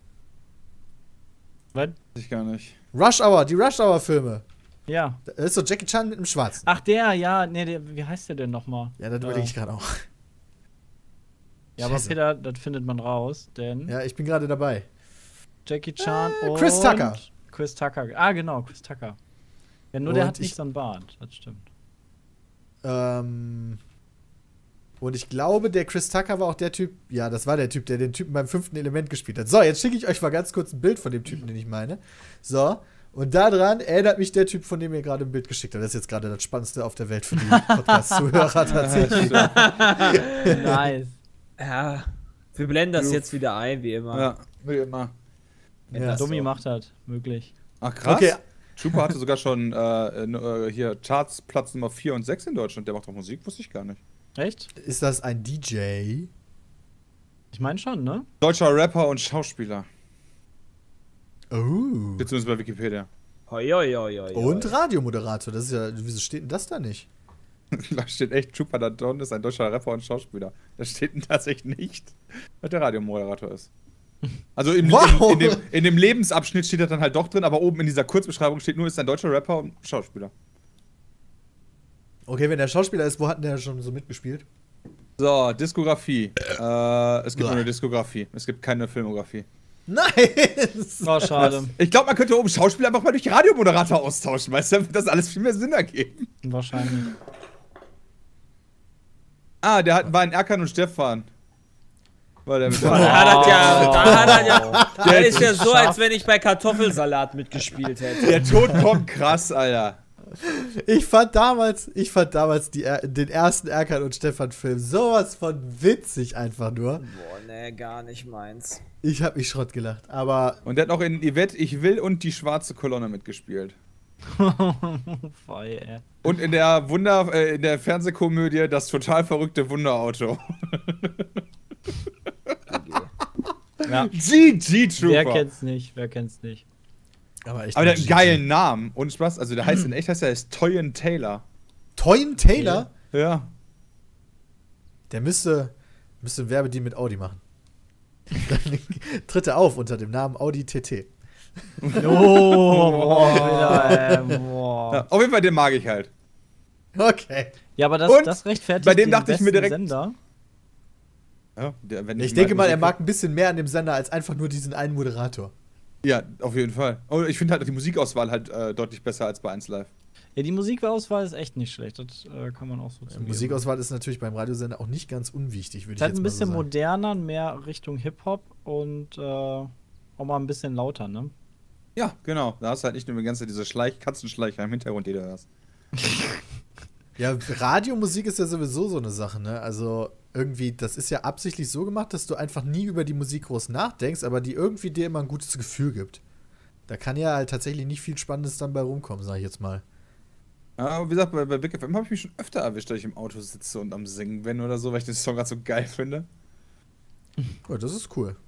Was? Weiß ich gar nicht. Rush Hour, die Rush Hour-Filme. Ja. Das ist so Jackie Chan mit dem Schwarzen. Ach, der, ja, nee, der, wie heißt der denn nochmal? Ja, das überlege ich gerade auch. Ja, aber Scheiße. Peter, das findet man raus, denn Ja, ich bin gerade dabei. Jackie Chan Äh, und Chris Tucker. Chris Tucker. Ah, genau, Chris Tucker. Ja, nur der Und hat nicht ich- so einen Bart, das stimmt. Ähm. Und ich glaube, der Chris Tucker war auch der Typ, ja, das war der Typ, der den Typen beim fünften Element gespielt hat. So, jetzt schicke ich euch mal ganz kurz ein Bild von dem Typen, den ich meine. So, und daran erinnert mich der Typ, von dem ihr gerade ein Bild geschickt habt. Das ist jetzt gerade das Spannendste auf der Welt für die Podcast-Zuhörer tatsächlich. Nice. Ja, wir blenden das Groove. jetzt wieder ein, wie immer. Ja, wie immer. Wenn Ja. das Dummy so- macht das, möglich. Ach krass. Okay. Trooper hatte sogar schon äh, äh, hier Charts Platz Nummer vier und sechs in Deutschland. Der macht doch Musik, wusste ich gar nicht. Echt? Ist das ein D J? Ich meine schon, ne? Deutscher Rapper und Schauspieler. Oh. Steht zumindest bei Wikipedia. Hoi, hoi, hoi, hoi, Und hoi. Radiomoderator. Das ist ja, wieso steht denn das da nicht? Da steht echt, Trooper da Don ist ein deutscher Rapper und Schauspieler. Das steht denn tatsächlich nicht, was der Radiomoderator ist. Also im, Wow. in, in, dem, in dem Lebensabschnitt steht das dann halt doch drin, aber oben in dieser Kurzbeschreibung steht nur, ist ein deutscher Rapper und Schauspieler. Okay, wenn der Schauspieler ist, wo hat denn der schon so mitgespielt? So, Diskografie. Äh, es gibt Boah. nur eine Diskografie. Es gibt keine Filmografie. Nice! Oh, schade. Ich glaube, man könnte oben Schauspieler einfach mal durch Radiomoderator austauschen, weißt du, dann wird das alles viel mehr Sinn ergeben. Wahrscheinlich. Ah, der hat, war in Erkan und Stefan. War der mit Da hat er ja, da hat er ja, Oh. der ist ja so, als wenn ich bei Kartoffelsalat mitgespielt hätte. Der Tod kommt krass, Alter. Ich fand damals, ich fand damals die, Er- den ersten Erkan und Stefan Film sowas von witzig einfach nur. Boah, nee, gar nicht meins. Ich hab mich Schrott gelacht. Aber Und der hat auch in Yvette, Ich will und die schwarze Kolonne mitgespielt. Voll, ey. Und in der Wunder, äh, in der Fernsehkomödie Das total verrückte Wunderauto. Ja. G G Trooper. Wer kennt's nicht? Wer kennt's nicht? aber, echt Aber der hat einen G G. geilen Namen. Und Spaß, also der heißt in echt heißt er ist Toyin Taylor. Toyin Taylor? Ja. Der müsste, müsste ein Werbedeal mit Audi machen. Dann tritt er auf unter dem Namen Audi T T. Oh, boah, wieder, ey, boah. Ja, auf jeden Fall, den mag ich halt. Okay. Ja, aber das, Und das rechtfertigt bei dem den dachte ich mir besten direkt- Sender. Ja, der, wenn Ich mal denke mal, er Musik- mag ein bisschen mehr an dem Sender als einfach nur diesen einen Moderator. Ja, auf jeden Fall. Und ich finde halt die Musikauswahl halt äh, deutlich besser als bei eins Live. Ja, die Musikauswahl ist echt nicht schlecht. Das äh, kann man auch so Die zugeben. Musikauswahl ist natürlich beim Radiosender auch nicht ganz unwichtig, würde Ist ich halt jetzt ein mal bisschen so sagen. moderner, mehr Richtung Hip-Hop und äh, auch mal ein bisschen lauter, ne? Ja, genau. Da hast du halt nicht nur die ganze diese Schleich Katzenschleicher im Hintergrund, die du hörst. Ja, Radiomusik ist ja sowieso so eine Sache, ne? Also irgendwie, das ist ja absichtlich so gemacht, dass du einfach nie über die Musik groß nachdenkst, aber die irgendwie dir immer ein gutes Gefühl gibt. Da kann ja halt tatsächlich nicht viel Spannendes dann bei rumkommen, sag ich jetzt mal. Ja, aber wie gesagt, bei, bei Big F M habe ich mich schon öfter erwischt, dass ich im Auto sitze und am Singen bin oder so, weil ich den Song gerade so geil finde. Ja, das ist cool.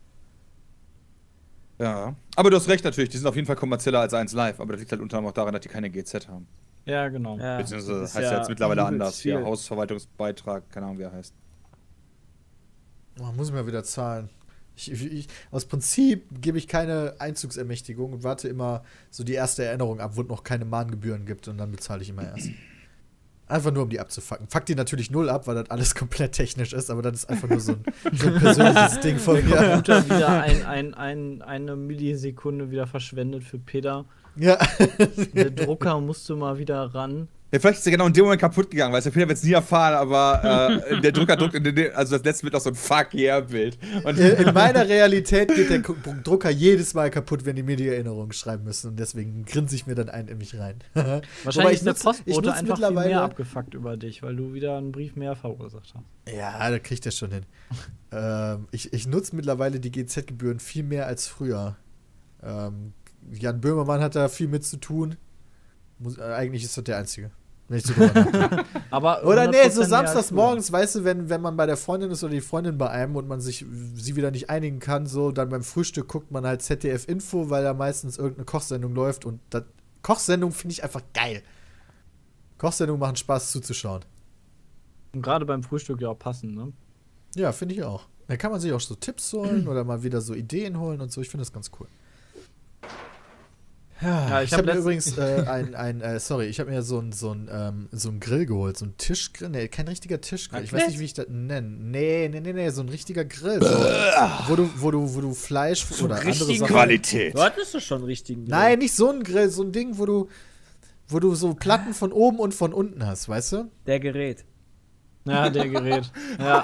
Ja. Aber du hast recht natürlich, die sind auf jeden Fall kommerzieller als eins Live, aber das liegt halt unter anderem auch daran, dass die keine G Z haben. Ja, genau. Ja, Beziehungsweise das heißt ist ja jetzt mittlerweile übelst anders. viel. Hier, Hausverwaltungsbeitrag, keine Ahnung, wie er heißt. Oh, muss ich mal wieder zahlen. Ich, ich, ich, aus Prinzip gebe ich keine Einzugsermächtigung und warte immer so die erste Erinnerung ab, wo es noch keine Mahngebühren gibt und dann bezahle ich immer erst. Einfach nur, um die abzufacken. Fuck die natürlich null ab, weil das alles komplett technisch ist, aber das ist einfach nur so ein, so ein persönliches Ding von Der mir. Computer wieder ein, ein, ein, eine Millisekunde wieder verschwendet für Peter. Ja. Der Drucker musste mal wieder ran. Ja, vielleicht ist er genau in dem Moment kaputt gegangen, weil der Peter wird es nie erfahren, aber äh, der Drucker druckt, in den, also das letzte wird auch so ein Fuck-yeah-Bild. Und In, in meiner Realität geht der Ko- Drucker jedes Mal kaputt, wenn die mir die Erinnerungen schreiben müssen und deswegen grinse ich mir dann einen in mich rein. Wobei Wahrscheinlich ich ist der nutze- ich Postbote nutze einfach viel mittlerweile- mehr abgefuckt über dich, weil du wieder einen Brief mehr verursacht hast. Ja, da kriegt er schon hin. ähm, ich ich nutze mittlerweile die G Z-Gebühren viel mehr als früher. Ähm, Jan Böhmermann hat da viel mit zu tun. Muss, äh, eigentlich ist das der Einzige. Wenn ich so drüber nachdenke. Aber Oder nee, so hundert Prozent mehr als samstags früher. morgens, weißt du, wenn, wenn man bei der Freundin ist oder die Freundin bei einem und man sich sie wieder nicht einigen kann, so, dann beim Frühstück guckt man halt Z D F-Info, weil da meistens irgendeine Kochsendung läuft und das, Kochsendung finde ich einfach geil. Kochsendungen machen Spaß zuzuschauen. Und gerade beim Frühstück ja auch passend, ne? Ja, finde ich auch. Da kann man sich auch so Tipps holen oder mal wieder so Ideen holen und so. Ich finde das ganz cool. Ja, Ja, ich ich habe hab mir letzt- übrigens äh, ein, ein äh, sorry, ich habe mir so ein, so ein, ähm, so ein Grill geholt, so ein Tischgrill, nee, kein richtiger Tischgrill, ich weiß nicht, wie ich das nenne. Nee, nee, nee, nee, so ein richtiger Grill, so, wo du, wo du, wo du Fleisch oder andere richtigen Sachen. Qualität. Du hattest doch schon einen richtigen. Grill. Nein, nicht so ein Grill, so ein Ding, wo du, wo du so Platten von oben und von unten hast, weißt du? Der Gerät. Ja, der Gerät. Ja.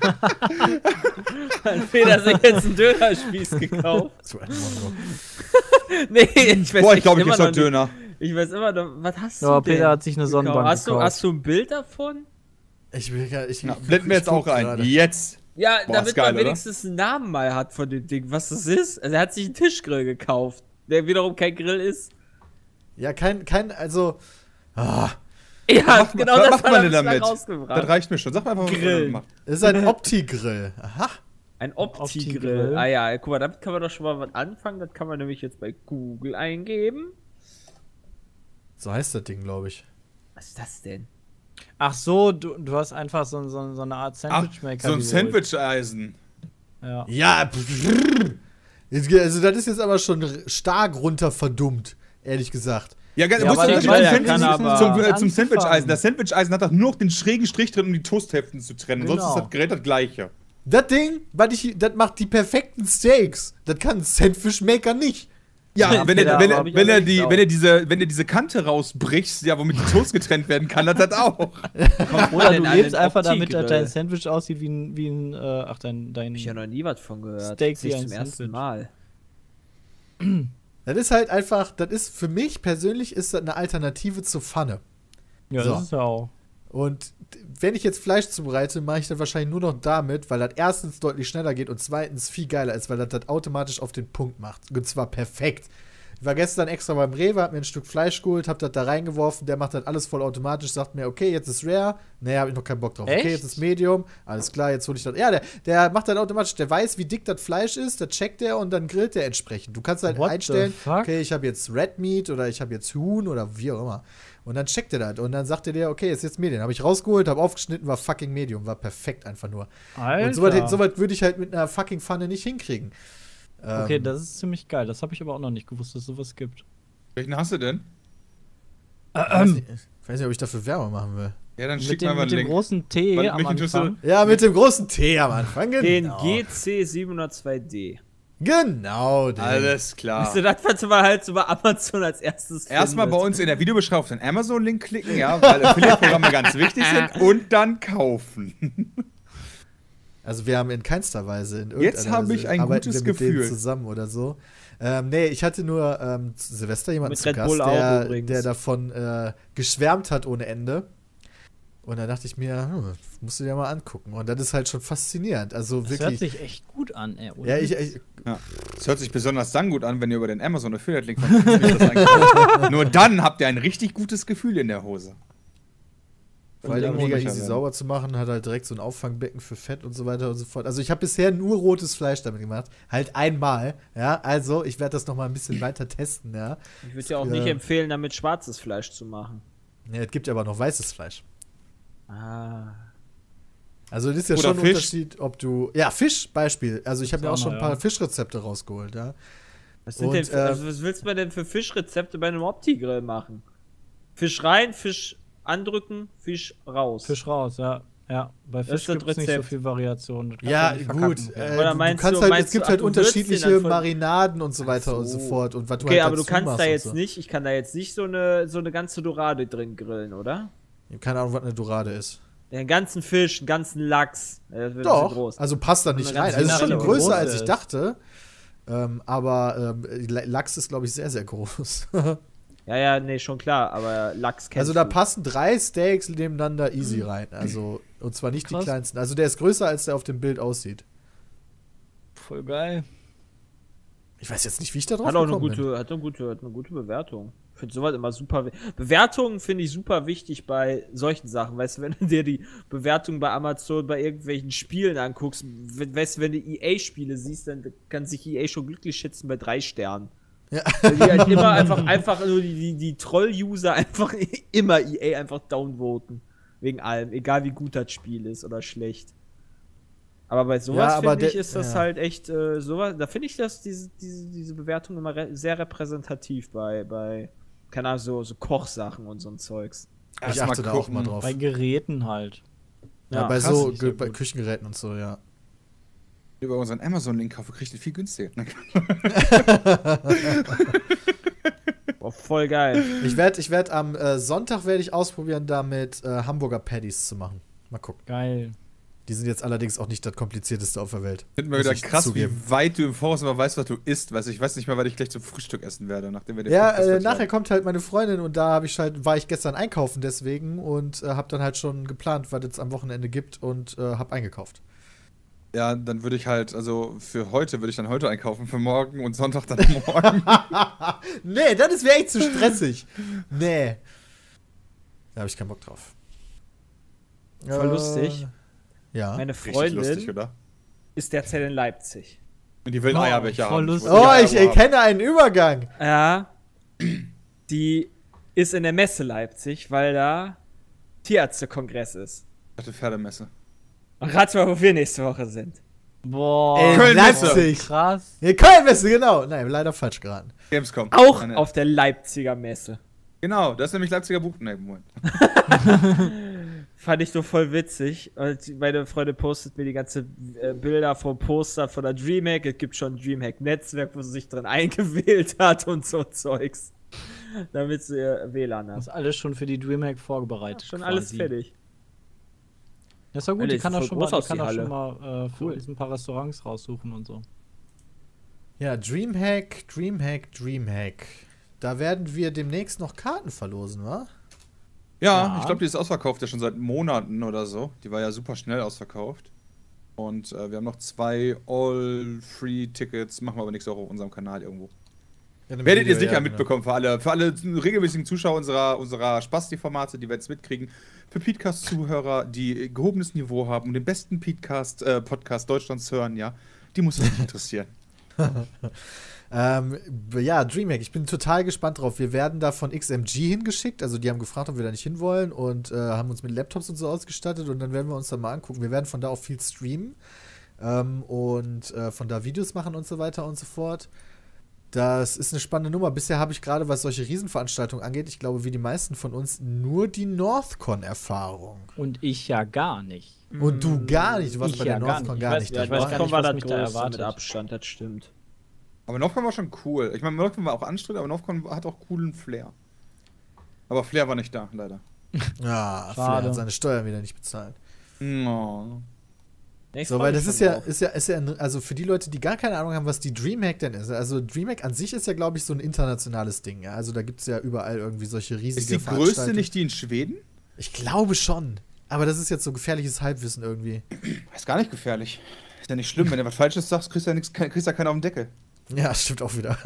Hat Peter sich jetzt einen Dönerspieß gekauft? So ein Mongo. Nee, ich weiß Boah, ich glaube, ich immer esse noch heute Döner. nicht- Ich weiß immer noch, was hast du Ja, denn Peter hat sich eine gekauft? Sonnenbank hast du, gekauft. hast du ein Bild davon? Ich will gar ich, Ja, ich- blenden wir ich jetzt auch guck ein. gerade. Jetzt. Ja, Boah, damit ist geil, man oder? wenigstens einen Namen mal hat von dem Ding, was das ist. Also er hat sich einen Tischgrill gekauft, der wiederum kein Grill ist. Ja, kein, kein, also, ah, Ja, Macht- genau was das macht hat man er denn bislang damit? rausgebracht. Das reicht mir schon. Sag mal einfach, was man Grillen. damit macht. es ist ein Opti-Grill. Aha. Ein Opti-Grill. Opti-Grill. Ah ja, guck mal, damit kann man doch schon mal was anfangen. Das kann man nämlich jetzt bei Google eingeben. So heißt das Ding, glaube ich. Was ist das denn? Ach so, du, du hast einfach so, so, so eine Art Ach, Sandwich-Maker. so ein geholt. Sandwich-Eisen. Ja. Ja, pff, jetzt, also das ist jetzt aber schon r- stark runter verdummt, ehrlich gesagt. Ja, ganz, Ja, musst aber du der zum, Ball, der Sandwich- kann aber zum, äh, zum anfangen. Sandwich-Eisen. Das Sandwich-Eisen hat doch nur noch den schrägen Strich drin, um die Toasthälften zu trennen. Genau. Sonst ist das Gerät das gleiche. Das Ding, was ich, das macht die perfekten Steaks. Das kann ein Sandwich-Maker nicht. Ja, Ja, wenn, Peter, er, wenn, hab er, ich wenn, aber er nicht die, auch. wenn, er diese, wenn er diese Kante rausbrichst, ja, womit die Toast getrennt werden kann, hat das auch. Oder denn du an lebst den einfach damit, dass Opti-Grill? dein Sandwich aussieht wie ein, wie ein äh, ach, dein, dein Hab ich ja noch nie was von gehört. Steak Sehe wie ich ein zum ersten Sandwich. Mal. Das ist halt einfach, das ist für mich persönlich ist das eine Alternative zur Pfanne. Ja, So. das ist ja auch. Und wenn ich jetzt Fleisch zubereite, mache ich das wahrscheinlich nur noch damit, weil das erstens deutlich schneller geht und zweitens viel geiler ist, weil das das automatisch auf den Punkt macht. Und zwar perfekt. war gestern extra beim Rewe, hab mir ein Stück Fleisch geholt, hab das da reingeworfen, der macht das alles vollautomatisch, sagt mir, okay, jetzt ist Rare, nee, hab ich noch keinen Bock drauf. Echt? Okay, jetzt ist Medium, alles klar, jetzt hol ich das. Ja, der, der macht dann automatisch, der weiß, wie dick das Fleisch ist, das checkt der und dann grillt der entsprechend. Du kannst halt What the einstellen, fuck? okay, ich habe jetzt Red Meat oder ich habe jetzt Huhn oder wie auch immer. Und dann checkt er das und dann sagt er dir, okay, ist jetzt Medium. Habe ich rausgeholt, habe aufgeschnitten, war fucking Medium, war perfekt einfach nur. Alter. Und sowas so weit würde ich halt mit einer fucking Pfanne nicht hinkriegen. Okay, Ähm, das ist ziemlich geil. Das habe ich aber auch noch nicht gewusst, dass es sowas gibt. Welchen hast du denn? ich, weiß nicht, ich weiß nicht, ob ich dafür Werbung machen will. Ja, dann Mit schick dem, mal mal mit einen dem Link. großen T Weil am mich interessiert- Anfang. Ja, mit dem großen T am Anfang, genau. Den G C siebenhundertzwei D. Genau, den. Alles klar. Weißt du, das, was du mal halt so bei Amazon als erstes Erstmal bei findest. uns in der Videobeschreibung auf den Amazon-Link klicken, ja, weil Affiliate-Programme ganz wichtig sind und dann kaufen. Also wir haben in keinster Weise in irgendeiner Jetzt habe Weise ich ein arbeiten gutes wir mit denen Gefühl. zusammen oder so. Ähm, nee, ich hatte nur ähm, zu Silvester jemanden Mit zu Red Gast, Bull auch der, übrigens. der davon äh, geschwärmt hat ohne Ende. Und da dachte ich mir, hm, musst du dir mal angucken. Und das ist halt schon faszinierend. Also Das wirklich. hört sich echt gut an, ey. Oder? ja, ich, ich, Ja. Das hört sich besonders dann gut an, wenn ihr über den Amazon Affiliate-Link von das einkauft. Nur dann habt ihr ein richtig gutes Gefühl in der Hose. vor allem Ja, mega sicher easy werden. sauber zu machen, hat halt direkt so ein Auffangbecken für Fett und so weiter und so fort. Also ich habe bisher nur rotes Fleisch damit gemacht. Halt einmal, ja. Also ich werde das noch mal ein bisschen weiter testen, ja. Ich würde dir auch Ja. nicht empfehlen, damit schwarzes Fleisch zu machen. Ja, es gibt ja aber noch weißes Fleisch. Ah. Also das ist ja Oder schon ein Fisch. Unterschied, ob du. Ja, Fisch, Beispiel. Also ich habe mir auch Gibt's auch schon ein noch, paar ja. Fischrezepte rausgeholt, ja. Was, sind Und, denn für, äh, also was willst du denn für Fischrezepte bei einem Opti-Grill machen? Fisch rein, Fisch andrücken, Fisch raus. Fisch raus, ja. Ja, bei Das Fisch ist das gibt es nicht so Rezept. viel Variation. Das kannst Ja, du nicht verkacken. gut. Äh, Oder du, meinst du kannst du- halt, meinst es gibt du, halt ach, du würzt den unterschiedliche dann von- Marinaden und so weiter Ach und so so. fort. Und was du Okay, halt aber du dazu kannst machst da und jetzt so. nicht, ich kann da jetzt nicht so eine, so eine ganze Dorade drin grillen, oder? Ich hab keine Ahnung, was eine Dorade ist. Den ganzen Fisch, den ganzen Lachs. Ja, das wird ein Doch, bisschen groß. also passt da nicht Eine rein. ganze Also es ist schon Rinderfilet, größer, groß als ich ist. dachte. Ähm, aber ähm, Lachs ist, glaube ich, sehr, sehr groß. Ja, ja, nee, schon klar, aber Lachs kennst Also da du. passen drei Steaks nebeneinander easy rein. Also, und zwar nicht Krass. die kleinsten. Also der ist größer, als der auf dem Bild aussieht. Voll geil. Ich weiß jetzt nicht, wie ich da drauf Hat auch eine gekommen bin. gute, hat eine gute, hat eine gute Bewertung. Ich finde sowas immer super. wi- Bewertungen finde ich super wichtig bei solchen Sachen. Weißt du, wenn du dir die Bewertung bei Amazon bei irgendwelchen Spielen anguckst, we- weißt du, wenn du E A-Spiele siehst, dann kann sich E A schon glücklich schätzen bei drei Sternen. Ja. Weil die halt immer einfach, einfach nur die, die, die Troll-User einfach immer E A einfach downvoten. Wegen allem. Egal wie gut das Spiel ist oder schlecht. Aber bei sowas Ja, aber finde ich, der- ist das ja. halt echt, äh, sowas, da finde ich das, diese, diese, diese Bewertung immer re sehr repräsentativ bei, bei, keine Ahnung, so, so Kochsachen und so ein Zeugs. Ich Erst mal achte da auch gucken. mal drauf. Bei Geräten halt. Ja, Ja, bei krass, so nicht so Ge- bei gut. Küchengeräten und so, ja. Über unseren Amazon-Link kaufe, kriegt ihr viel günstiger. Boah, voll geil. Ich werde ich werd am äh, Sonntag werde ich ausprobieren, damit äh, Hamburger Patties zu machen. Mal gucken. Geil. Die sind jetzt allerdings auch nicht das komplizierteste auf der Welt. Finden wir Muss wieder ich krass, zugeben. wie weit du im Voraus immer weißt, was du isst. Weißt du, ich weiß nicht mal, was ich gleich zum Frühstück essen werde, nachdem wir den Ja, Podcast äh, fertig nachher haben. kommt halt meine Freundin und da habe ich halt, war ich gestern einkaufen deswegen und äh, habe dann halt schon geplant, was es am Wochenende gibt und äh, habe eingekauft. Ja, dann würde ich halt, also für heute würde ich dann heute einkaufen, für morgen und Sonntag dann morgen. Nee, das wäre echt zu stressig. Nee. Da habe ich keinen Bock drauf. Voll lustig. Ja. Meine Richtig Freundin lustig, oder? ist derzeit in Leipzig. Und die wilden Oh, Eierbecher voll haben. lustig. wollte Oh, die ich Eier haben. erkenne einen Übergang. Ja. Die ist in der Messe Leipzig, weil da Tierärztekongress ist. Ich dachte Pferdemesse. Und rat mal, wo wir nächste Woche sind. Boah. In Köln-Messe. Leipzig. Krass. Nee, Köln-Messe, genau. Nein, leider falsch geraten. Gamescom. Auch Eine- auf der Leipziger Messe. Genau, das ist nämlich Leipziger Buch. Nee, Moment. Fand ich doch voll witzig. Und meine Freundin postet mir die ganze äh, Bilder vom Poster von der Dreamhack. Es gibt schon ein Dreamhack-Netzwerk, wo sie sich drin eingewählt hat und so Zeugs. Damit sie ihr W L A N Das hat. ist alles schon für die Dreamhack vorbereitet. Schon quasi. alles fertig. Das ist doch gut, Alter, die kann sieht doch voll schon mal, groß aus, die kann die doch schon Halle. mal äh, für Cool. uns ein paar Restaurants raussuchen und so. Ja, Dreamhack, Dreamhack, Dreamhack. Da werden wir demnächst noch Karten verlosen, wa? Ja, Ja. ich glaube, die ist ausverkauft ja schon seit Monaten oder so. Die war ja super schnell ausverkauft. Und äh, wir haben noch zwei All-Free-Tickets. Machen wir aber nächste Woche auf unserem Kanal irgendwo. In einem Werdet ihr Video, sicher ja, mitbekommen, für alle, für alle regelmäßigen Zuschauer unserer, unserer Spasti-Formate, die wir jetzt mitkriegen. Für Podcast-Zuhörer, die gehobenes Niveau haben und den besten Podcast, äh, Podcast Deutschlands hören, ja, die muss es nicht interessieren. ähm, ja, DreamHack, ich bin total gespannt drauf. Wir werden da von X M G hingeschickt, also die haben gefragt, ob wir da nicht hinwollen und äh, haben uns mit Laptops und so ausgestattet und dann werden wir uns da mal angucken. Wir werden von da auch viel streamen ähm, und äh, von da Videos machen und so weiter und so fort. Das ist eine spannende Nummer. Bisher habe ich gerade, was solche Riesenveranstaltungen angeht, ich glaube, wie die meisten von uns, nur die Northcon-Erfahrung. Und ich ja gar nicht. Und du gar nicht. Du warst Ich bei der ja gar Northcon nicht. gar Ich nicht. weiß- Ja, ich weiß dabei. gar nicht, war was das mich da größte erwartet. mit Abstand, das stimmt. Aber Northcon war schon cool. Ich meine, Northcon war auch anstrengend, aber Northcon hat auch coolen Flair. Aber Flair war nicht da, leider. Ja, Flair Schade. hat seine Steuern wieder nicht bezahlt. No. Nächstes So, Mal weil bin das ich ist schon ja, drauf. ist ja, ist ja, ein- also für die Leute, die gar keine Ahnung haben, was die DreamHack denn ist. Also DreamHack an sich ist ja, glaube ich, so ein internationales Ding. Ja? Also da gibt es ja überall irgendwie solche riesige Ist die größte Veranstaltungen. nicht die in Schweden? Ich glaube schon. Aber das ist jetzt so gefährliches Halbwissen irgendwie. Ist gar nicht gefährlich. Ist ja nicht schlimm, wenn du was Falsches sagst, kriegst du ja, nix, kriegst ja keiner auf den Deckel. Ja, stimmt auch wieder.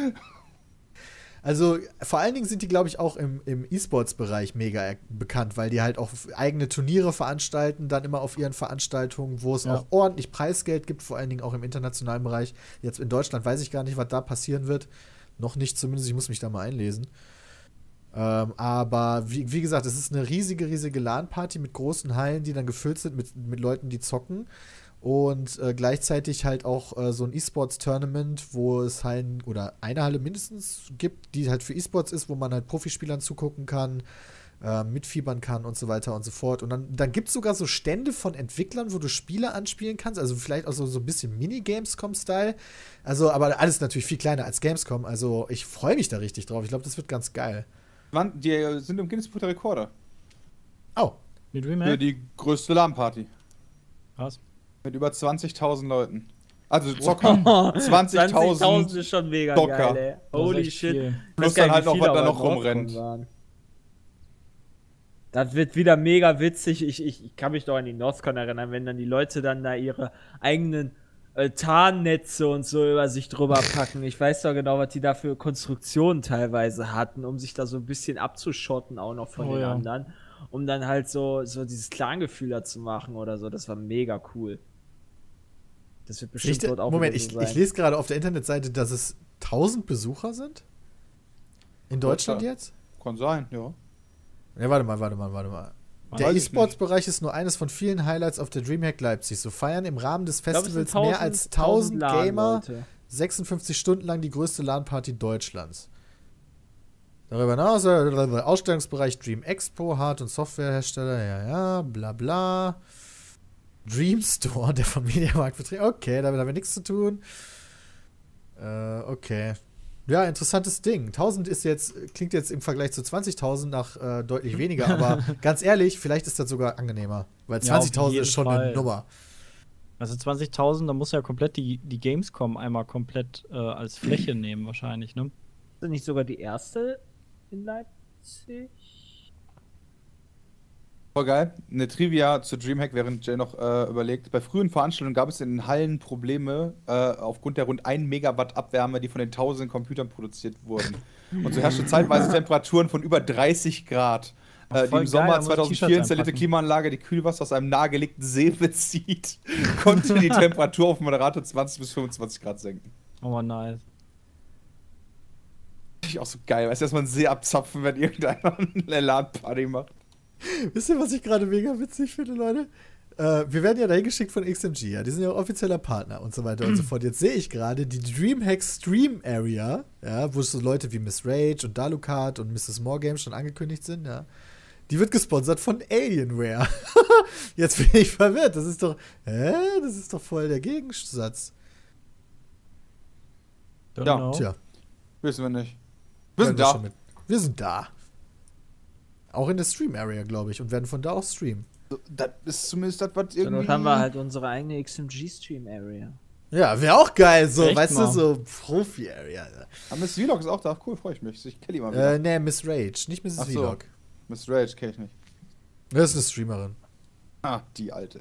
Also vor allen Dingen sind die, glaube ich, auch im, im E-Sports-Bereich mega er- bekannt, weil die halt auch eigene Turniere veranstalten, dann immer auf ihren Veranstaltungen, wo es Ja. auch ordentlich Preisgeld gibt, vor allen Dingen auch im internationalen Bereich. Jetzt in Deutschland weiß ich gar nicht, was da passieren wird. Noch nicht zumindest, ich muss mich da mal einlesen. Ähm, aber wie, wie gesagt, es ist eine riesige, riesige LAN-Party mit großen Hallen, die dann gefüllt sind mit, mit Leuten, die zocken. Und äh, gleichzeitig halt auch äh, so ein E-Sports-Tournament, wo es Hallen oder eine Halle mindestens gibt, die halt für E-Sports ist, wo man halt Profispielern zugucken kann, äh, mitfiebern kann und so weiter und so fort. Und dann, dann gibt es sogar so Stände von Entwicklern, wo du Spiele anspielen kannst, also vielleicht auch so, so ein bisschen Mini-Gamescom-Style. Also, aber alles natürlich viel kleiner als Gamescom. Also ich freue mich da richtig drauf. Ich glaube, das wird ganz geil. Wann, die sind im Guinness Buch der Rekorde. Oh, Mit Für Remake? die größte LAN-Party. Was? Mit über zwanzigtausend Leuten. Also Zocker. zwanzigtausend. zwanzigtausend ist schon mega Zocker. geil, ey. Das ist Holy echt shit. viel. Ich Plus weiß gar dann halt nicht, noch, wie was viele da aber noch in rumrennt. Nordkon waren. Das wird wieder mega witzig. Ich, ich, ich kann mich doch an die Northcon erinnern, wenn dann die Leute dann da ihre eigenen äh, Tarnnetze und so über sich drüber packen. Ich weiß doch genau, was die da für Konstruktionen teilweise hatten, um sich da so ein bisschen abzuschotten, auch noch von Oh den ja. anderen. Um dann halt so, so dieses Clan-Gefühl da zu machen oder so. Das war mega cool. Das wird bestimmt ich, dort auch Moment, wieder ich, so sein. ich lese gerade auf der Internetseite, dass es tausend Besucher sind? In Deutschland Ja. jetzt? Kann sein, ja. Ja, warte mal, warte mal, warte mal. Weiß Der ich E-Sports-Bereich ist nur eines von vielen Highlights auf der DreamHack Leipzig. So feiern im Rahmen des Ich glaub, es sind Festivals mehr als tausend Gamer LAN-Leute. sechsundfünfzig Stunden lang die größte LAN-Party Deutschlands. Darüber hinaus äh, Ausstellungsbereich Dream Expo, Hard- und Softwarehersteller, ja, ja, bla bla. Dream Store, der vom Mediamarkt betrieben. Okay, damit haben wir nichts zu tun. Äh, okay. Ja, interessantes Ding. tausend ist jetzt, klingt jetzt im Vergleich zu zwanzigtausend nach äh, deutlich weniger, aber ganz ehrlich, vielleicht ist das sogar angenehmer. Weil Ja, auf zwanzigtausend jeden ist schon Fall. eine Nummer. Also zwanzigtausend, da muss ja komplett die, die Gamescom einmal komplett äh, als Fläche nehmen, wahrscheinlich, ne? Ist nicht sogar die erste in Leipzig? Voll geil. Eine Trivia zu DreamHack, während Jay noch äh, überlegt. Bei frühen Veranstaltungen gab es in den Hallen Probleme äh, aufgrund der rund ein Megawatt Abwärme, die von den tausenden Computern produziert wurden. Und so herrschte zeitweise Temperaturen von über dreißig Grad. Äh, die voll im geil, Sommer da muss ich zweitausendvier T-Shirts installierte einpacken. Klimaanlage, die Kühlwasser aus einem nahegelegten See bezieht, konnte die Temperatur auf moderate zwanzig bis fünfundzwanzig Grad senken. Oh, nice. Finde ich auch so geil. Weißt du, dass man einen See abzapfen, wenn irgendeiner eine LAN-Party macht. Wisst ihr, was ich gerade mega witzig finde, Leute? Äh, wir werden ja dahin geschickt von X M G, ja. Die sind ja offizieller Partner und so weiter und so fort. Jetzt sehe ich gerade die DreamHack Stream Area, ja, wo so Leute wie Miss Rage und Dalukat und Misses More Games schon angekündigt sind, ja. Die wird gesponsert von Alienware. Jetzt bin ich verwirrt. Das ist doch, hä? Das ist doch voll der Gegensatz. Don't Ja, know. Tja. Wissen wir nicht. Wir sind werden da. schon mit- Wir sind da. Auch in der Stream Area, glaube ich, und werden von da auch streamen. Das ist zumindest das, was Dann irgendwie... haben wir halt unsere eigene X M G-Stream-Area. Ja, wäre auch geil, so, Echt weißt mal. du, so Profi-Area. Ah, Miss Vlog ist auch da. Cool, freue ich mich. Ich kenne die mal wieder. Äh, nee, Miss Rage, nicht Misses Ach so. Vlog. Miss Rage kenne ich nicht. Das ist eine Streamerin. Ah, die alte.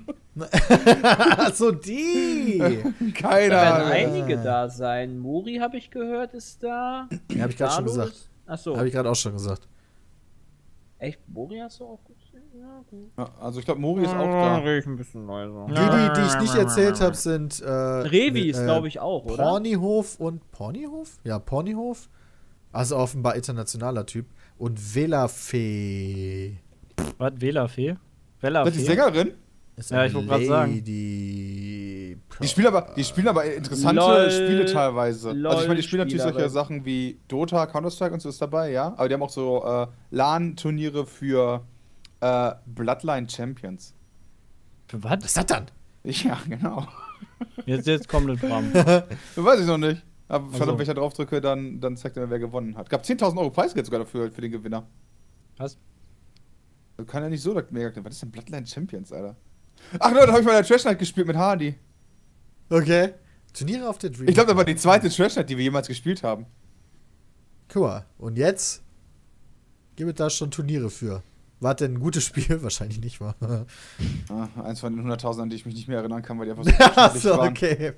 Achso, die! Keine Da werden Ahnung. einige da sein. Mori, habe ich gehört, ist da. Ja, hab ich gerade schon Carlo gesagt. ist- Achso. Habe ich gerade auch schon gesagt. Echt? Mori hast du auch gut? Ja, gut. Ja, also ich glaube, Mori ist auch Ah, da. red ich ein bisschen leiser. Die, die, die ich nicht erzählt habe, sind. Äh, Revi ist, äh, glaube ich, auch, oder? Pornihof und. Pornihof? Ja, Pornihof. Also offenbar internationaler Typ. Und Velafee. Was? Wählerfee? Ist das die Wählerfee? Sängerin? Ist Ja, eine ich wollte gerade sagen. Lady. Die spielen aber, die spielen aber interessante Lol. Spiele teilweise. Lol also ich meine, die spielen natürlich solche Spielerin. Sachen wie Dota, Counter-Strike und so ist dabei, ja. Aber die haben auch so äh, LAN-Turniere für äh, Bloodline Champions. Für was? Was ist das dann? Ja, genau. Jetzt, jetzt kommt ein Bram. Weiß ich noch nicht. Aber Also. verdammt, wenn ich da drauf drücke, dann, dann zeigt er mir, wer gewonnen hat. Gab zehntausend Euro Preisgeld sogar dafür, für den Gewinner. Was? Das kann ja nicht so mega. Was ist denn Bloodline Champions, Alter? Ach Leute, da habe ich mal in der Trash Night gespielt mit Hardy. Okay. Turniere auf der Dream. Ich glaube, das war die zweite Trash Night, die wir jemals gespielt haben. Guck mal. Und jetzt gibt es da schon Turniere für. War denn ein gutes Spiel? Wahrscheinlich nicht, war. Ah, eins von den hunderttausend, an die ich mich nicht mehr erinnern kann, weil die einfach so unterschiedlich Achso, waren. okay.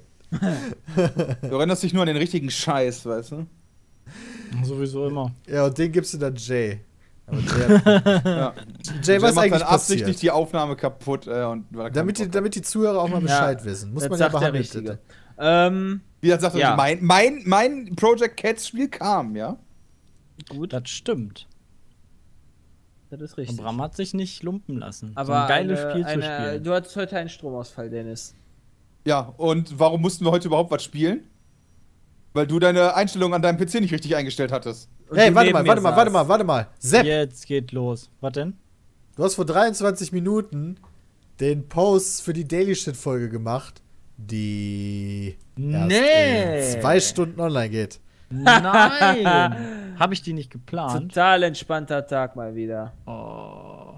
Du erinnerst dich nur an den richtigen Scheiß, weißt du? Sowieso immer. Ja, und den gibst du dann Jay. Aber Jay, hat, Ja. Jay was macht eigentlich dann absichtlich passiert? die Aufnahme kaputt. Äh, und weil er keinen Damit die, Bock hat. damit die Zuhörer auch mal Bescheid wissen. Muss das man ja sagt der behandelt. Richtige. Ähm, Wie gesagt, sagt er, Ja. mein, mein, mein Project Cats Spiel kam, ja? gut, Das stimmt. das ist Und richtig. Bram hat sich nicht lumpen lassen. Aber so ein geiles eine, Spiel zu eine, spielen. du hattest heute einen Stromausfall, Dennis. Ja, und warum mussten wir heute überhaupt was spielen? Weil du deine Einstellungen an deinem P C nicht richtig eingestellt hattest. Und Hey, du warte neben mal, mir warte mal, warte saßt. mal, warte mal. Sepp, Jetzt geht los. Was denn? du hast vor dreiundzwanzig Minuten den Post für die Daily Shit Folge gemacht, die erst Nee. in zwei Stunden online geht. Nein! Habe ich die nicht geplant? Total entspannter Tag mal wieder. Oh.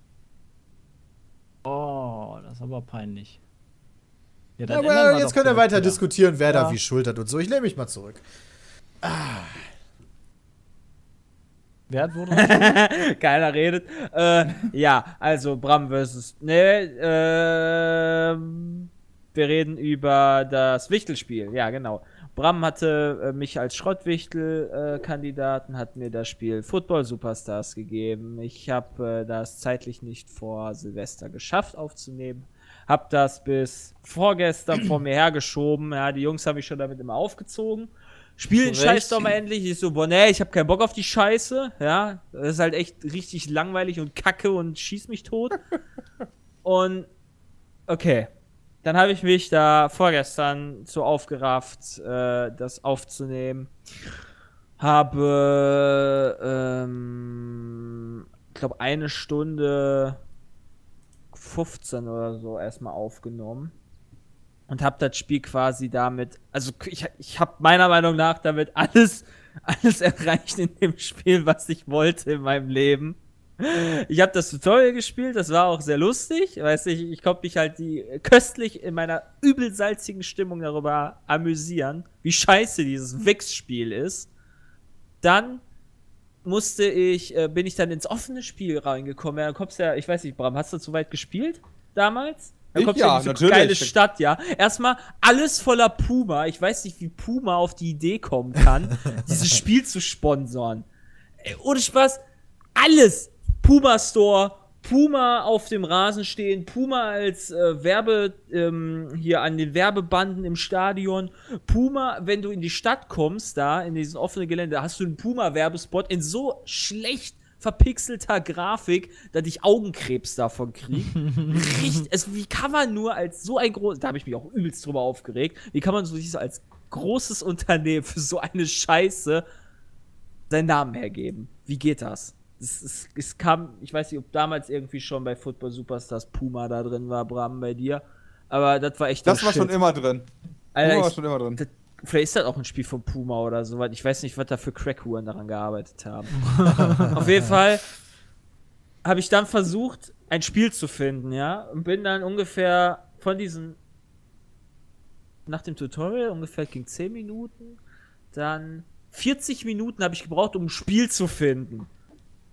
Oh, das ist aber peinlich. Ja, dann ändern Aber wir jetzt doch könnt ihr direkt weiter wieder. diskutieren, wer da Ja. wie Schuld hat und so. Ich lehne mich mal zurück. Wer hat wurde? Keiner redet. Äh, ja, also Bram versus. Ne, ähm, wir reden über das Wichtelspiel. Ja, genau. Bram hatte äh, mich als Schrottwichtel-Kandidaten, hat mir das Spiel Football Superstars gegeben. Ich habe äh, das zeitlich nicht vor Silvester geschafft aufzunehmen. Hab das bis vorgestern vor mir hergeschoben. Ja, die Jungs haben mich schon damit immer aufgezogen. Spiel den Zu Recht. Scheiß doch mal endlich. Ich so, boah, nee, ich hab keinen Bock auf die Scheiße. Ja, das ist halt echt richtig langweilig und kacke und schieß mich tot. Und, okay. Dann habe ich mich da vorgestern so aufgerafft, äh, das aufzunehmen. Habe, ähm, ich glaube, eine Stunde fünfzehn oder so erstmal aufgenommen. Und habe das Spiel quasi damit, also ich, ich habe meiner Meinung nach damit alles, alles erreicht in dem Spiel, was ich wollte in meinem Leben. Ich habe das Tutorial gespielt, das war auch sehr lustig, weiß ich, ich konnte mich halt die köstlich in meiner übel salzigen Stimmung darüber amüsieren, wie scheiße dieses Wix-Spiel ist. Dann musste ich, äh, bin ich dann ins offene Spiel reingekommen. Ja, dann kommst du ja, ich weiß nicht, Bram, hast du zu weit gespielt damals? Dann Ich kommst ja, du in diese natürlich. geile Stadt, ja. Erstmal alles voller Puma. Ich weiß nicht, wie Puma auf die Idee kommen kann, dieses Spiel zu sponsoren. Ey, ohne Spaß, alles. Puma Store, Puma auf dem Rasen stehen, Puma als äh, Werbe, ähm, hier an den Werbebanden im Stadion, Puma, wenn du in die Stadt kommst, da in dieses offene Gelände, da hast du einen Puma-Werbespot in so schlecht verpixelter Grafik, dass ich Augenkrebs davon krieg. Richtig, es, wie kann man nur als so ein großes, da habe ich mich auch übelst drüber aufgeregt, wie kann man so sich so als großes Unternehmen für so eine Scheiße seinen Namen hergeben? Wie geht das? Es, es, es kam, ich weiß nicht, ob damals irgendwie schon bei Football Superstars Puma da drin war, Bram, bei dir. Aber das war echt Das der war Shit. schon immer drin. Alter, Puma war ich, schon immer drin. das, vielleicht ist das auch ein Spiel von Puma oder so, weil ich weiß nicht, was da für Crackhuren daran gearbeitet haben. Auf jeden Fall habe ich dann versucht, ein Spiel zu finden, ja, und bin dann ungefähr von diesen, nach dem Tutorial, ungefähr ging zehn Minuten, dann vierzig Minuten habe ich gebraucht, um ein Spiel zu finden.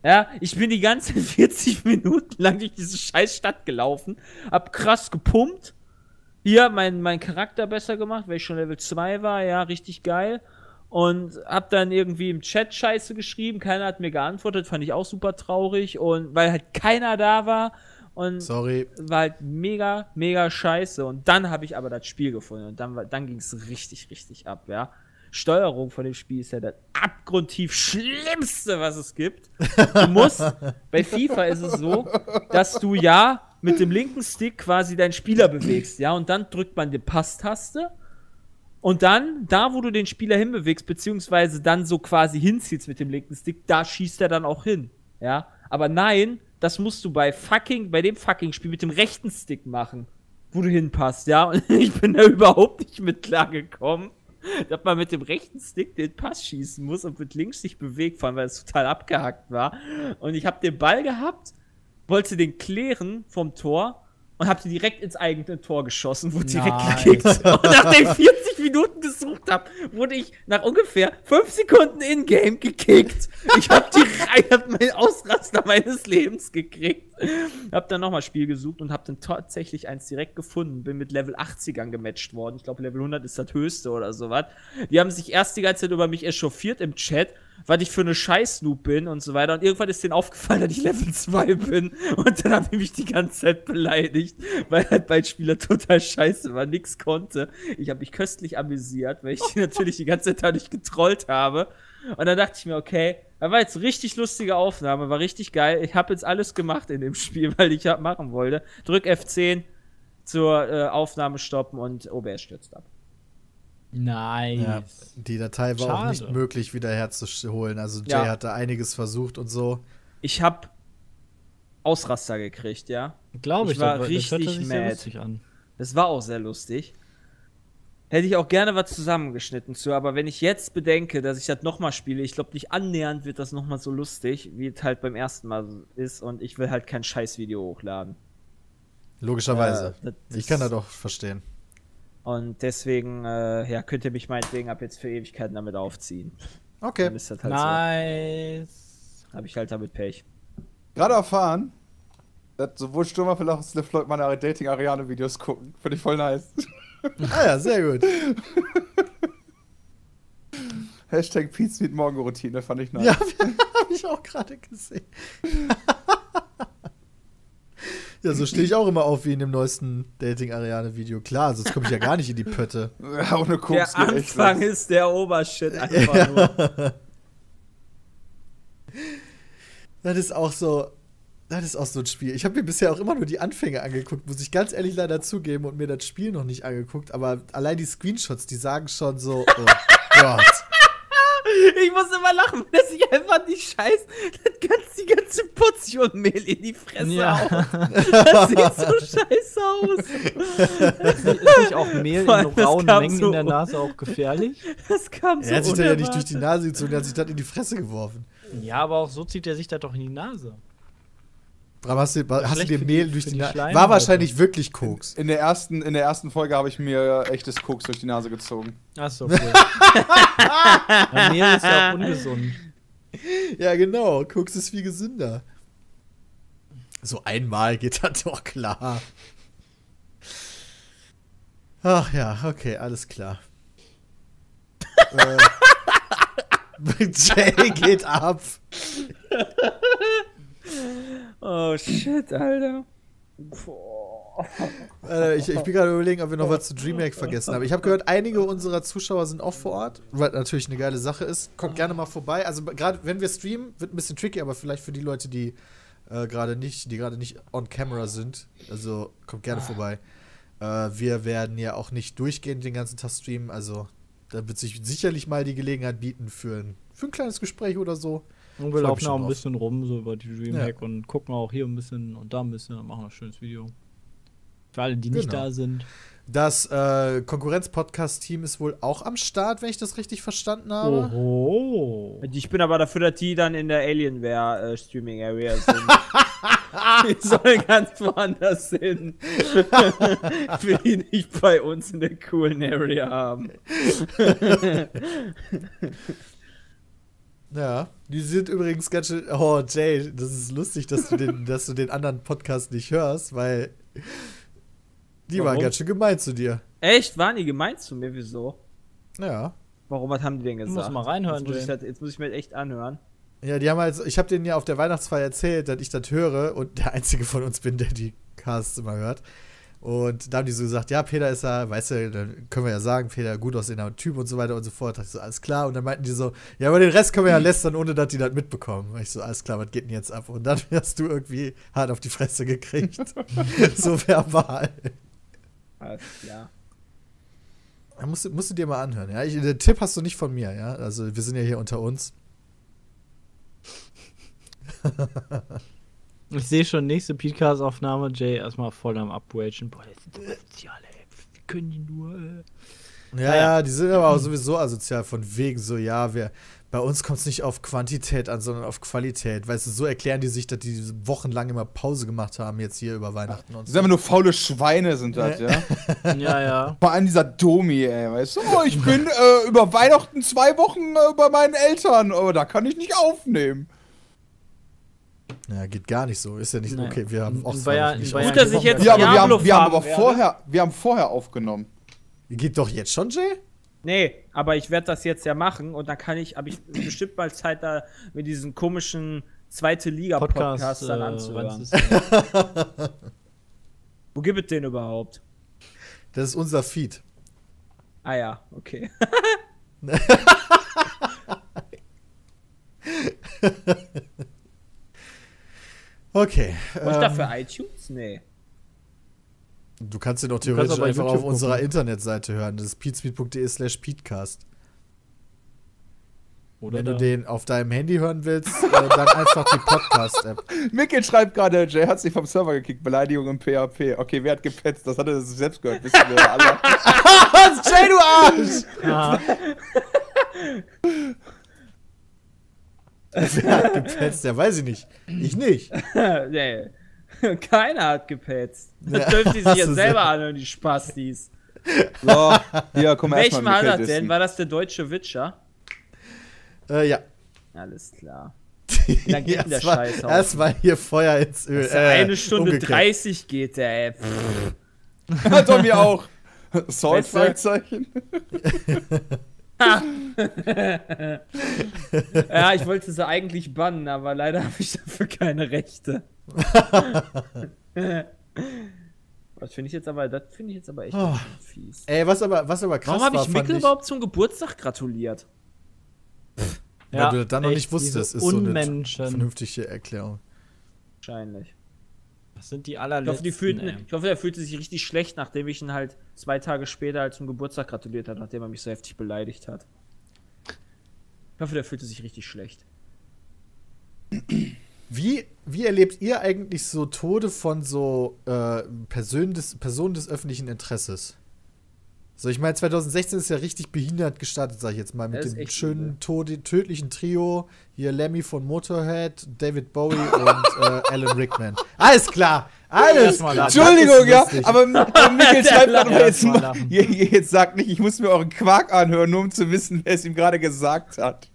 Ja, ich bin die ganzen vierzig Minuten lang durch diese scheiß Stadt gelaufen, hab krass gepumpt, hier mein, mein Charakter besser gemacht, weil ich schon Level zwei war, ja, richtig geil. Und hab dann irgendwie im Chat Scheiße geschrieben, keiner hat mir geantwortet, fand ich auch super traurig. Und weil halt keiner da war und Sorry. war halt mega, mega scheiße. Und dann habe ich aber das Spiel gefunden und dann, war- dann ging es richtig, richtig ab, ja. Steuerung von dem Spiel ist ja das abgrundtief Schlimmste, was es gibt. Du musst, bei FIFA ist es so, dass du ja mit dem linken Stick quasi deinen Spieler bewegst, ja, und dann drückt man die Passtaste und dann, da wo du den Spieler hinbewegst, beziehungsweise dann so quasi hinziehst mit dem linken Stick, da schießt er dann auch hin, ja. Aber nein, das musst du bei fucking, bei dem fucking Spiel mit dem rechten Stick machen, wo du hinpasst, ja. Und ich bin da überhaupt nicht mit klargekommen, dass man mit dem rechten Stick den Pass schießen muss und mit links sich bewegt, vor allem, weil es total abgehackt war. Und ich habe den Ball gehabt, wollte den klären vom Tor und habe direkt ins eigene Tor geschossen, wurde direkt Nice. gekickt. Und nachdem ich vierzig Minuten gesucht habe, wurde ich nach ungefähr fünf Sekunden in-game gekickt. Ich habe hab meinen Ausraster meines Lebens gekriegt. Hab dann nochmal Spiel gesucht und hab dann tatsächlich eins direkt gefunden. Bin mit Level achtzigern gematcht worden. Ich glaube, Level hundert ist das höchste oder sowas. Die haben sich erst die ganze Zeit über mich echauffiert im Chat, was ich für eine Scheiß-Noob bin und so weiter. Und irgendwann ist denen aufgefallen, dass ich Level zwei bin. Und dann haben die mich die ganze Zeit beleidigt, weil halt mein Spieler total scheiße war, nix konnte. Ich habe mich köstlich amüsiert, weil ich die natürlich die ganze Zeit dadurch getrollt habe. Und dann dachte ich mir, okay, das war jetzt richtig lustige Aufnahme, war richtig geil. Ich habe jetzt alles gemacht in dem Spiel, weil ich halt machen wollte. Drück F zehn zur äh, Aufnahme stoppen und O B S stürzt ab. Nice. Ja, die Datei war auch Schade. nicht möglich wieder herzuholen. Also Jay Ja. hat da einiges versucht und so. Ich habe Ausraster gekriegt, ja. Glaube ich, Ich war aber das richtig hört sich sehr mad. lustig an. Das war auch sehr lustig. Hätte ich auch gerne was zusammengeschnitten zu, aber wenn ich jetzt bedenke, dass ich das nochmal spiele, ich glaube, nicht annähernd wird das nochmal so lustig, wie es halt beim ersten Mal ist und ich will halt kein Scheiß-Video hochladen. Logischerweise. Äh, das ich kann ist- das doch verstehen. Und deswegen, äh, ja, könnt ihr mich meinetwegen ab jetzt für Ewigkeiten damit aufziehen. Okay. Dann ist das halt Nice. so. Hab ich halt damit Pech. Gerade erfahren, dass sowohl Stürmer als auch Sliff Floyd meine Dating-Ariane-Videos gucken. Finde ich voll nice. Ah ja, sehr gut. Hashtag Pizza mit Morgenroutine, fand ich nice. Ja, habe ich auch gerade gesehen. Ja, so stehe ich auch immer auf wie in dem neuesten Dating-Ariane-Video. Klar, sonst komme ich ja gar nicht in die Pötte. Ja, ohne Koks Der geht echt Anfang was. ist der Obershit einfach nur. Das ist auch so, das ist auch so ein Spiel. Ich habe mir bisher auch immer nur die Anfänge angeguckt, muss ich ganz ehrlich leider zugeben und mir das Spiel noch nicht angeguckt. Aber allein die Screenshots, die sagen schon so, oh Gott. Ich muss immer lachen, wenn er sich einfach nicht scheiß, das ganze, die ganze Portion Mehl in die Fresse Ja. haut. Das sieht so scheiße aus. Ist nicht auch Mehl Vor in allem, das rauen kam Mengen so- in der Nase auch gefährlich? Das kam so Er hat sich da ja nicht unerwartet. durch die Nase gezogen, er hat sich das in die Fresse geworfen. Ja, aber auch so zieht er sich das doch in die Nase. Bram, hast du, hast du schlecht dir für Mehl die- durch für die die Nase? Schleimhäute. War wahrscheinlich wirklich Koks. In der ersten, in der ersten Folge habe ich mir echtes Koks durch die Nase gezogen. Achso, cool. Ja, Mehl ist ja auch ungesund. Ja, genau. Koks ist viel gesünder. So einmal geht das doch klar. Ach ja, okay, alles klar. äh, Jay geht ab. Oh shit, Alter. Boah. Äh, ich, ich bin gerade überlegen, ob wir noch was zu DreamHack vergessen haben. Ich habe gehört, einige unserer Zuschauer sind auch vor Ort, was natürlich eine geile Sache ist. Kommt gerne mal vorbei. Also gerade wenn wir streamen, wird ein bisschen tricky, aber vielleicht für die Leute, die äh, gerade nicht, die gerade nicht on camera sind. Also kommt gerne vorbei. Äh, wir werden ja auch nicht durchgehend den ganzen Tag streamen. Also da wird sich sicherlich mal die Gelegenheit bieten für ein, für ein kleines Gespräch oder so. Und wir Freu mich laufen schon auch ein drauf. bisschen rum, so über die Dreamhack und gucken auch hier ein bisschen und da ein bisschen und machen ein schönes Video. Für alle, die nicht Genau. da sind. Das äh, Konkurrenz-Podcast-Team ist wohl auch am Start, wenn ich das richtig verstanden habe. Oho. Ich bin aber dafür, dass die dann in der Alienware äh, Streaming Area sind. Die sollen ganz woanders hin. Ich will die nicht bei uns in der coolen Area haben. Ja, die sind übrigens ganz schön. Oh, Jay, das ist lustig, dass du den, dass du den anderen Podcast nicht hörst, weil die Warum? waren ganz schön gemein zu dir. Echt? Waren die gemeint zu mir? Wieso? Ja. Warum, was haben die denn Du gesagt? musst mal reinhören, jetzt muss, ich Jay. das, jetzt muss ich mir das echt anhören. Ja, die haben halt, ich habe denen ja auf der Weihnachtsfeier erzählt, dass ich das höre und der einzige von uns bin, der die Casts immer hört. Und da haben die so gesagt, ja, Peter ist ja, weißt du, dann können wir ja sagen, Peter gut aussehender Typ und so weiter und so fort. Da dachte ich so, alles klar. Und dann meinten die so, ja, aber den Rest können wir ja lästern, ohne dass die das mitbekommen. Und ich so, alles klar, was geht denn jetzt ab? Und dann hast du irgendwie hart auf die Fresse gekriegt. So verbal. Alles klar. Da musst, du- musst du dir mal anhören, ja. Ich, den Tipp hast du nicht von mir, ja. Also wir sind ja hier unter uns. Ich sehe schon, nächste Podcast-Aufnahme, Jay erstmal voll am Upwagen. Boah, das sind so asozial, ey. Wie können die nur, äh. Ja, ja, die sind aber auch sowieso asozial von wegen so, ja, wir, bei uns kommt es nicht auf Quantität an, sondern auf Qualität. Weißt du, so erklären die sich, dass die wochenlang immer Pause gemacht haben, jetzt hier über Weihnachten und Das sind so. einfach nur faule Schweine, sind das, ja? Ja, ja. Vor allem dieser Domi, ey, weißt du? Oh, ich bin äh, über Weihnachten zwei Wochen äh, bei meinen Eltern, aber da kann ich nicht aufnehmen. Ja, geht gar nicht so. Ist ja nicht, Nein. okay, wir haben In auch Bayern- zwei Wochen in nicht Bayern Gut, dass ich jetzt Ja, aber wir haben, Diablo wir haben fahren aber werde. vorher, wir haben vorher aufgenommen. Geht doch jetzt schon, Jay? Nee, aber ich werde das jetzt ja machen und dann kann ich, habe ich bestimmt mal Zeit, da mit diesen komischen zweite Liga-Podcast Podcast, dann äh, anzuhören. wann ist das? Wo gibt es den überhaupt? Das ist unser Feed. Ah ja, okay. Okay. Und ähm, dafür iTunes? Nee. Du kannst den doch kannst theoretisch auch bei einfach YouTube auf unserer gucken. Internetseite hören. Das ist peatsmeet.de slash peatcast. Oder Wenn da. du den auf deinem Handy hören willst, äh, dann einfach die Podcast-App. Mikkel schreibt gerade, Jay hat sich vom Server gekickt, Beleidigung im P H P. Okay, wer hat gepetzt? Das hat er sich selbst gehört, wissen wir alle. Was, Jay, du Arsch! Ah, Wer hat gepetzt? Ja, weiß ich nicht. Ich nicht. Nee. Keiner hat gepetzt. Das Ja, dürfen die sich hast jetzt du selber sehr- anhören, die Spastis. So, hier, komm erstmal Welchen war Mikkel das denn? dissen. War das der deutsche Witcher? Äh, ja. Alles klar. Wie lang geht denn der Erstmal- Scheiß auf? Erstmal hier Feuer ins Öl. Dass der Äh, eine Stunde umgekehrt. dreißig geht, der ey. Pff. Hat er mir auch. Salt, Besser. Fragezeichen. Ja, ich wollte sie eigentlich bannen, aber leider habe ich dafür keine Rechte. Das finde ich jetzt aber, das finde ich jetzt aber echt Oh. ein bisschen fies. Ey, was aber, was aber krass Warum habe war, ich fand Mikkel überhaupt zum Geburtstag gratuliert? Weil du das dann noch echt, nicht wusstest, diese ist so eine Unmenschen. vernünftige Erklärung. Wahrscheinlich. Das sind die Ich allerletzten, hoffe, die fühlten, ey. ich hoffe, er fühlte sich richtig schlecht, nachdem ich ihn halt zwei Tage später halt zum Geburtstag gratuliert habe, nachdem er mich so heftig beleidigt hat. Ich hoffe, der fühlte sich richtig schlecht. Wie, wie erlebt ihr eigentlich so Tode von so äh, Personen, des, Personen des öffentlichen Interesses? So, ich meine, zwanzig sechzehn ist ja richtig behindert gestartet, sag ich jetzt mal, mit Das ist dem echt schönen Tode, tödlichen Trio. Hier Lemmy von Motorhead, David Bowie und äh, Alan Rickman. Alles klar! Alles Erstmal klar! lachen. Entschuldigung, Das ist ja, lustig. aber äh, Mikkel schreibt gerade mal jetzt, Erstmal mal, lachen. jetzt sagt nicht, ich muss mir euren Quark anhören, nur um zu wissen, wer es ihm gerade gesagt hat.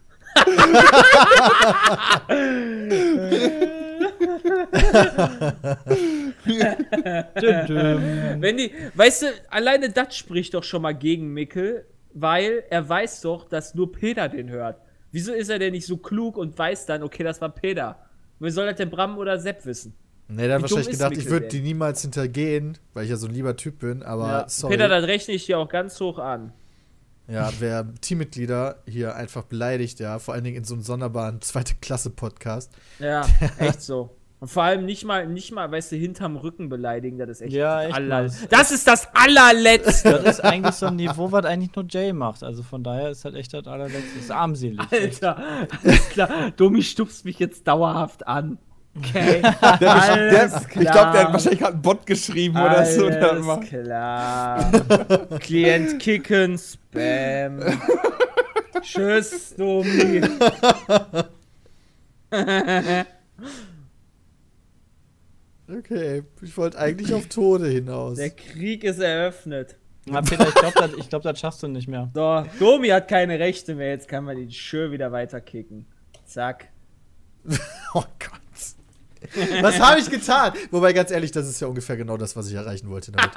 Düm, düm. Wenn die, weißt du, alleine das spricht doch schon mal gegen Mikkel, weil er weiß doch, dass nur Peter den hört. Wieso ist er denn nicht so klug und weiß dann, okay, das war Peter? Wer soll das denn Bram oder Sepp wissen? Nee, der hat Wie wahrscheinlich dumm ist gedacht, ich Mikkel würde denn? die niemals hintergehen, weil ich ja so ein lieber Typ bin, aber Ja, sorry. Peter, das rechne ich dir auch ganz hoch an. Ja, wer Teammitglieder hier einfach beleidigt, ja, vor allen Dingen in so einem sonderbaren zweite Klasse-Podcast. Ja, echt so. Und vor allem nicht mal, nicht mal, weißt du, hinterm Rücken beleidigen, das ist echt, Ja, echt aller, mal. das ist das allerletzte. Das ist eigentlich so ein Niveau, was eigentlich nur Jay macht. Also von daher ist halt echt das allerletzte. Das ist armselig. echt. Alter, alles klar. Domi stupst mich jetzt dauerhaft an. Okay. Der, der, Alles ich glaube, der hat klar. wahrscheinlich gerade einen Bot geschrieben oder so. Der Alles macht- klar. Klient kicken, Spam. Tschüss, Domi. Okay, ich wollte eigentlich auf Tode hinaus. Der Krieg ist eröffnet. Na, Peter, ich glaube, das, ich glaub, das schaffst du nicht mehr. So, Domi hat keine Rechte mehr, jetzt kann man ihn schön wieder weiterkicken. Zack. Oh Gott. Was habe ich getan? Wobei, ganz ehrlich, das ist ja ungefähr genau das, was ich erreichen wollte damit.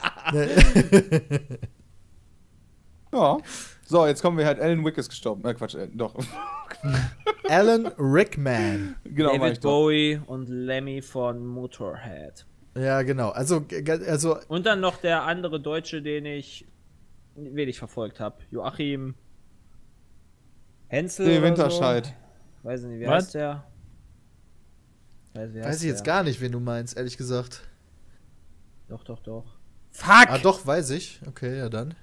Ja. So, jetzt kommen wir halt. Alan Wick ist gestorben. Äh, Quatsch, äh, doch. Alan Rickman. Genau, war ich David doch. Bowie und Lemmy von Motorhead. Ja, genau. Also, g- also Und dann noch der andere Deutsche, den ich wenig verfolgt habe. Joachim Hensel. Nee, oder Winterscheid. So. Weiß nicht, wie Was? heißt der? Weiß, wie weiß heißt ich jetzt der? gar nicht, wen du meinst, ehrlich gesagt. Doch, doch, doch. Fuck! Ah, doch, weiß ich. Okay, ja dann.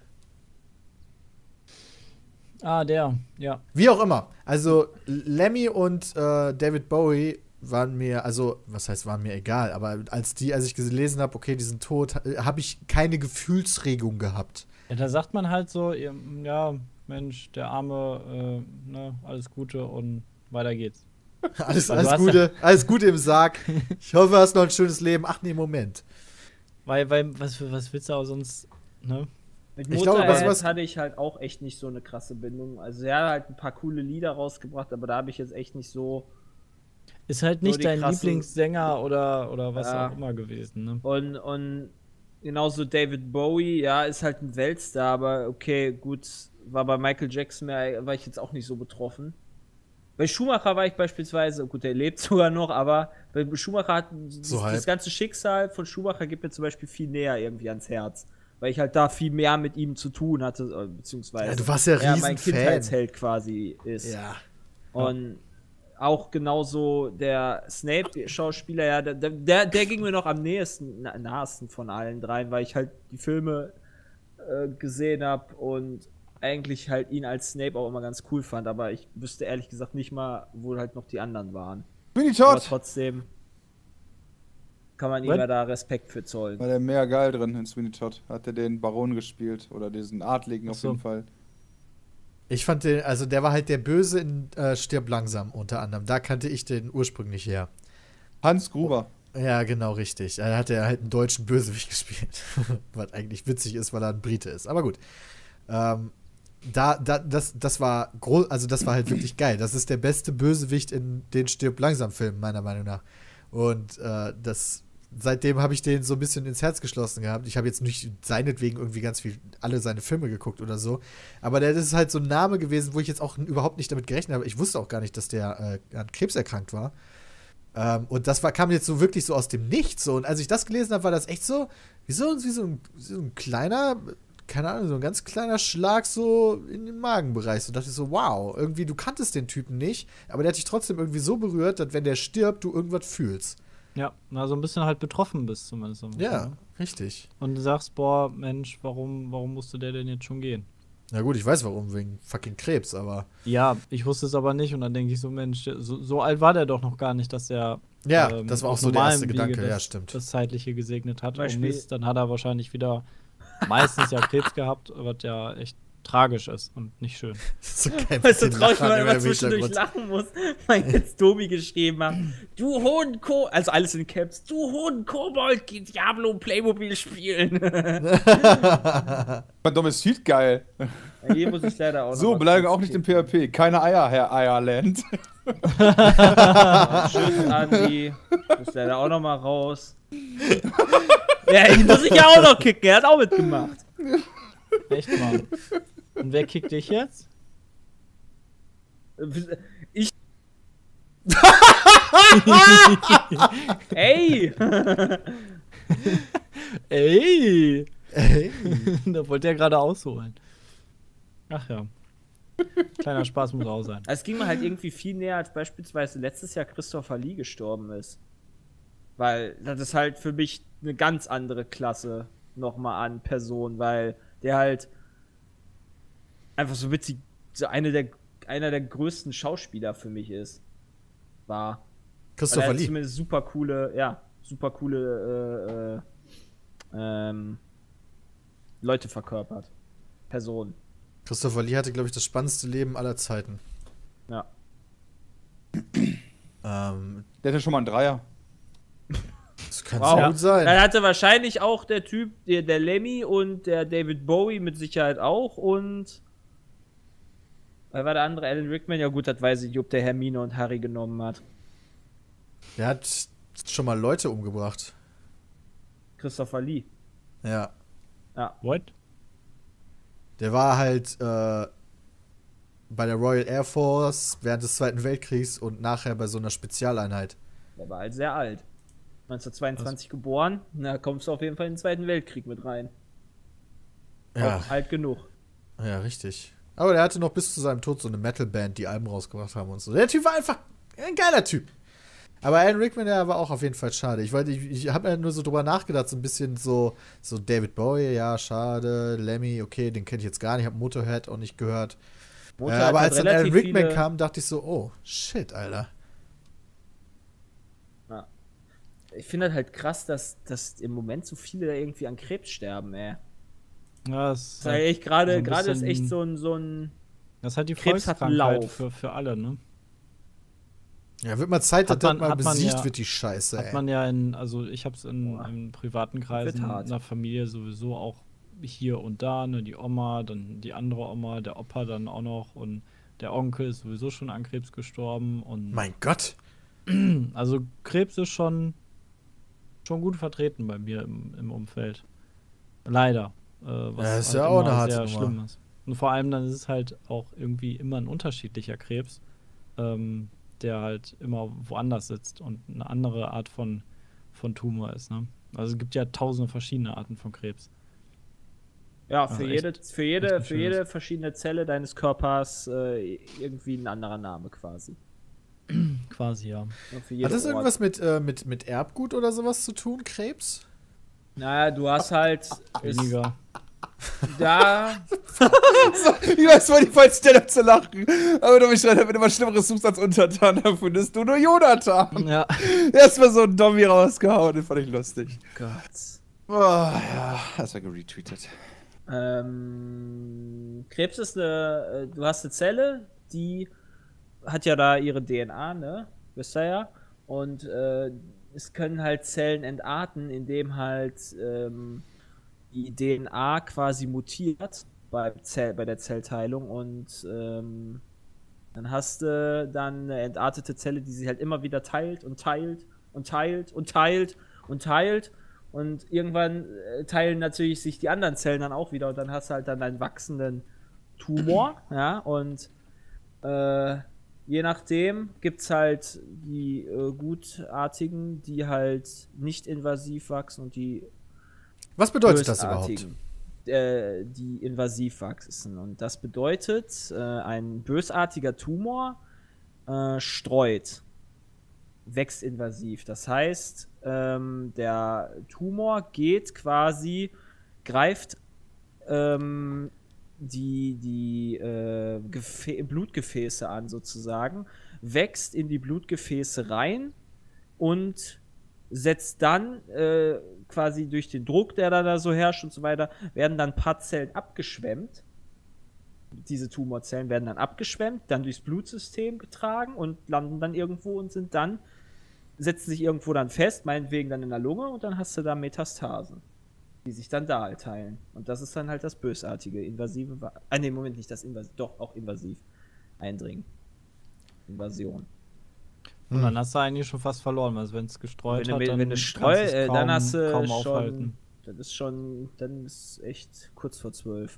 Ah, der, ja. Wie auch immer. Also, Lemmy und äh, David Bowie waren mir, also, was heißt, waren mir egal, aber als die, als ich gelesen habe, okay, die sind tot, habe ich keine Gefühlsregung gehabt. Ja, da sagt man halt so, ihr- ja, Mensch, der Arme, äh, ne, alles Gute und weiter geht's. Alles, Weil alles du hast Gute, alles Gute im Sarg. Ich hoffe, du hast noch ein schönes Leben. Ach nee, Moment. Weil, weil, was, was willst du auch sonst, ne? Mit Ich glaube, Motorhead was- was- hatte ich halt auch echt nicht so eine krasse Bindung. Also er hat halt ein paar coole Lieder rausgebracht, aber da habe ich jetzt echt nicht so. Ist halt So nicht die dein krasse- Lieblingssänger oder, oder was Ja. auch immer gewesen, ne? Und, und genauso David Bowie, ja, ist halt ein Weltstar, aber okay, gut, war bei Michael Jackson mehr, war ich jetzt auch nicht so betroffen. Bei Schumacher war ich beispielsweise, gut, der lebt sogar noch, aber bei Schumacher hat So das, halb. das ganze Schicksal von Schumacher geht mir zum Beispiel viel näher irgendwie ans Herz. Weil ich halt da viel mehr mit ihm zu tun hatte, äh, beziehungsweise Ja, du warst ja er riesen mein Fan. Kindheitsheld quasi ist. Ja. Und auch genauso der Snape-Schauspieler, ja, der, der, der ging mir noch am nächsten, na, nahesten von allen dreien, weil ich halt die Filme äh, gesehen habe und eigentlich halt ihn als Snape auch immer ganz cool fand, aber ich wüsste ehrlich gesagt nicht mal, wo halt noch die anderen waren. Bin ich Aber tot? trotzdem kann man ihm What? ja da Respekt für zollen. War der mega geil drin in Sweeney Todd. Hat er den Baron gespielt. Oder diesen Adligen auf Ach so. jeden Fall. Ich fand den, also der war halt der Böse in äh, Stirb langsam unter anderem. Da kannte ich den ursprünglich her. Hans Gruber. Ja, genau, richtig. Da hat er halt einen deutschen Bösewicht gespielt. Was eigentlich witzig ist, weil er ein Brite ist. Aber gut. Ähm, da, da, das, das war groß, also das war halt wirklich geil. Das ist der beste Bösewicht in den Stirb langsam Filmen, meiner Meinung nach. Und äh, das, seitdem habe ich den so ein bisschen ins Herz geschlossen gehabt. Ich habe jetzt nicht seinetwegen irgendwie ganz viel, alle seine Filme geguckt oder so. Aber der, das ist halt so ein Name gewesen, wo ich jetzt auch überhaupt nicht damit gerechnet habe. Ich wusste auch gar nicht, dass der äh, an Krebs erkrankt war. Ähm, und das war, kam jetzt so wirklich so aus dem Nichts. So. Und als ich das gelesen habe, war das echt so, wie so, wie so, ein, wie so ein kleiner, keine Ahnung, so ein ganz kleiner Schlag so in den Magenbereich. So dachte ich so, wow, irgendwie, du kanntest den Typen nicht, aber der hat dich trotzdem irgendwie so berührt, dass wenn der stirbt, du irgendwas fühlst. Ja, na, so ein bisschen halt betroffen bist zumindest. Ja, Ne? richtig. Und du sagst, boah, Mensch, warum, warum musste der denn jetzt schon gehen? Na gut, ich weiß warum, wegen fucking Krebs, aber. Ja, ich wusste es aber nicht und dann denke ich so, Mensch, so, so alt war der doch noch gar nicht, dass er Ja, ähm, das war auch auf so der erste normalem Gedanke, Wege ja, das, stimmt. das Zeitliche gesegnet hat. Beispiel- Oh Mist, dann hat er wahrscheinlich wieder meistens ja Krebs gehabt, was ja echt tragisch ist und nicht schön. So kein Weißt du, bisschen traurig, Lachen weil im man zwischendurch Hintergrund. lachen muss, weil jetzt Tobi geschrieben hat, du Hodenko, also alles in Caps, du Hodenkobold, geh Diablo Playmobil spielen. Fand Domestit geil. Ja, hier muss ich leider auch So, noch mal bleiben kurz auch nicht im kicken. P H P. Keine Eier, Herr Eierland. Tschüss, Andi. Muss leider auch noch mal raus. Ja, ihn muss ich ja auch noch kicken, er hat auch mitgemacht. Echt mal. Und wer kickt dich jetzt? Ich. Ey! Ey! Ey. Da wollte er gerade ausholen. Ach ja. Kleiner Spaß muss auch sein. Es ging mir halt irgendwie viel näher, als beispielsweise letztes Jahr Christopher Lee gestorben ist. Weil das ist halt für mich eine ganz andere Klasse nochmal an Person, weil der halt einfach so witzig, so eine der, einer der größten Schauspieler für mich ist. War. Weil er Christopher hat Lee. zumindest super coole, ja, super coole äh, äh, ähm, Leute verkörpert. Personen. Christopher Lee hatte, glaube ich, das spannendste Leben aller Zeiten. Ja. Ähm, Der hatte schon mal einen Dreier. das kann Wow. sehr gut sein. Dann hatte wahrscheinlich auch der Typ, der, der Lemmy und der David Bowie mit Sicherheit auch und Weil war der andere Alan Rickman? Ja gut, das weiß ich nicht, ob der Hermine und Harry genommen hat. Der hat schon mal Leute umgebracht. Christopher Lee. Ja. Ja. What? Der war halt äh, bei der Royal Air Force während des Zweiten Weltkriegs und nachher bei so einer Spezialeinheit. Der war halt sehr alt. neunzehnhundertzweiundzwanzig Was? geboren, na kommst du auf jeden Fall in den Zweiten Weltkrieg mit rein. Ja. Auch alt genug. Ja, richtig. Aber der hatte noch bis zu seinem Tod so eine Metal-Band, die Alben rausgebracht haben und so. Der Typ war einfach ein geiler Typ. Aber Alan Rickman, der war auch auf jeden Fall schade. Ich, ich, ich habe ja nur so drüber nachgedacht, so ein bisschen so, so David Bowie, ja, schade. Lemmy, okay, den kenne ich jetzt gar nicht. Ich habe Motorhead auch nicht gehört. Äh, aber als dann Alan Rickman kam, dachte ich so, oh, shit, Alter. Ja. Ich finde das halt krass, dass, dass im Moment so viele da irgendwie an Krebs sterben, ey. Ja, das ist halt echt gerade, so gerade ist echt so ein, so ein das ist halt die Krebs hat Volkskrankheit Lauf. für, für alle, ne? Ja, wird mal Zeit, dass Hat man- das mal hat man besiegt ja- wird, die Scheiße, Hat ey. man ja in, also ich hab's in, Boah. in privaten Kreisen, hart. in der Familie sowieso auch hier und da, ne, die Oma, dann die andere Oma, der Opa dann auch noch und der Onkel ist sowieso schon an Krebs gestorben und Mein Gott. also Krebs ist schon schon gut vertreten bei mir im, im Umfeld. Leider. Äh, was Ja, ist halt ja auch immer eine harte sehr Nummer. schlimm ist. Und vor allem dann ist es halt auch irgendwie immer ein unterschiedlicher Krebs, ähm, der halt immer woanders sitzt und eine andere Art von, von Tumor ist. Ne? Also es gibt ja tausende verschiedene Arten von Krebs. Ja, Also für echt- jede, für jede, echt ein für jede schönes. verschiedene Zelle deines Körpers äh, irgendwie ein anderer Name quasi. Quasi, ja. Und für jede Hat das Ort. irgendwas mit, äh, mit, mit Erbgut oder sowas zu tun, Krebs? Naja, du hast halt ist, Weniger. da, Ich weiß zwar nicht, falls der zu lachen, aber du mich wenn du was Schlimmeres suchst als Untertan, dann findest du nur Jonathan. Ja. Erstmal so ein Dommi rausgehauen, den fand ich lustig. Gott. Oh, ja, das war geretweetet. Ähm, Krebs ist eine, äh, du hast eine Zelle, die hat ja da ihre D N A, ne? Wisst ihr ja? Und äh, es können halt Zellen entarten, indem halt ähm, die D N A quasi mutiert bei, Zell, bei der Zellteilung und ähm, dann hast du dann eine entartete Zelle, die sich halt immer wieder teilt und teilt und teilt und teilt und teilt und irgendwann äh, teilen natürlich sich die anderen Zellen dann auch wieder und dann hast du halt dann einen wachsenden Tumor, ja, und äh, je nachdem gibt es halt die äh, gutartigen, die halt nicht invasiv wachsen und die Was bedeutet das überhaupt? bösartigen, äh, die invasiv wachsen. Und das bedeutet, äh, ein bösartiger Tumor äh, streut, wächst invasiv. Das heißt, ähm, der Tumor geht quasi, greift ähm, die, die äh, Gefä- Blutgefäße an sozusagen, wächst in die Blutgefäße rein und setzt dann äh, quasi durch den Druck, der da, da so herrscht und so weiter, werden dann ein paar Zellen abgeschwemmt. Diese Tumorzellen werden dann abgeschwemmt, dann durchs Blutsystem getragen und landen dann irgendwo und sind dann, setzen sich irgendwo dann fest, meinetwegen dann in der Lunge und dann hast du da Metastasen, die sich dann da halt teilen. Und das ist dann halt das bösartige, invasive, Wa- ah ne, Moment, nicht das invasiv, doch auch invasiv, Eindringen. Invasion. Und dann hast du eigentlich schon fast verloren, weil wenn es gestreut Wenn hat, du, dann wenn du kannst streu, du es äh, kaum, dann hast du kaum schon, aufhalten. das ist schon, dann ist echt kurz vor zwölf.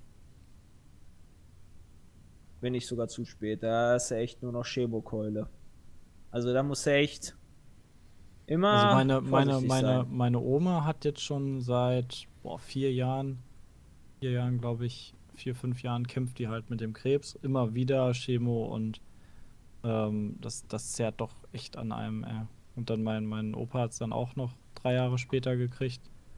Wenn nicht sogar zu spät, da ist ja echt nur noch Chemokeule. Also da muss er echt immer Also meine, meine, vorsichtig meine, sein. meine Oma hat jetzt schon seit boah, vier Jahren, vier Jahren glaube ich, vier, fünf Jahren kämpft die halt mit dem Krebs. Immer wieder Chemo und ähm, das, das zerrt doch echt an einem. Äh. Und dann mein, mein Opa hat es dann auch noch drei Jahre später gekriegt.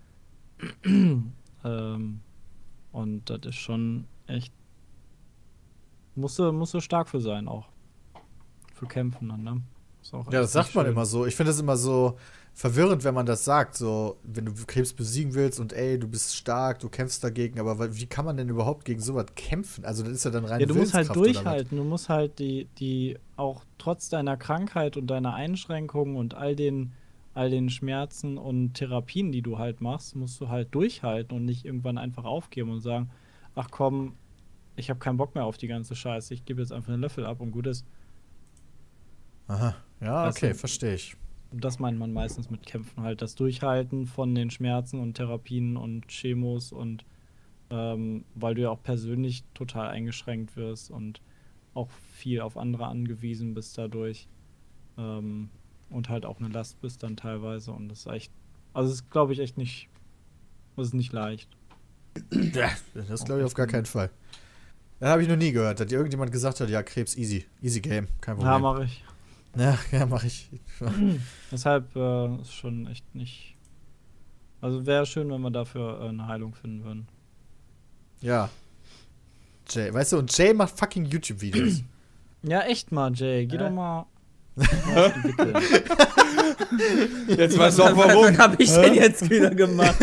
ähm, und das ist schon echt. Musst du, musst du stark für sein auch. Für kämpfen dann, ne? Ist auch Ja, das echt sagt nicht man schön. immer so. Ich finde das immer so verwirrend, wenn man das sagt. So, wenn du Krebs besiegen willst und ey, du bist stark, du kämpfst dagegen, aber wa- wie kann man denn überhaupt gegen sowas kämpfen? Also, das ist ja dann rein Ja, du musst halt Willenskraft, oder was? durchhalten. Du musst halt die, die auch trotz deiner Krankheit und deiner Einschränkungen und all den, all den Schmerzen und Therapien, die du halt machst, musst du halt durchhalten und nicht irgendwann einfach aufgeben und sagen, ach komm, ich habe keinen Bock mehr auf die ganze Scheiße. Ich gebe jetzt einfach einen Löffel ab und gut ist. Aha, ja, okay, Also- verstehe ich. Und das meint man meistens mit Kämpfen halt. Das Durchhalten von den Schmerzen und Therapien und Chemos und ähm, weil du ja auch persönlich total eingeschränkt wirst und auch viel auf andere angewiesen bist dadurch. Ähm, und halt auch eine Last bist dann teilweise. Und das ist echt, also es ist, glaube ich, echt nicht, das ist nicht leicht. Das glaube ich auf gar keinen Fall. Das habe ich noch nie gehört, dass dir irgendjemand gesagt hat, ja, Krebs easy, easy game, kein Ja, Problem. mache ich. Ja, ja, mache ich. Deshalb äh, ist schon echt nicht. Also wäre schön, wenn wir dafür äh, eine Heilung finden würden. Ja. Jay, weißt du, und Jay macht fucking YouTube-Videos. Ja, echt mal, Jay. Geh Äh? doch mal. mal auf die Wickel. Jetzt weißt du auch Was warum. habe ich denn jetzt wieder gemacht?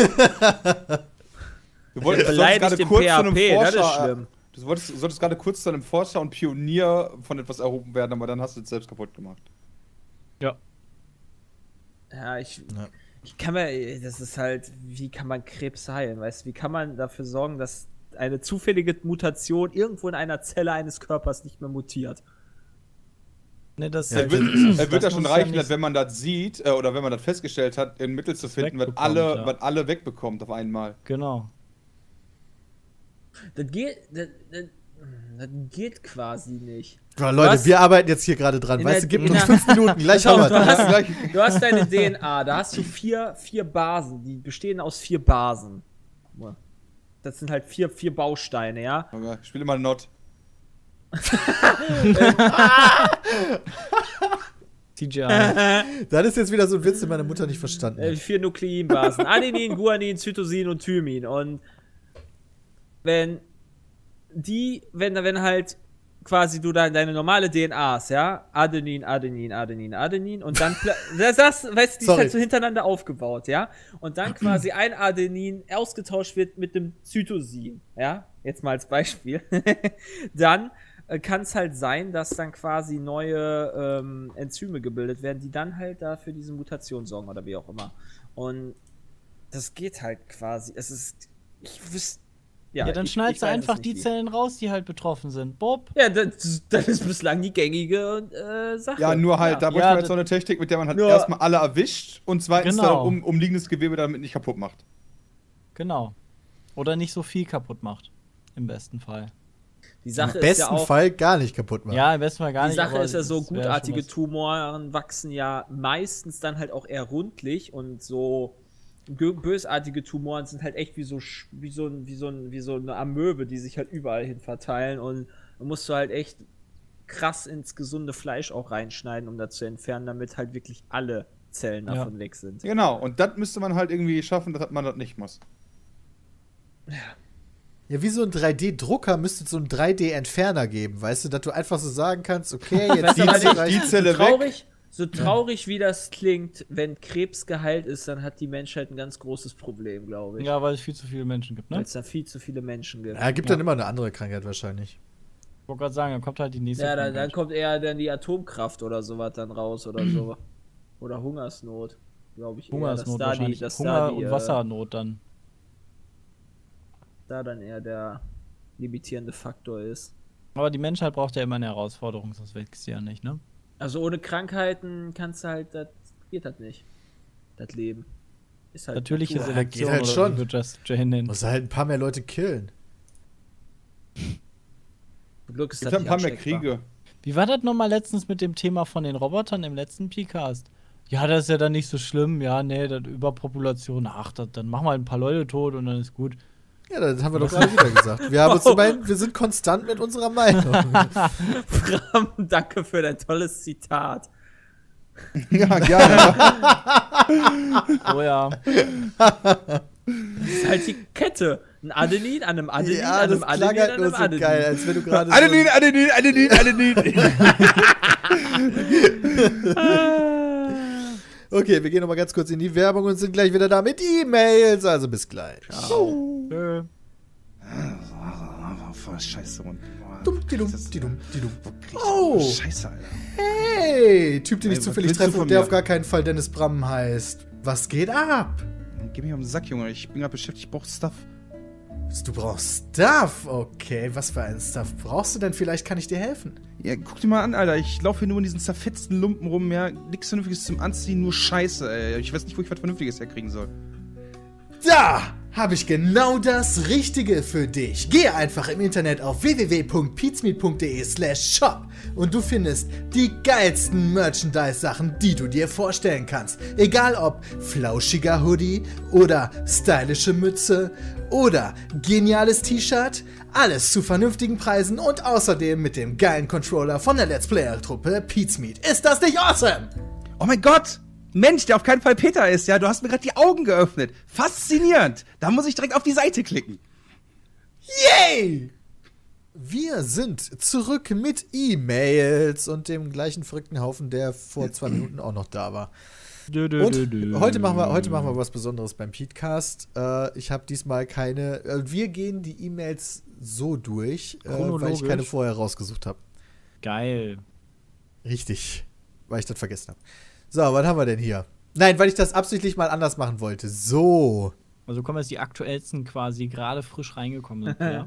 Du wolltest, du solltest Beleidigt gerade den kurz P zu H einem P, das ist Forscher, schlimm. Du solltest, du solltest gerade kurz zu einem Forscher und Pionier von etwas erhoben werden, aber dann hast du es selbst kaputt gemacht. Ja. Ja, ich, Ja. ich kann mir, das ist halt, wie kann man Krebs heilen, weißt du? Wie kann man dafür sorgen, dass eine zufällige Mutation irgendwo in einer Zelle eines Körpers nicht mehr mutiert? Ne, das Ja, Er wird, das er wird ja muss schon ja reichen, nicht- dass wenn man das sieht, äh, oder wenn man das festgestellt hat, ein Mittel zu finden, was wegbekommt, alle, ja. was alle wegbekommt auf einmal. Genau. Das geht, das, das, das geht quasi nicht. Boah, Leute, Was? wir arbeiten jetzt hier gerade dran. In Weißt du, der- gib in uns der- fünf Minuten, gleich Pass auf, haben wir du, das. hast, du hast deine D N A, da hast du vier, vier Basen, die bestehen aus vier Basen. Das sind halt vier, vier Bausteine, ja? Okay, ich spiele mal Not. C G I. Das ist jetzt wieder so ein Witz, den meine Mutter nicht verstanden Äh, hat. vier Nukleinbasen. Adenin, Guanin, Cytosin und Thymin. Und wenn die, wenn, wenn halt quasi du deine, deine normale D N A hast, ja, Adenin, Adenin, Adenin, Adenin und dann, pla- das, das, weißt du, die ist Sorry. halt so hintereinander aufgebaut, ja, und dann quasi ein Adenin ausgetauscht wird mit dem Cytosin, ja, jetzt mal als Beispiel, dann äh, kann es halt sein, dass dann quasi neue ähm, Enzyme gebildet werden, die dann halt da für diese Mutation sorgen oder wie auch immer. Und das geht halt quasi, es ist, ich wüsste, Ja, dann ich- schneidest ich du weiß es einfach nicht die wie. Zellen raus, die halt betroffen sind. Bob. Ja, das, das ist bislang die gängige äh, Sache. Ja, nur halt, da Ja. bräuchte Ja, man jetzt das- so eine Technik, mit der man halt Nur- erstmal alle erwischt und zweitens Genau. dann um, umliegendes Gewebe damit nicht kaputt macht. Genau. Oder nicht so viel kaputt macht. Im besten Fall. Die Im Sache ist besten ja auch, Fall gar nicht kaputt machen. Ja, im besten Fall gar die nicht. Sache aber ist ja so, es wäre gutartige schon was. Tumoren wachsen ja meistens dann halt auch eher rundlich und so ge- bösartige Tumoren sind halt echt wie so sch- wie so ein, wie so ein, wie so eine Amöbe, die sich halt überall hin verteilen und da musst du halt echt krass ins gesunde Fleisch auch reinschneiden, um das zu entfernen, damit halt wirklich alle Zellen Ja. davon weg sind. Genau, und das müsste man halt irgendwie schaffen, dass man das nicht muss. Ja, wie so ein drei D-Drucker müsste es so einen drei D-Entferner geben, weißt du, dass du einfach so sagen kannst, okay, Weißt jetzt du, die, aber die, nicht- reicht. die Zelle so weg. traurig, so traurig wie das klingt, wenn Krebs geheilt ist, dann hat die Menschheit ein ganz großes Problem, glaube ich. Ja, weil es viel zu viele Menschen gibt, Weil ne? es da viel zu viele Menschen gibt. Ja, gibt Ja. dann immer eine andere Krankheit wahrscheinlich. Ich wollte gerade sagen, dann kommt halt die nächste. Ja, dann, dann Krankheit. kommt eher dann die Atomkraft oder sowas dann raus oder so. Oder Hungersnot, glaube ich. Hungersnot eher, dass da die, wahrscheinlich. dass Hunger da die, und äh, Wassernot dann. Da dann eher der limitierende Faktor ist. Aber die Menschheit braucht ja immer eine Herausforderung, sonst wächst sie ja nicht, ne? Also ohne Krankheiten kannst du halt, das geht das nicht. Das Leben. Ist halt Natürliche Natur. Selektion geht halt oder schon. wie wir Just Jane nennen. Muss halt ein paar mehr Leute killen. Zum Glück ist Es gibt das halt ein paar nicht mehr ansteckbar. Kriege. Wie war das nochmal letztens mit dem Thema von den Robotern im letzten P-Cast? Ja, das ist ja dann nicht so schlimm. Ja, nee, das Überpopulation. Ach, das, dann machen wir ein paar Leute tot und dann ist gut. Ja, das haben wir doch gerade wieder gesagt. Wir, haben uns immerhin, wir sind konstant mit unserer Meinung. Bram, danke für dein tolles Zitat. Ja, gerne. Oh ja. Das ist halt die Kette. Ein Adenin an einem Adenin Ja, an das einem klang Adenin halt an nur einem so Adenin. geil, als wenn du gerade so Adenin, Adenin, Adenin, Adenin. Okay, wir gehen nochmal ganz kurz in die Werbung und sind gleich wieder da mit E-Mails. Also bis gleich. Äh, Voll scheiße, Mann. Dumm, die dumm, die dumm, die dumm. Oh. Oh, Scheiße, Alter. hey, Typ, den ich Ey, was zufällig willst du treffe von und der mir? auf gar keinen Fall Dennis Bram heißt. Was geht ab? Geh mich um den Sack, Junge. Ich bin gerade beschäftigt, ich brauch Stuff. Du brauchst Stuff? Okay, was für einen Stuff brauchst du denn? Vielleicht kann ich dir helfen. Ja, guck dir mal an, Alter. Ich laufe hier nur in diesen zerfetzten Lumpen rum, ja. Nichts Vernünftiges zum Anziehen, nur Scheiße, ey. Ich weiß nicht, wo ich was Vernünftiges herkriegen soll. Da habe ich genau das Richtige für dich. Gehe einfach im Internet auf w w w punkt peatsmeet punkt d e slash shop und du findest die geilsten Merchandise-Sachen, die du dir vorstellen kannst. Egal ob flauschiger Hoodie oder stylische Mütze oder geniales T-Shirt, alles zu vernünftigen Preisen und außerdem mit dem geilen Controller von der Let's Player-Truppe Peatsmeet. Ist das nicht awesome? Oh mein Gott! Mensch, der auf keinen Fall Peter ist, ja. Du hast mir gerade die Augen geöffnet. Faszinierend. Da muss ich direkt auf die Seite klicken. Yay! Wir sind zurück mit E-Mails und dem gleichen verrückten Haufen, der vor zwei Minuten auch noch da war. Und heute machen wir, heute machen wir was Besonderes beim Petecast. Äh, ich habe diesmal keine. Äh, wir gehen die E-Mails so durch, äh, weil ich keine vorher rausgesucht habe. Geil. Richtig, weil ich das vergessen habe. So, was haben wir denn hier? Nein, weil ich das absichtlich mal anders machen wollte. So. Also kommen jetzt die aktuellsten quasi gerade frisch reingekommen sind, ja?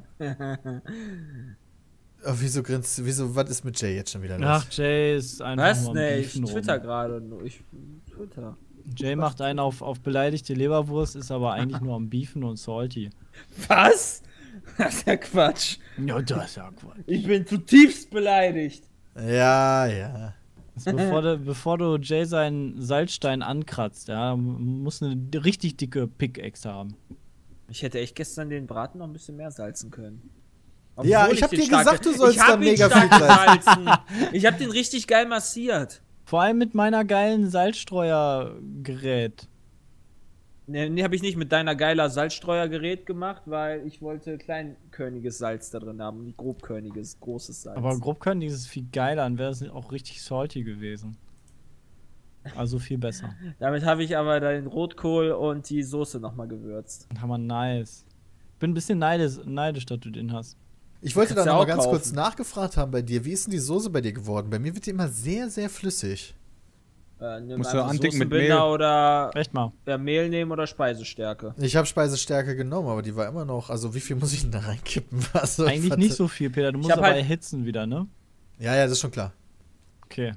Oh, wieso grinst wieso, was ist mit Jay jetzt schon wieder los? Ach, Jay ist einfach Was? nur am Nee, ich Beefen twitter rum. gerade nur. Ich twitter. Jay macht einen auf, auf beleidigte Leberwurst, ist aber eigentlich nur am Beefen und salty. Was? Das ist ja Quatsch. Ja, das ist ja Quatsch. Ich bin zutiefst beleidigt. Ja, ja. Bevor du, bevor du Jay seinen Salzstein ankratzt, ja, muss eine richtig dicke Pickaxe haben. Ich hätte echt gestern den Braten noch ein bisschen mehr salzen können. Ja, Obwohl ich hab den dir stark- gesagt, du sollst ich hab da ihn mega stark viel salzen. gesalzen. Ich hab den richtig geil massiert. Vor allem mit meiner geilen Salzstreuergerät. Ne, nee, habe ich nicht mit deiner geiler Salzstreuergerät gemacht, weil ich wollte kleinkörniges Salz da drin haben, nicht grobkörniges, großes Salz. Aber grobkörnig ist viel geiler, dann wäre es auch richtig salty gewesen. Also viel besser. Damit habe ich aber den Rotkohl und die Soße nochmal gewürzt. Hammer nice. Bin ein bisschen neidisch, neidisch, dass du den hast. Ich wollte da Kannst du noch mal auch ganz kaufen. kurz nachgefragt haben bei dir. Wie ist denn die Soße bei dir geworden? Bei mir wird die immer sehr, sehr flüssig. Äh, nimm Musst du einfach andicken mit Soßenbinder Mehl. oder Echt mal. ja, Mehl nehmen oder Speisestärke. Ich habe Speisestärke genommen, aber die war immer noch. Also, wie viel muss ich denn da reinkippen? Also, Eigentlich was- nicht so viel, Peter. Du musst hab aber halt- erhitzen wieder, ne? Ja, ja, das ist schon klar. Okay.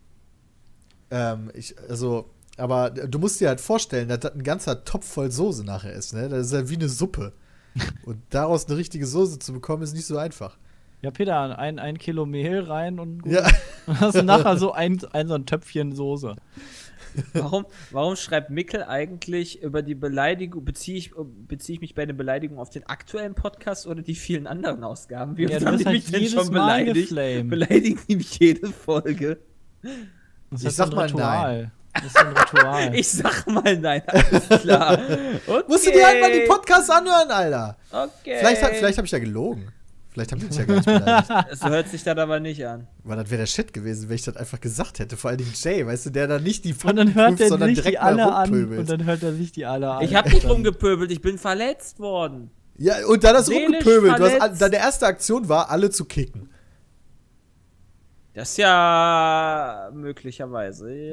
Ähm, ich, also, aber du musst dir halt vorstellen, dass das ein ganzer Topf voll Soße nachher ist, ne? Das ist ja wie eine Suppe. Und daraus eine richtige Soße zu bekommen, ist nicht so einfach. Ja, Peter, ein, ein Kilo Mehl rein und gut. Ja. Dann hast du nachher so ein, ein, so ein Töpfchen Soße. Warum, warum schreibt Mickel eigentlich über die Beleidigung, beziehe ich, beziehe ich mich bei der Beleidigung auf den aktuellen Podcast oder die vielen anderen Ausgaben? Wie Ja, oft du haben bist die halt mich denn jedes schon Mal beleidigt? geflamed. Beleidigen die mich jede Folge? Das Ich ist sag so ein mal Ritual. Das ist so ein Ritual. Ich sag mal nein, alles klar. Okay. Musst du dir halt mal die Podcasts anhören, Alter. Okay. Vielleicht, hat- vielleicht habe ich ja gelogen. Vielleicht haben die dich ja gar nicht beleidigt. Es hört sich das aber nicht an. Weil das wäre der Shit gewesen, wenn ich das einfach gesagt hätte. Vor allen Dingen Jay, weißt du, der da nicht die Und dann hört prüft, er sondern sich direkt die alle mal an. rumpöbelt. Und dann hört er sich die alle an. Ich hab nicht rumgepöbelt, ich bin verletzt worden. Ja, und dann hast du Seelisch rumgepöbelt. Du hast, verletzt. deine erste Aktion war, alle zu kicken. Das ist ja möglicherweise.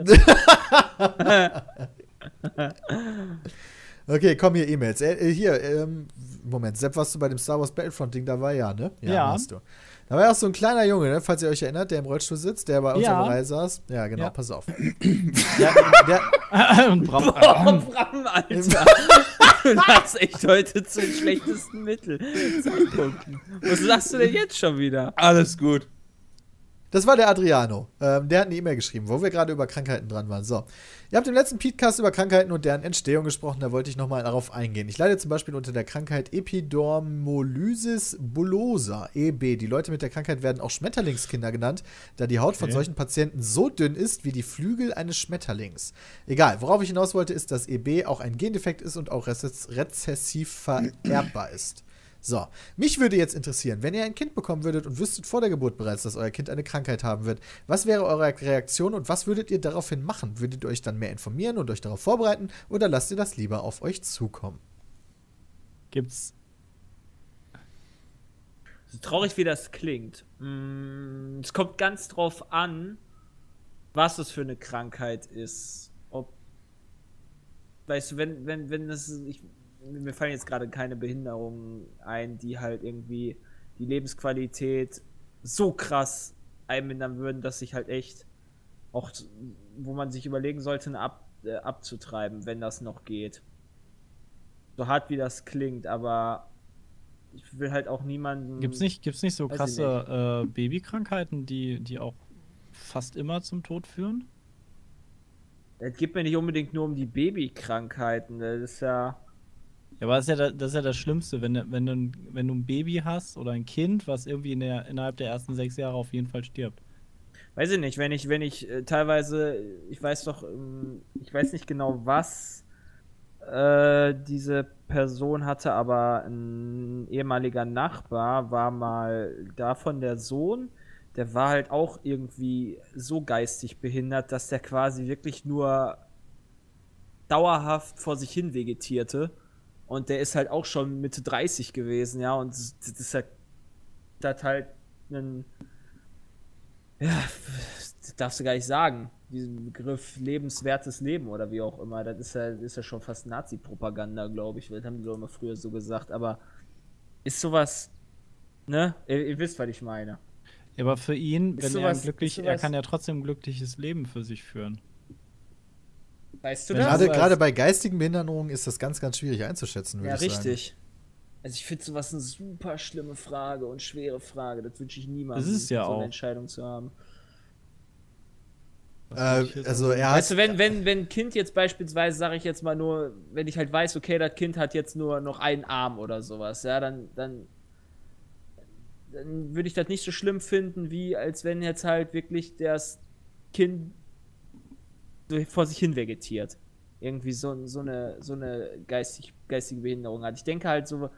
Okay, komm hier, E-Mails. Äh, hier, ähm, Moment, Sepp, warst du bei dem Star Wars Battlefront-Ding dabei? Ja, ne? Ja. Warst du. Da war ja auch so ein kleiner Junge, ne? Falls ihr euch erinnert, der im Rollstuhl sitzt, der bei uns Ja. am Reihe saß. Ja, genau, Ja. pass auf. der, der, und Bram, Boah, Bram, Alter. Du hast echt heute zu den schlechtesten Mittel. Zeitpunkten. Was sagst du denn jetzt schon wieder? Alles gut. Das war der Adriano. Ähm, der hat eine E-Mail geschrieben, wo wir gerade über Krankheiten dran waren. So. Ihr habt im letzten Podcast über Krankheiten und deren Entstehung gesprochen, da wollte ich nochmal darauf eingehen. Ich leide zum Beispiel unter der Krankheit Epidermolysis bullosa, E B. Die Leute mit der Krankheit werden auch Schmetterlingskinder genannt, da die Haut von Okay. solchen Patienten so dünn ist wie die Flügel eines Schmetterlings. Egal, worauf ich hinaus wollte, ist, dass E B auch ein Gendefekt ist und auch rezess- rezessiv vererbbar ist. So, mich würde jetzt interessieren, wenn ihr ein Kind bekommen würdet und wüsstet vor der Geburt bereits, dass euer Kind eine Krankheit haben wird, was wäre eure Reaktion und was würdet ihr daraufhin machen? Würdet ihr euch dann mehr informieren und euch darauf vorbereiten oder lasst ihr das lieber auf euch zukommen? gibt's. So traurig wie das klingt. Mm, es kommt ganz drauf an, was es für eine Krankheit ist. Ob, weißt du, wenn, wenn, wenn das, ich, mir fallen jetzt gerade keine Behinderungen ein, die halt irgendwie die Lebensqualität so krass einmindern würden, dass sich halt echt auch, wo man sich überlegen sollte, eine ab, äh, abzutreiben, wenn das noch geht. So hart wie das klingt, aber ich will halt auch niemanden... Gibt's nicht, gibt's nicht so Weiß ich krasse äh, Babykrankheiten, die, die auch fast immer zum Tod führen? Es geht mir nicht unbedingt nur um die Babykrankheiten, das ist ja... Ja, aber das ist ja, da- das ist ja das Schlimmste, wenn, du- wenn, du, ein- wenn du ein Baby hast oder ein Kind, was irgendwie in der, innerhalb der ersten sechs Jahre auf jeden Fall stirbt. Weiß ich nicht, wenn ich, wenn ich äh, teilweise, ich weiß doch, ähm, ich weiß nicht genau, was äh, diese Person hatte, aber ein ehemaliger Nachbar war mal davon der Sohn, der war halt auch irgendwie so geistig behindert, dass der quasi wirklich nur dauerhaft vor sich hin vegetierte. Und der ist halt auch schon Mitte dreißig gewesen, ja, und das das ist halt, das hat halt einen, ja, das darfst du gar nicht sagen, diesen Begriff lebenswertes Leben oder wie auch immer, das ist ja, das ist ja schon fast Nazi-Propaganda, glaube ich, das haben die doch immer früher so gesagt, aber ist sowas, ne, ihr, ihr wisst, was ich meine. Ja, aber für ihn, Ist wenn sowas- er glücklich, ist er sowas- kann ja trotzdem ein glückliches Leben für sich führen. Weißt du Wenn das? Gerade, was- gerade bei geistigen Behinderungen ist das ganz, ganz schwierig einzuschätzen, würde Ja, ich sagen. richtig. Also ich finde sowas eine super schlimme Frage und schwere Frage, das wünsche ich niemandem, Das ist ja so eine auch. Entscheidung zu haben. Was Äh, ich jetzt- also er hat, Weißt du, wenn, wenn, wenn ein Kind jetzt beispielsweise, sage ich jetzt mal nur, wenn ich halt weiß, okay, das Kind hat jetzt nur noch einen Arm oder sowas, ja, dann, dann, dann würde ich das nicht so schlimm finden, wie als wenn jetzt halt wirklich das Kind so vor sich hin vegetiert. Irgendwie so, so eine, so eine geistig, geistige Behinderung hat. Ich denke halt so,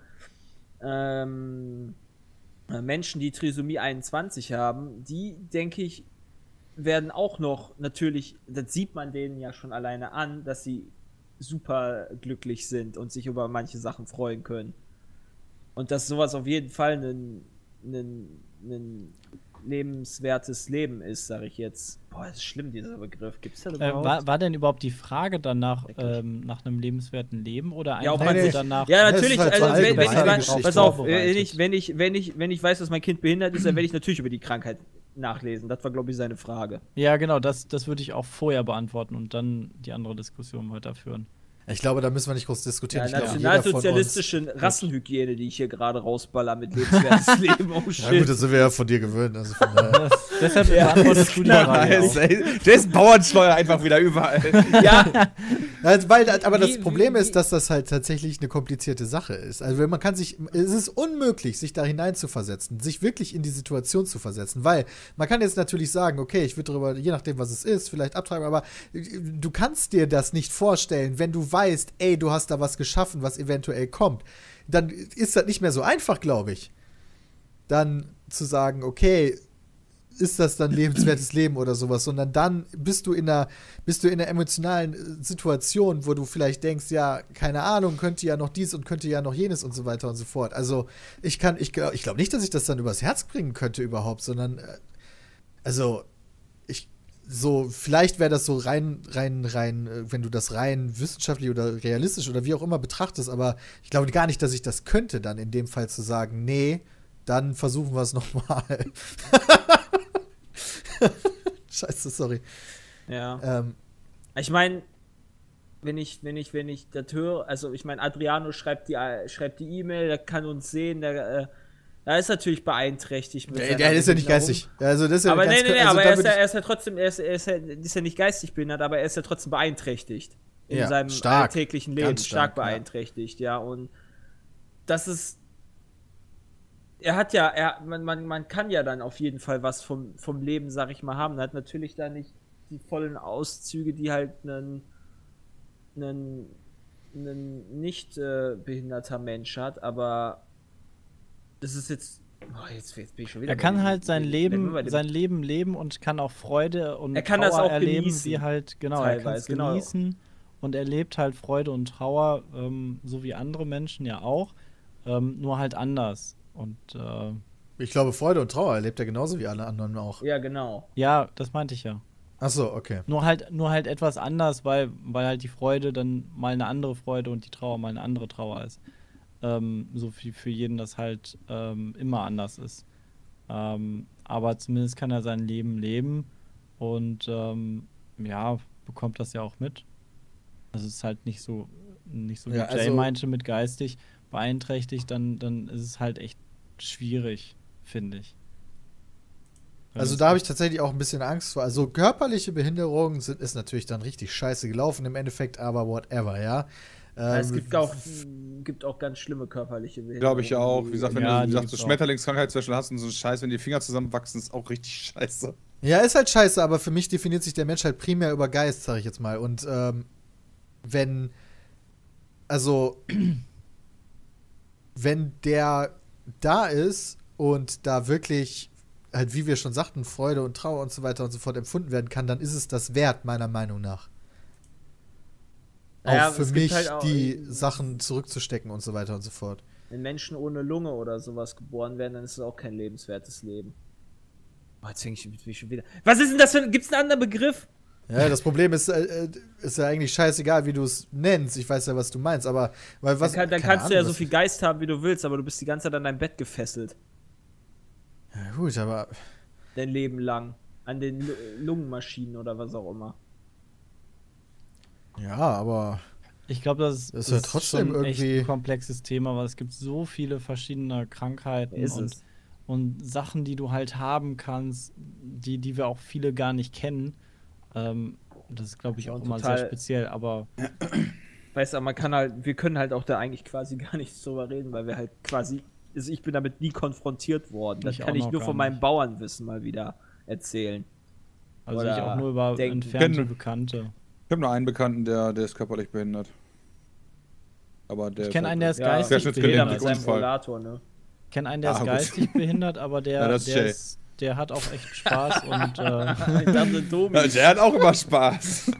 ähm, Menschen, die Trisomie einundzwanzig haben, die, denke ich, werden auch noch natürlich, das sieht man denen ja schon alleine an, dass sie super glücklich sind und sich über manche Sachen freuen können. Und dass sowas auf jeden Fall ein, ein, ein lebenswertes Leben ist, sage ich jetzt. Boah, das ist schlimm, dieser Begriff. Gibt's da Äh, überhaupt? war, war denn überhaupt die Frage danach Wirklich? ähm, nach einem lebenswerten Leben oder Ja, auch einfach nee, nur nee. danach? Ja, das ist natürlich, halt so also wenn, wenn ich allgemeine weiß, Geschichte. pass auf, Vorbereitet. wenn ich, wenn ich, wenn ich, wenn ich weiß, dass mein Kind behindert ist, dann werde ich natürlich über die Krankheit nachlesen. Das war, glaube ich, seine Frage. Ja, genau, das, das würde ich auch vorher beantworten und dann die andere Diskussion weiterführen. ich glaube, da müssen wir nicht groß diskutieren. Ja, ich glaube, jeder von uns, nationalsozialistische Rassenhygiene, die ich hier gerade rausballer mit lebenswertes Leben. Oh ja shit. gut, das sind wir ja von dir gewöhnt. Also von daher. Das, deshalb beantwortest du die Frage auch. Der ist Bauernsteuer einfach wieder überall. ja, Also, weil, aber das Wie- Problem wie- ist, dass das halt tatsächlich eine komplizierte Sache ist. Also man kann sich, es ist unmöglich, sich da hineinzuversetzen, sich wirklich in die Situation zu versetzen, weil man kann jetzt natürlich sagen, okay, ich würde darüber, je nachdem, was es ist, vielleicht abtreiben, aber du kannst dir das nicht vorstellen, wenn du weißt, ey, du hast da was geschaffen, was eventuell kommt. Dann ist das nicht mehr so einfach, glaube ich. Dann zu sagen, okay, ist das dann lebenswertes Leben oder sowas, sondern dann bist du in einer, bist du in einer emotionalen äh, Situation, wo du vielleicht denkst, ja, keine Ahnung, könnte ja noch dies und könnte ja noch jenes und so weiter und so fort. Also ich kann, ich, glaub- ich glaube nicht, dass ich das dann übers Herz bringen könnte überhaupt, sondern äh, also ich so, vielleicht wäre das so rein, rein, rein, äh, wenn du das rein wissenschaftlich oder realistisch oder wie auch immer betrachtest, aber ich glaube gar nicht, dass ich das könnte, dann in dem Fall zu sagen, nee, dann versuchen wir es nochmal. Scheiße, sorry. ja. Ähm, Ich meine, wenn ich, wenn ich, wenn ich das höre, also ich meine, Adriano schreibt die schreibt die E-Mail, der kann uns sehen, der, äh, der ist natürlich beeinträchtigt. Mit der, seiner der ist ja nicht Behinderung. geistig. Also das ist ja Aber ganz nee, nee, nee, also aber da er ist, würd ja, ich- er ist ja trotzdem, er ist, er ist, ja, ist ja nicht geistig behindert, aber er ist ja trotzdem beeinträchtigt. In Ja, seinem stark. alltäglichen Leben. Ganz Stark, stark, ja. beeinträchtigt, ja. Und das ist. Er hat ja, er, man, man, man kann ja dann auf jeden Fall was vom, vom Leben, sag ich mal, haben. Er hat natürlich da nicht die vollen Auszüge, die halt ein, ein, ein nicht äh, behinderter Mensch hat, aber das ist jetzt. Oh, jetzt, jetzt bin ich schon wieder Er bei kann dem- halt sein bei dem- Leben, bei dem- sein Leben leben und kann auch Freude und Er kann Trauer das auch erleben, genießen, wie halt, genau, er kann es teilweise, genau. genießen und er lebt halt Freude und Trauer, ähm, so wie andere Menschen ja auch, ähm, nur halt anders. Und äh, ich glaube, Freude und Trauer erlebt er genauso wie alle anderen auch. Ja, genau. ja, das meinte ich ja. Ach so, okay. Nur halt, nur halt etwas anders, weil, weil halt die Freude dann mal eine andere Freude und die Trauer mal eine andere Trauer ist. Ähm, so für, für jeden das halt ähm, immer anders ist. Ähm, aber zumindest kann er sein Leben leben und ähm, ja, bekommt das ja auch mit. Also es ist halt nicht so, nicht so wie Ja, Jay also- meinte mit geistig beeinträchtigt, dann, dann ist es halt echt schwierig, finde ich. Also da habe ich tatsächlich auch ein bisschen Angst vor. Also körperliche Behinderungen sind ist natürlich dann richtig scheiße gelaufen im Endeffekt, aber whatever, ja. Ähm, es gibt auch, gibt auch ganz schlimme körperliche Behinderungen. Glaube ich ja auch. Wie gesagt, wenn Ja, du wie die gesagt, so gibt's auch. Schmetterlingskrankheit zum Beispiel hast und so einen Scheiß, wenn die Finger zusammenwachsen, ist auch richtig scheiße. Ja, ist halt scheiße, aber für mich definiert sich der Mensch halt primär über Geist, sag ich jetzt mal. Und ähm, wenn, also, wenn der da ist und da wirklich, halt wie wir schon sagten, Freude und Trauer und so weiter und so fort empfunden werden kann, dann ist es das wert, meiner Meinung nach. Naja, auch für es gibt mich halt auch- die Sachen zurückzustecken und so weiter und so fort. Wenn Menschen ohne Lunge oder sowas geboren werden, dann ist es auch kein lebenswertes Leben. Oh, jetzt fäng ich mich schon wieder. Was ist denn das für ein. Gibt's einen anderen Begriff? Ja, das Problem ist, äh, ist ja eigentlich scheißegal, wie du es nennst. Ich weiß ja, was du meinst, aber weil was, dann kann, dann keine kannst du Ahnung, ja so was- viel Geist haben, wie du willst, aber du bist die ganze Zeit an dein Bett gefesselt. Ja, gut, aber Dein Leben lang. An den Lu- Lungenmaschinen oder was auch immer. ja, aber Ich glaube, das ist, Das ist ja trotzdem schon echt irgendwie- ein komplexes Thema, weil es gibt so viele verschiedene Krankheiten Ist und, es. und Sachen, die du halt haben kannst, die, die wir auch viele gar nicht kennen. Ähm, das ist, glaube ich, Ja, auch und immer total- sehr speziell, aber Weißt du, man kann halt, wir können halt auch da eigentlich quasi gar nichts drüber reden, weil wir halt quasi, also ich bin damit nie konfrontiert worden. Das Ich kann auch ich noch nur gar von meinem nicht. Bauernwissen mal wieder erzählen. also Oder ich auch nur über denken. entfernte Kennen- Bekannte. Ich habe nur einen Bekannten, der, der ist körperlich behindert. Aber der Ich ist kenne halt- einen, der ist Ja, geistig Querschnittsgelähmt, jeder behindert. mit seinem Unfall. Rollator, ne? Ich kenne einen, der ist Ah, gut. geistig behindert, aber der, Ja, das ist der, Jay. ist, der hat auch echt Spaß und äh, Ich dachte, Domi. Ja, der hat auch immer Spaß.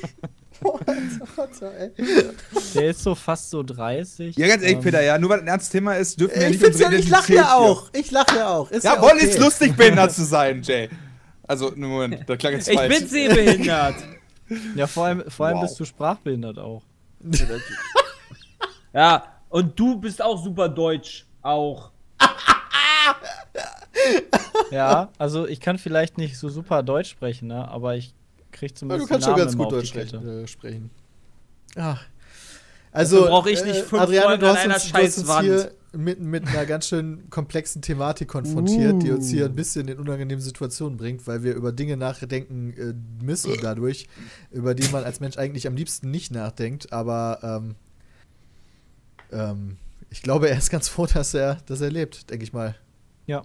der ist so fast so dreißig. Ja, ganz ehrlich, ähm, Peter, ja, nur weil ein ernstes Thema ist, dürfen wir ich nicht find's ja, unsere ich lache Identität ja hier- auch. Ich lache ja auch. Ist Ja, ja wohl okay. ist lustig, behindert zu sein, Jay. Also, ne, Moment, das klang jetzt Ich falsch. bin sehbehindert. Ja, vor allem, vor allem Wow. bist du sprachbehindert auch. Ja, und du bist auch super deutsch. Auch. Ja, also ich kann vielleicht nicht so super Deutsch sprechen, ne? Aber ich krieg Ja, zumindest du kannst den schon Namen ganz immer gut auf Deutsch die Kette. sprechen. Äh, sprechen. Ach. Also, Dafür brauch ich nicht fünf Adriane, Freunde du an hast einer uns, du hast uns Scheißwand. hier mit, mit einer ganz schön komplexen Thematik konfrontiert, die uns Uh. hier ein bisschen in unangenehme Situationen bringt, weil wir über Dinge nachdenken äh, müssen dadurch, über die man als Mensch eigentlich am liebsten nicht nachdenkt. Aber ähm, ähm, ich glaube, er ist ganz froh, dass er, dass er lebt, denke ich mal. Ja.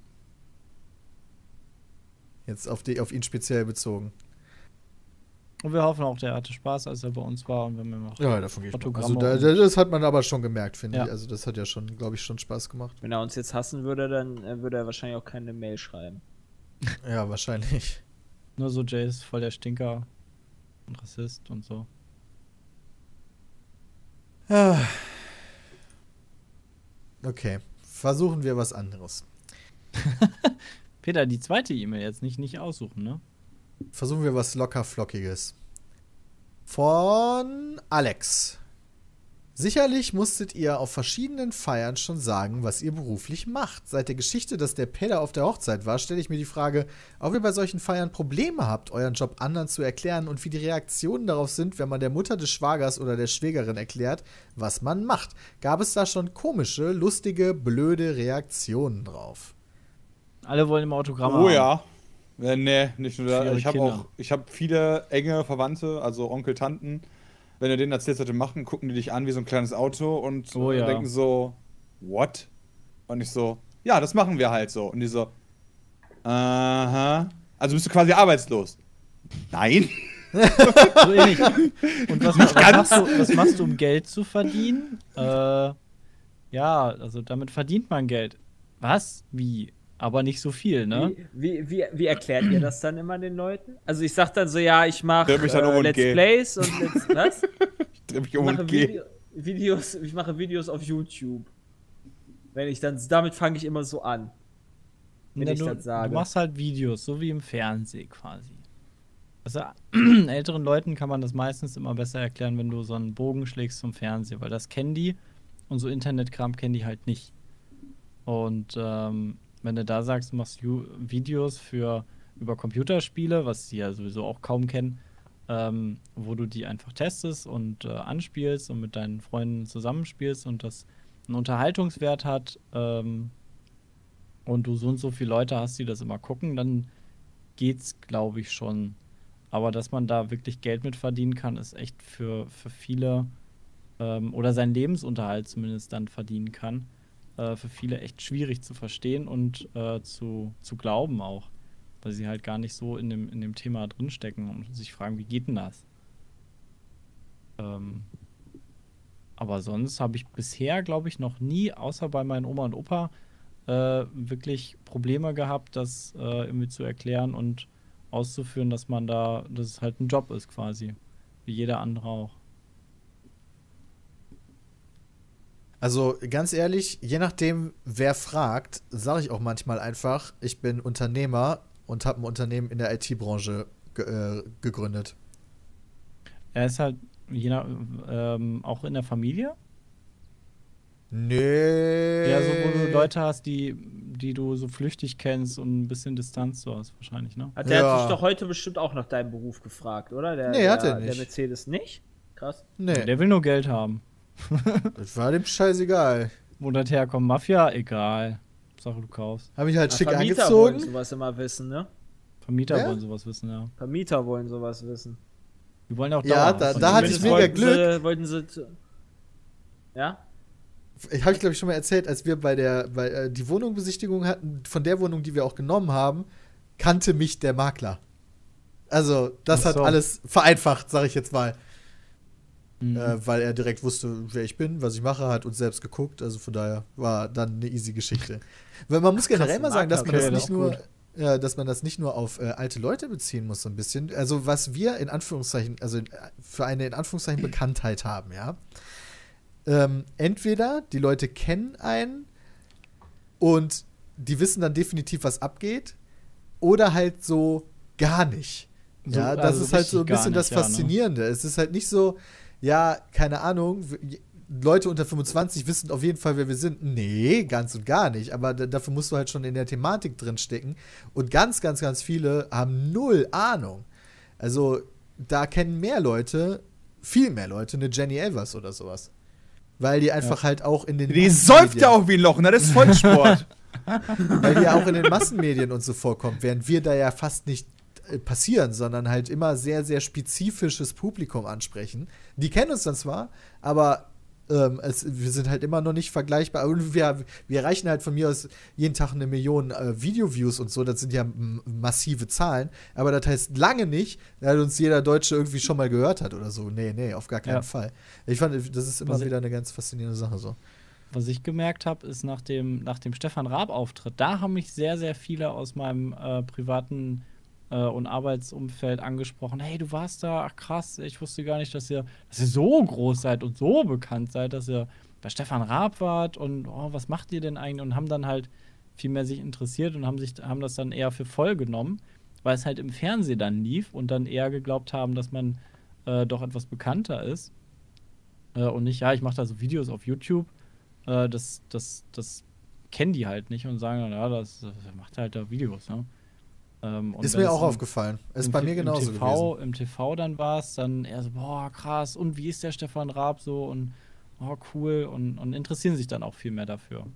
Jetzt auf, die, auf ihn speziell bezogen. Und wir hoffen auch, der hatte Spaß, als er bei uns war und wenn wir noch. Ja, davon gehe ich mal. Also Autogramme da, und- das hat man aber schon gemerkt, finde Ja. ich. Also das hat ja schon, glaube ich, schon Spaß gemacht. Wenn er uns jetzt hassen würde, dann äh, würde er wahrscheinlich auch keine Mail schreiben. Ja, wahrscheinlich. Nur so, Jay ist voll der Stinker und Rassist und so. Ah. Okay, versuchen wir was anderes. Peter, die zweite E-Mail jetzt nicht, nicht aussuchen, ne? Versuchen wir was locker Flockiges. Von Alex. Sicherlich musstet ihr auf verschiedenen Feiern schon sagen, was ihr beruflich macht. Seit der Geschichte, dass der Peter auf der Hochzeit war, stelle ich mir die Frage, ob ihr bei solchen Feiern Probleme habt, euren Job anderen zu erklären und wie die Reaktionen darauf sind, wenn man der Mutter des Schwagers oder der Schwägerin erklärt, was man macht. Gab es da schon komische, lustige, blöde Reaktionen drauf? Alle wollen immer Autogramme Oh haben. ja. Äh, nee, nicht nur Für da. ihre Ich habe Kinder. auch, ich habe viele enge Verwandte, also Onkel, Tanten. Wenn du denen erzählst, was die machen, gucken die dich an wie so ein kleines Auto und Oh äh, ja. denken so, what? Und ich so, ja, das machen wir halt so. Und die so, aha. Also bist du quasi arbeitslos. Nein. So ähnlich. Und was, was, ganz. machst du, was machst du, um Geld zu verdienen? Äh, ja, also damit verdient man Geld. Was? Wie? Aber nicht so viel, ne? Wie, wie, wie, wie erklärt ihr das dann immer den Leuten? Also ich sag dann so, ja, ich mache Dreh mich dann um äh, und Let's geh. Plays und Let's, was? Ich dreh mich Ich um mache und geh. Video, Videos, ich mache Videos auf YouTube. Wenn ich dann, damit fange ich immer so an. Wenn Ja, ich du, das sage. du machst halt Videos, so wie im Fernsehen quasi. Also, älteren Leuten kann man das meistens immer besser erklären, wenn du so einen Bogen schlägst zum Fernseher, weil das kennen die und so Internetkram kennen die halt nicht. Und ähm, wenn du da sagst, du machst Ju- Videos für über Computerspiele, was die ja sowieso auch kaum kennen, ähm, wo du die einfach testest und äh, anspielst und mit deinen Freunden zusammenspielst und das einen Unterhaltungswert hat ähm, und du so und so viele Leute hast, die das immer gucken, dann geht's, glaube ich, schon. Aber dass man da wirklich Geld mit verdienen kann, ist echt für, für viele ähm, oder seinen Lebensunterhalt zumindest dann verdienen kann, äh, für viele echt schwierig zu verstehen und äh, zu, zu glauben auch. Weil sie halt gar nicht so in dem, in dem Thema drinstecken und sich fragen, wie geht denn das? Ähm, aber sonst habe ich bisher, glaube ich, noch nie, außer bei meinen Oma und Opa, äh, wirklich Probleme gehabt, das äh, irgendwie zu erklären und auszuführen, dass man da, dass es halt ein Job ist quasi. Wie jeder andere auch. Also ganz ehrlich, je nachdem, wer fragt, sage ich auch manchmal einfach, ich bin Unternehmer und habe ein Unternehmen in der I T-Branche ge äh, gegründet. Er ist halt je nach, ähm, auch in der Familie. Nee. Ja, so wo du Leute hast, die, die du so flüchtig kennst und ein bisschen Distanz so hast, wahrscheinlich, ne? Hat der Ja. hat dich doch heute bestimmt auch nach deinem Beruf gefragt, oder? Der, Nee, hat der, er nicht. Der Mercedes nicht? Krass. Nee, Der will nur Geld haben. das war dem scheißegal. Wo das herkommt, Mafia, egal. Sache, du kaufst. Habe ich halt Na, schick Vermieter wollen angezogen. sowas immer wissen, ne? Vermieter Wer? wollen sowas wissen, ja. Vermieter wollen sowas wissen. Die wollen ja auch Ja, dauerhaft da- von da dir. hatte ich Zumindest mega wollten Sie, wollten sie. zu- Ja? Ich habe ich glaube ich schon mal erzählt, als wir bei der bei, äh, die Wohnungsbesichtigung hatten, von der Wohnung, die wir auch genommen haben, kannte mich der Makler. Also, das Ach hat so. alles vereinfacht, sage ich jetzt mal. Mhm. Äh, weil er direkt wusste, wer ich bin, was ich mache, hat uns selbst geguckt. Also von daher war dann eine easy Geschichte. Weil man muss generell krass, mal sagen, dass man okay, das das nicht ist nur, gut. ja, dass man das nicht nur auf äh, alte Leute beziehen muss, so ein bisschen. Also was wir in Anführungszeichen, also in, für eine in Anführungszeichen Bekanntheit haben, ja. Ähm, entweder die Leute kennen einen und die wissen dann definitiv, was abgeht, oder halt so gar nicht. So, Ja, das also ist halt so ein richtig gar bisschen das nicht, ja, ne? Faszinierende. Es ist halt nicht so, ja, keine Ahnung, w- Leute unter fünfundzwanzig wissen auf jeden Fall, wer wir sind. Nee, ganz und gar nicht. Aber d- dafür musst du halt schon in der Thematik drinstecken. Und ganz, ganz, ganz viele haben null Ahnung. Also, da kennen mehr Leute, viel mehr Leute, eine Jenny Elvers oder sowas. Weil die einfach halt auch in den Die säuft Massenmedien- ja auch wie ein Loch, ne? Das ist Vollsport. weil die ja auch in den Massenmedien und so vorkommt, während wir da ja fast nicht äh, passieren, sondern halt immer sehr, sehr spezifisches Publikum ansprechen. Die kennen uns dann zwar, aber ähm, es, wir sind halt immer noch nicht vergleichbar. Und wir, wir erreichen halt von mir aus jeden Tag eine Million äh, Video-Views und so, das sind ja m- massive Zahlen, aber das heißt lange nicht, dass uns jeder Deutsche irgendwie schon mal gehört hat oder so. Nee, nee, auf gar keinen Ja. Fall. Ich fand, das ist immer Was ich- wieder eine ganz faszinierende Sache so. Was ich gemerkt habe, ist nach dem, nach dem Stefan Raab-Auftritt, da haben mich sehr, sehr viele aus meinem äh, privaten äh, und Arbeitsumfeld angesprochen. Hey, du warst da, ach krass, ich wusste gar nicht, dass ihr, dass ihr so groß seid und so bekannt seid, dass ihr bei Stefan Raab wart und oh, was macht ihr denn eigentlich? Und haben dann halt viel mehr sich interessiert und haben, sich, haben das dann eher für voll genommen, weil es halt im Fernsehen dann lief und dann eher geglaubt haben, dass man äh, doch etwas bekannter ist. Äh, und nicht, ja, ich mache da so Videos auf YouTube. Äh, das, das, das kennen die halt nicht und sagen, ja, das, das macht halt da Videos, ne? Ähm, und Ist wenn mir es auch im- aufgefallen. Ist im bei T- mir genauso im T V, gewesen. Im T V dann war es dann eher so, boah, krass, und wie ist der Stefan Raab so und oh, cool und, und interessieren sich dann auch viel mehr dafür.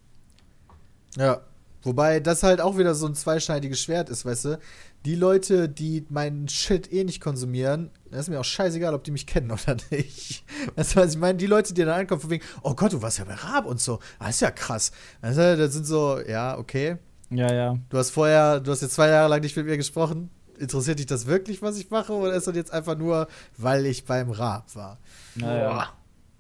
Ja, wobei das halt auch wieder so ein zweischneidiges Schwert ist, weißt du? Die Leute, die meinen Shit eh nicht konsumieren, das ist mir auch scheißegal, ob die mich kennen oder nicht. Weißt du, was ich meine? Die Leute, die dann ankommen, von wegen, oh Gott, du warst ja bei Raab und so. Ah, ist ja krass. Also, das sind so, ja, okay. Ja, ja. Du hast vorher, du hast jetzt zwei Jahre lang nicht mit mir gesprochen. Interessiert dich das wirklich, was ich mache? Oder ist das jetzt einfach nur, weil ich beim Raab war? Naja.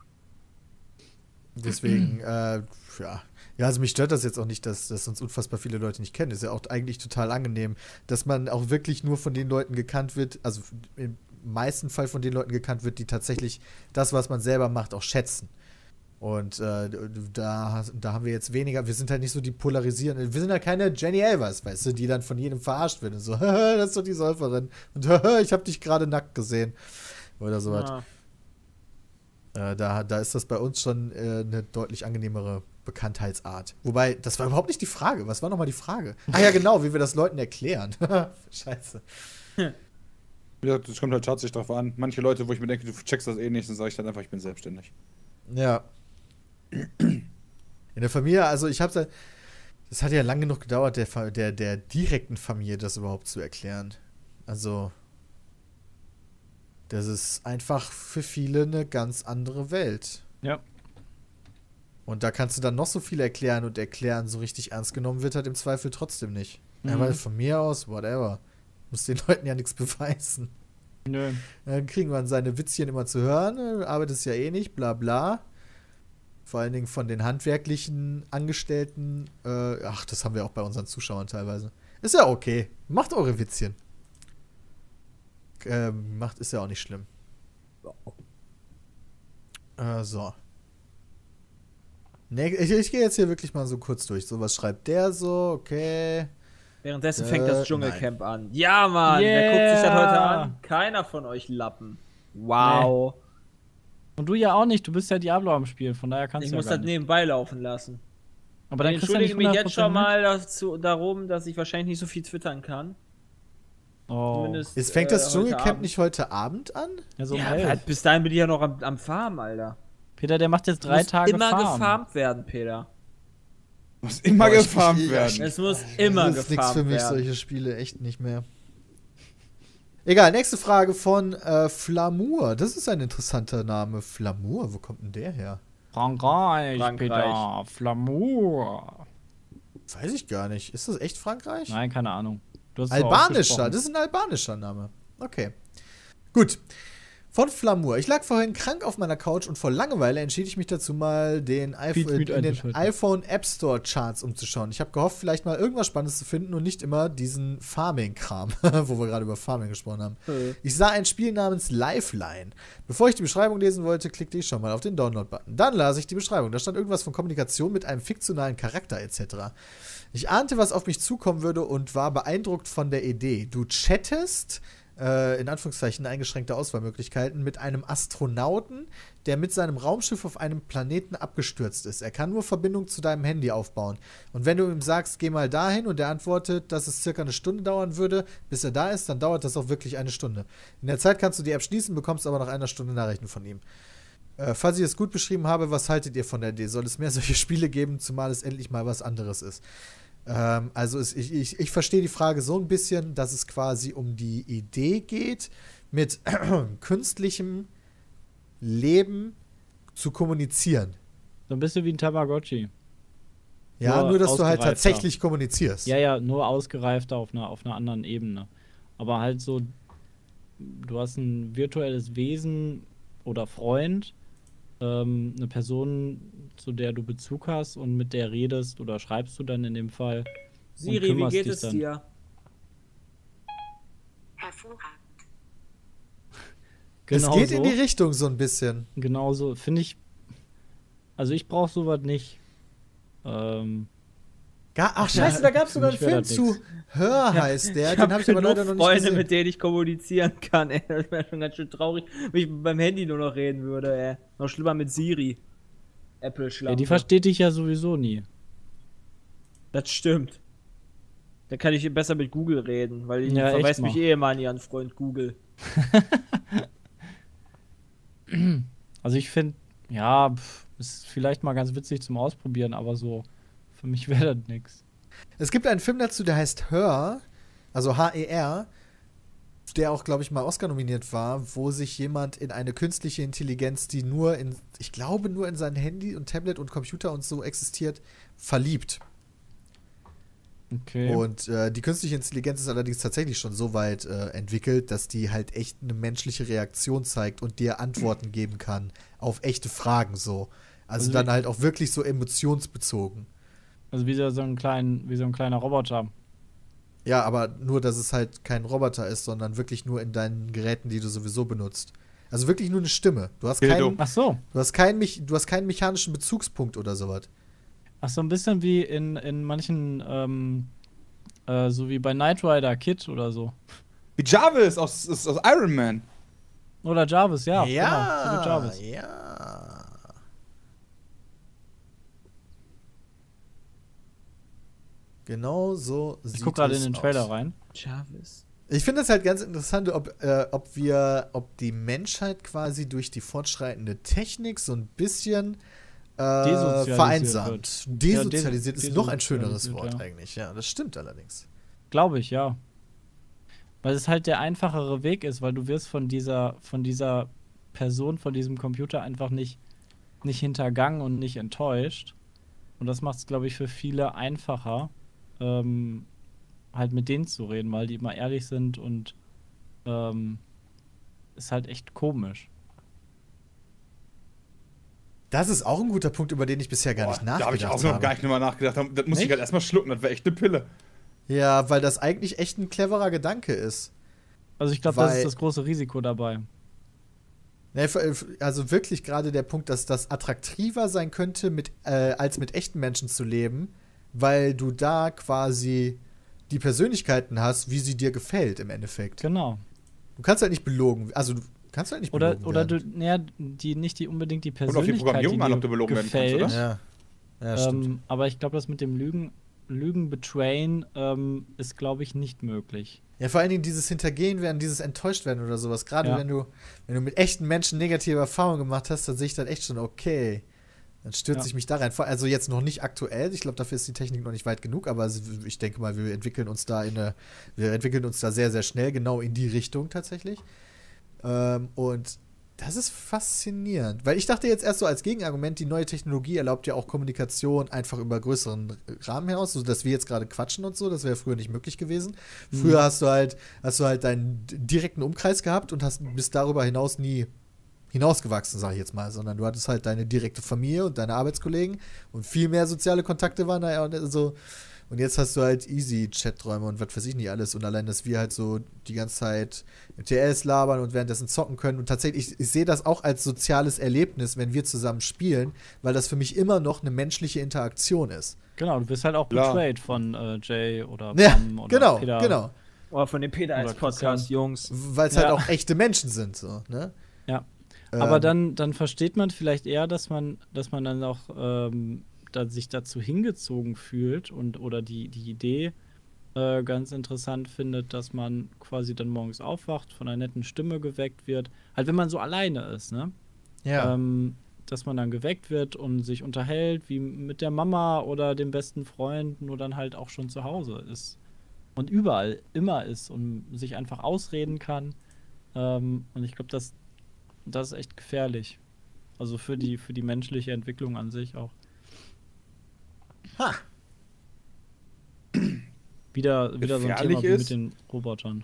Deswegen, äh, ja. Ja, also mich stört das jetzt auch nicht, dass, dass uns unfassbar viele Leute nicht kennen. Ist ja auch eigentlich total angenehm, dass man auch wirklich nur von den Leuten gekannt wird, also im meisten Fall von den Leuten gekannt wird, die tatsächlich das, was man selber macht, auch schätzen. Und äh, da, da haben wir jetzt weniger, wir sind halt nicht so die polarisierenden, wir sind halt keine Jenny Elvers, weißt du, die dann von jedem verarscht wird und so, das ist doch die Säuferin und ich habe dich gerade nackt gesehen oder sowas. Ja. Äh, da, da ist das bei uns schon äh, eine deutlich angenehmere Bekanntheitsart. Wobei, das war überhaupt nicht die Frage. Was war nochmal die Frage? Ah ja, genau, wie wir das Leuten erklären. Scheiße. Ja, das kommt halt tatsächlich drauf an. Manche Leute, wo ich mir denke, du checkst das eh nicht, dann sage ich dann einfach, ich bin selbstständig. Ja. In der Familie, also ich hab's ja, das hat ja lang genug gedauert, der, der, der direkten Familie das überhaupt zu erklären. Also, das ist einfach für viele eine ganz andere Welt. Ja. Und da kannst du dann noch so viel erklären und erklären, so richtig ernst genommen wird halt im Zweifel trotzdem nicht. Mhm. Ja, weil von mir aus, whatever. Muss den Leuten ja nichts beweisen. Nö. Dann kriegen wir seine Witzchen immer zu hören, arbeitest ja eh nicht, bla bla. Vor allen Dingen von den handwerklichen Angestellten. Äh, ach, das haben wir auch bei unseren Zuschauern teilweise. Ist ja okay. Macht eure Witzchen. Ähm, macht, ist ja auch nicht schlimm. Äh, so. Nee, ich, ich gehe jetzt hier wirklich mal so kurz durch. So, was schreibt der so? Okay. Währenddessen Äh, fängt das Dschungelcamp an. Ja, Mann, Yeah. wer guckt sich das heute an? Keiner von euch Lappen. Wow. Und du ja auch nicht, du bist ja Diablo am Spiel, von daher kannst Ich du muss ja gar das nicht. nebenbei laufen lassen. Aber Ich dann kriegst du ja entschuldige nicht mich jetzt schon hundert mal dazu, darum, dass ich wahrscheinlich nicht so viel twittern kann. Oh. Zumindest, Ist, fängt das äh, heute Dschungelcamp Abend. nicht heute Abend an? Ja, so um Ja, elf. halt, bis dahin bin ich ja noch am, am Farm, Alter. Peter, der macht jetzt drei Muss Tage immer Farm. gefarmt werden, Peter. Muss immer Boah, ich- gefarmt ich- werden. Es muss immer Das ist nichts gefarmt für mich, werden. solche Spiele, echt nicht mehr. Egal, nächste Frage von äh, Flamour. Das ist ein interessanter Name. Flamour, wo kommt denn der her? Frankreich, Frankreich. Peter. Flamour. Weiß ich gar nicht. Ist das echt Frankreich? Nein, keine Ahnung. Du hast es so Albanischer, ausgesprochen. das ist ein albanischer Name. Okay. Gut. Von Flamour. Ich lag vorhin krank auf meiner Couch und vor Langeweile entschied ich mich dazu mal, den iPhone, Feed in den einzuschalten. iPhone App Store Charts umzuschauen. Ich habe gehofft, vielleicht mal irgendwas Spannendes zu finden und nicht immer diesen Farming-Kram, wo wir gerade über Farming gesprochen haben. Äh. Ich sah ein Spiel namens Lifeline. Bevor ich die Beschreibung lesen wollte, klickte ich schon mal auf den Download-Button. Dann las ich die Beschreibung. Da stand irgendwas von Kommunikation mit einem fiktionalen Charakter et cetera. Ich ahnte, was auf mich zukommen würde und war beeindruckt von der Idee. Du chattest, äh, in Anführungszeichen eingeschränkte Auswahlmöglichkeiten, mit einem Astronauten, der mit seinem Raumschiff auf einem Planeten abgestürzt ist. Er kann nur Verbindung zu deinem Handy aufbauen. Und wenn du ihm sagst, geh mal dahin und er antwortet, dass es circa eine Stunde dauern würde, bis er da ist, dann dauert das auch wirklich eine Stunde. In der Zeit kannst du die App schließen, bekommst aber nach einer Stunde Nachrichten von ihm. Äh, falls ich es gut beschrieben habe, was haltet ihr von der Idee? Soll es mehr solche Spiele geben, zumal es endlich mal was anderes ist? Ähm, also es, ich, ich, ich verstehe die Frage so ein bisschen, dass es quasi um die Idee geht, mit künstlichem Leben zu kommunizieren. So ein bisschen wie ein Tamagotchi. Ja, Nur nur, dass du halt ausgereifter. tatsächlich kommunizierst. Ja, ja, nur ausgereifter auf einer, auf einer anderen Ebene. Aber halt so, du hast ein virtuelles Wesen oder Freund, ähm, eine Person, zu der du Bezug hast und mit der redest oder schreibst du dann in dem Fall. und Siri, wie kümmerst geht dich es dann. dir? Hervorragend. Es Genau geht so. in die Richtung so ein bisschen. Genau so, finde ich. Also ich brauche sowas nicht. Ähm, Ga Ach scheiße, da gab es für sogar einen mich wär Film das zu. nix. Hör heißt der, ich den habe habe ich aber genug leider noch nicht Freunde, gesehen. mit denen ich kommunizieren kann, ey. Das wäre schon ganz schön traurig, wenn ich beim Handy nur noch reden würde, ey. Noch schlimmer mit Siri. Apple ja, Schlampe. die versteht dich ja sowieso nie. Das stimmt. Da kann ich besser mit Google reden, weil ich Ja, verweist echt mich mal. eh immer an ihren Freund Google. Also ich finde, ja, pff, ist vielleicht mal ganz witzig zum Ausprobieren, aber so, für mich wäre das nix. Es gibt einen Film dazu, der heißt Her, also H E R, der auch, glaube ich, mal Oscar nominiert war, wo sich jemand in eine künstliche Intelligenz, die nur in, ich glaube, nur in sein Handy und Tablet und Computer und so existiert, verliebt. Okay. Und äh, die künstliche Intelligenz ist allerdings tatsächlich schon so weit äh, entwickelt, dass die halt echt eine menschliche Reaktion zeigt und dir Antworten geben kann auf echte Fragen so. Also, Also dann wie- halt auch wirklich so emotionsbezogen. Also wie so so ein, klein, wie so ein kleiner Roboter. Ja, aber nur, dass es halt kein Roboter ist, sondern wirklich nur in deinen Geräten, die du sowieso benutzt. Also wirklich nur eine Stimme. Du hast keinen, Ach so. du hast keinen, Mich- du hast keinen mechanischen Bezugspunkt oder sowas. Ach so, ein bisschen wie in, in manchen, ähm, äh, so wie bei Knight Rider Kid oder so. Wie Jarvis aus, aus, aus Iron Man. Oder Jarvis, ja. Genau, so wie ja, Jarvis. ja. Genau so sieht Ich guck gerade in es den aus. Trailer rein. Jarvis. Ich finde es halt ganz interessant, ob, äh, ob wir, ob die Menschheit quasi durch die fortschreitende Technik so ein bisschen äh, Desozialisiert vereinsamt. wird. Desozialisiert Ja, des- ist noch ein schöneres desozialisiert, Wort ja. eigentlich. Ja, das stimmt allerdings. Glaube ich, ja. Weil es halt der einfachere Weg ist, weil du wirst von dieser, von dieser Person, von diesem Computer einfach nicht, nicht hintergangen und nicht enttäuscht. Und das macht es, glaube ich, für viele einfacher, ähm, halt mit denen zu reden, weil die immer ehrlich sind und ähm, ist halt echt komisch. Das ist auch ein guter Punkt, über den ich bisher gar Boah, nicht da habe nachgedacht ich auch noch habe. gar nicht drüber nachgedacht. Das muss ich Nicht? halt erstmal schlucken, das wäre echt eine Pille. Ja, weil das eigentlich echt ein cleverer Gedanke ist. Also ich glaube, das Weil- ist das große Risiko dabei. Ne, f- Also wirklich gerade der Punkt, dass das attraktiver sein könnte, mit, äh, als mit echten Menschen zu leben, weil du da quasi die Persönlichkeiten hast, wie sie dir gefällt im Endeffekt. Genau. Du kannst halt nicht belogen, also du kannst halt nicht Oder, belogen oder du, werden. naja, die nicht die unbedingt die Kommt auf die Persönlichkeit, Programmierung die an, dir ob du belogen werden kannst, gefällt. oder? Ja, ja stimmt. Ähm, aber ich glaube, das mit dem Lügen, Lügen betrayen ähm, ist, glaube ich, nicht möglich. Ja, vor allen Dingen dieses Hintergehen werden, dieses enttäuscht werden oder sowas. Gerade Ja. wenn du, wenn du mit echten Menschen negative Erfahrungen gemacht hast, dann sehe ich dann echt schon, okay, dann stürze Ja. ich mich da rein. Vor- Also jetzt noch nicht aktuell, ich glaube, dafür ist die Technik noch nicht weit genug, aber es- ich denke mal, wir entwickeln uns da in eine, wir entwickeln uns da sehr, sehr schnell genau in die Richtung tatsächlich. Ähm, und das ist faszinierend, weil ich dachte jetzt erst so als Gegenargument, die neue Technologie erlaubt ja auch Kommunikation einfach über größeren Rahmen hinaus, so dass wir jetzt gerade quatschen und so, das wäre früher nicht möglich gewesen. Früher hast du halt, hast du halt deinen direkten Umkreis gehabt und hast bist darüber hinaus nie hinausgewachsen, sage ich jetzt mal, sondern du hattest halt deine direkte Familie und deine Arbeitskollegen und viel mehr soziale Kontakte waren da ja und so. Und jetzt hast du halt easy Chaträume und was weiß ich nicht alles. Und allein, dass wir halt so die ganze Zeit M T Ls labern und währenddessen zocken können. Und tatsächlich, ich, ich sehe das auch als soziales Erlebnis, wenn wir zusammen spielen, weil das für mich immer noch eine menschliche Interaktion ist. Genau, du wirst halt auch Klar. betrayed von äh, Jay oder Ja, Pam oder genau, Peter. genau. Oder von dem Peter als Oder Podcast, Christian. Jungs. Weil es Ja. halt auch echte Menschen sind, so, ne? Ja. Aber Ähm, dann, dann versteht man vielleicht eher, dass man, dass man dann auch ähm, da, sich dazu hingezogen fühlt und oder die, die Idee äh, ganz interessant findet, dass man quasi dann morgens aufwacht, von einer netten Stimme geweckt wird. Halt, wenn man so alleine ist, ne? Ja. Ähm, dass man dann geweckt wird und sich unterhält, wie mit der Mama oder dem besten Freund, nur dann halt auch schon zu Hause ist. Und überall immer ist und sich einfach ausreden kann. Ähm, und ich glaube, das, das ist echt gefährlich. Also für die, für die menschliche Entwicklung an sich auch. Ha. Wieder, wieder so ein Gefährlich Thema wie ist? mit den Robotern.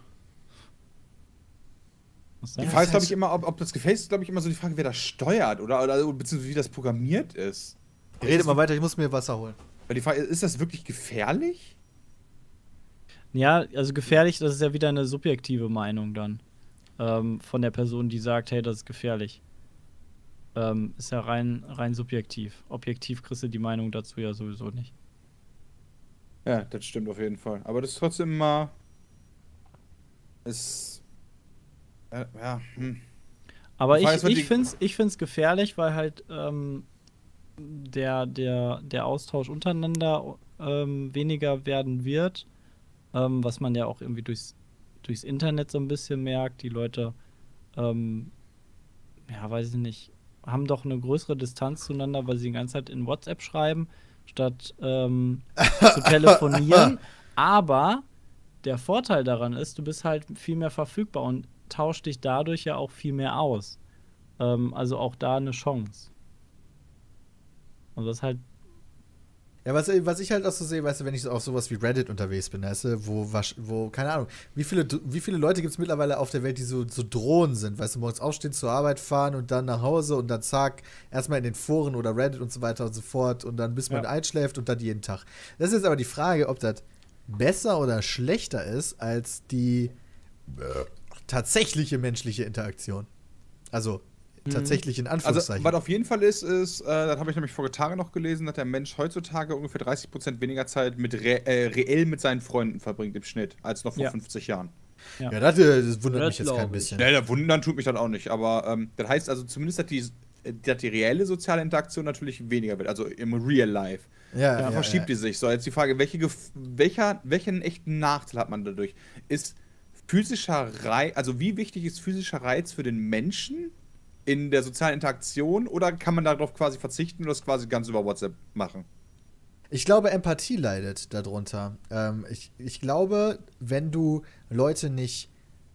Was Die denn? Frage ist, glaube ich, immer, ob, ob das Gefäß ist, glaube ich, immer so die Frage, wer das steuert oder, oder beziehungsweise wie das programmiert ist. Redet mal weiter, ich muss mir Wasser holen. Weil die Frage ist, ist das wirklich gefährlich? Ja, also gefährlich, das ist ja wieder eine subjektive Meinung dann. Ähm, von der Person, die sagt, hey, das ist gefährlich. Ähm, ist ja rein, rein subjektiv. Objektiv kriegst du die Meinung dazu ja sowieso nicht. Ja, das stimmt auf jeden Fall. Aber das ist trotzdem immer. Ist. Ja, ja hm. Aber Die Frage ich, ist, was die- ich finde es ich find's gefährlich, weil halt ähm, der, der, der Austausch untereinander ähm, weniger werden wird. Ähm, was man ja auch irgendwie durchs, durchs Internet so ein bisschen merkt. Die Leute, ähm, ja, weiß ich nicht, haben doch eine größere Distanz zueinander, weil sie die ganze Zeit in WhatsApp schreiben, statt ähm, zu telefonieren. Aber der Vorteil daran ist, du bist halt viel mehr verfügbar und tauscht dich dadurch ja auch viel mehr aus. Ähm, also auch da eine Chance. Und das ist halt, Ja, was, was ich halt auch so sehe, weißt du, wenn ich so auf sowas wie Reddit unterwegs bin, weißt du, wo, wasch- wo keine Ahnung, wie viele, wie viele Leute gibt es mittlerweile auf der Welt, die so, so Drohnen sind, weißt du, morgens aufstehen, zur Arbeit fahren und dann nach Hause und dann zack, erstmal in den Foren oder Reddit und so weiter und so fort und dann bis man Ja. einschläft und dann jeden Tag. Das ist jetzt aber die Frage, ob das besser oder schlechter ist als die äh, tatsächliche menschliche Interaktion. Also tatsächlich in Also, Anführungszeichen. was auf jeden Fall ist, ist, äh, das habe ich nämlich vor Tagen noch gelesen, dass der Mensch heutzutage ungefähr dreißig Prozent weniger Zeit mit re äh, reell mit seinen Freunden verbringt im Schnitt, als noch vor Ja. fünfzig Jahren. Ja. ja, das, äh, das wundert Das mich jetzt glaub kein ich. bisschen. Ja, da wundern tut mich das auch nicht, aber ähm, das heißt also zumindest, dass die, äh, dass die reelle soziale Interaktion natürlich weniger wird, also im Real Life. Ja, Da ja, verschiebt ja. die sich. So, jetzt die Frage, welche Gef welcher, welchen echten Nachteil hat man dadurch? Ist physischer Reiz, also wie wichtig ist physischer Reiz für den Menschen in der sozialen Interaktion oder kann man darauf quasi verzichten und das quasi ganz über WhatsApp machen? Ich glaube, Empathie leidet darunter. Ähm, ich, ich glaube, wenn du Leute nicht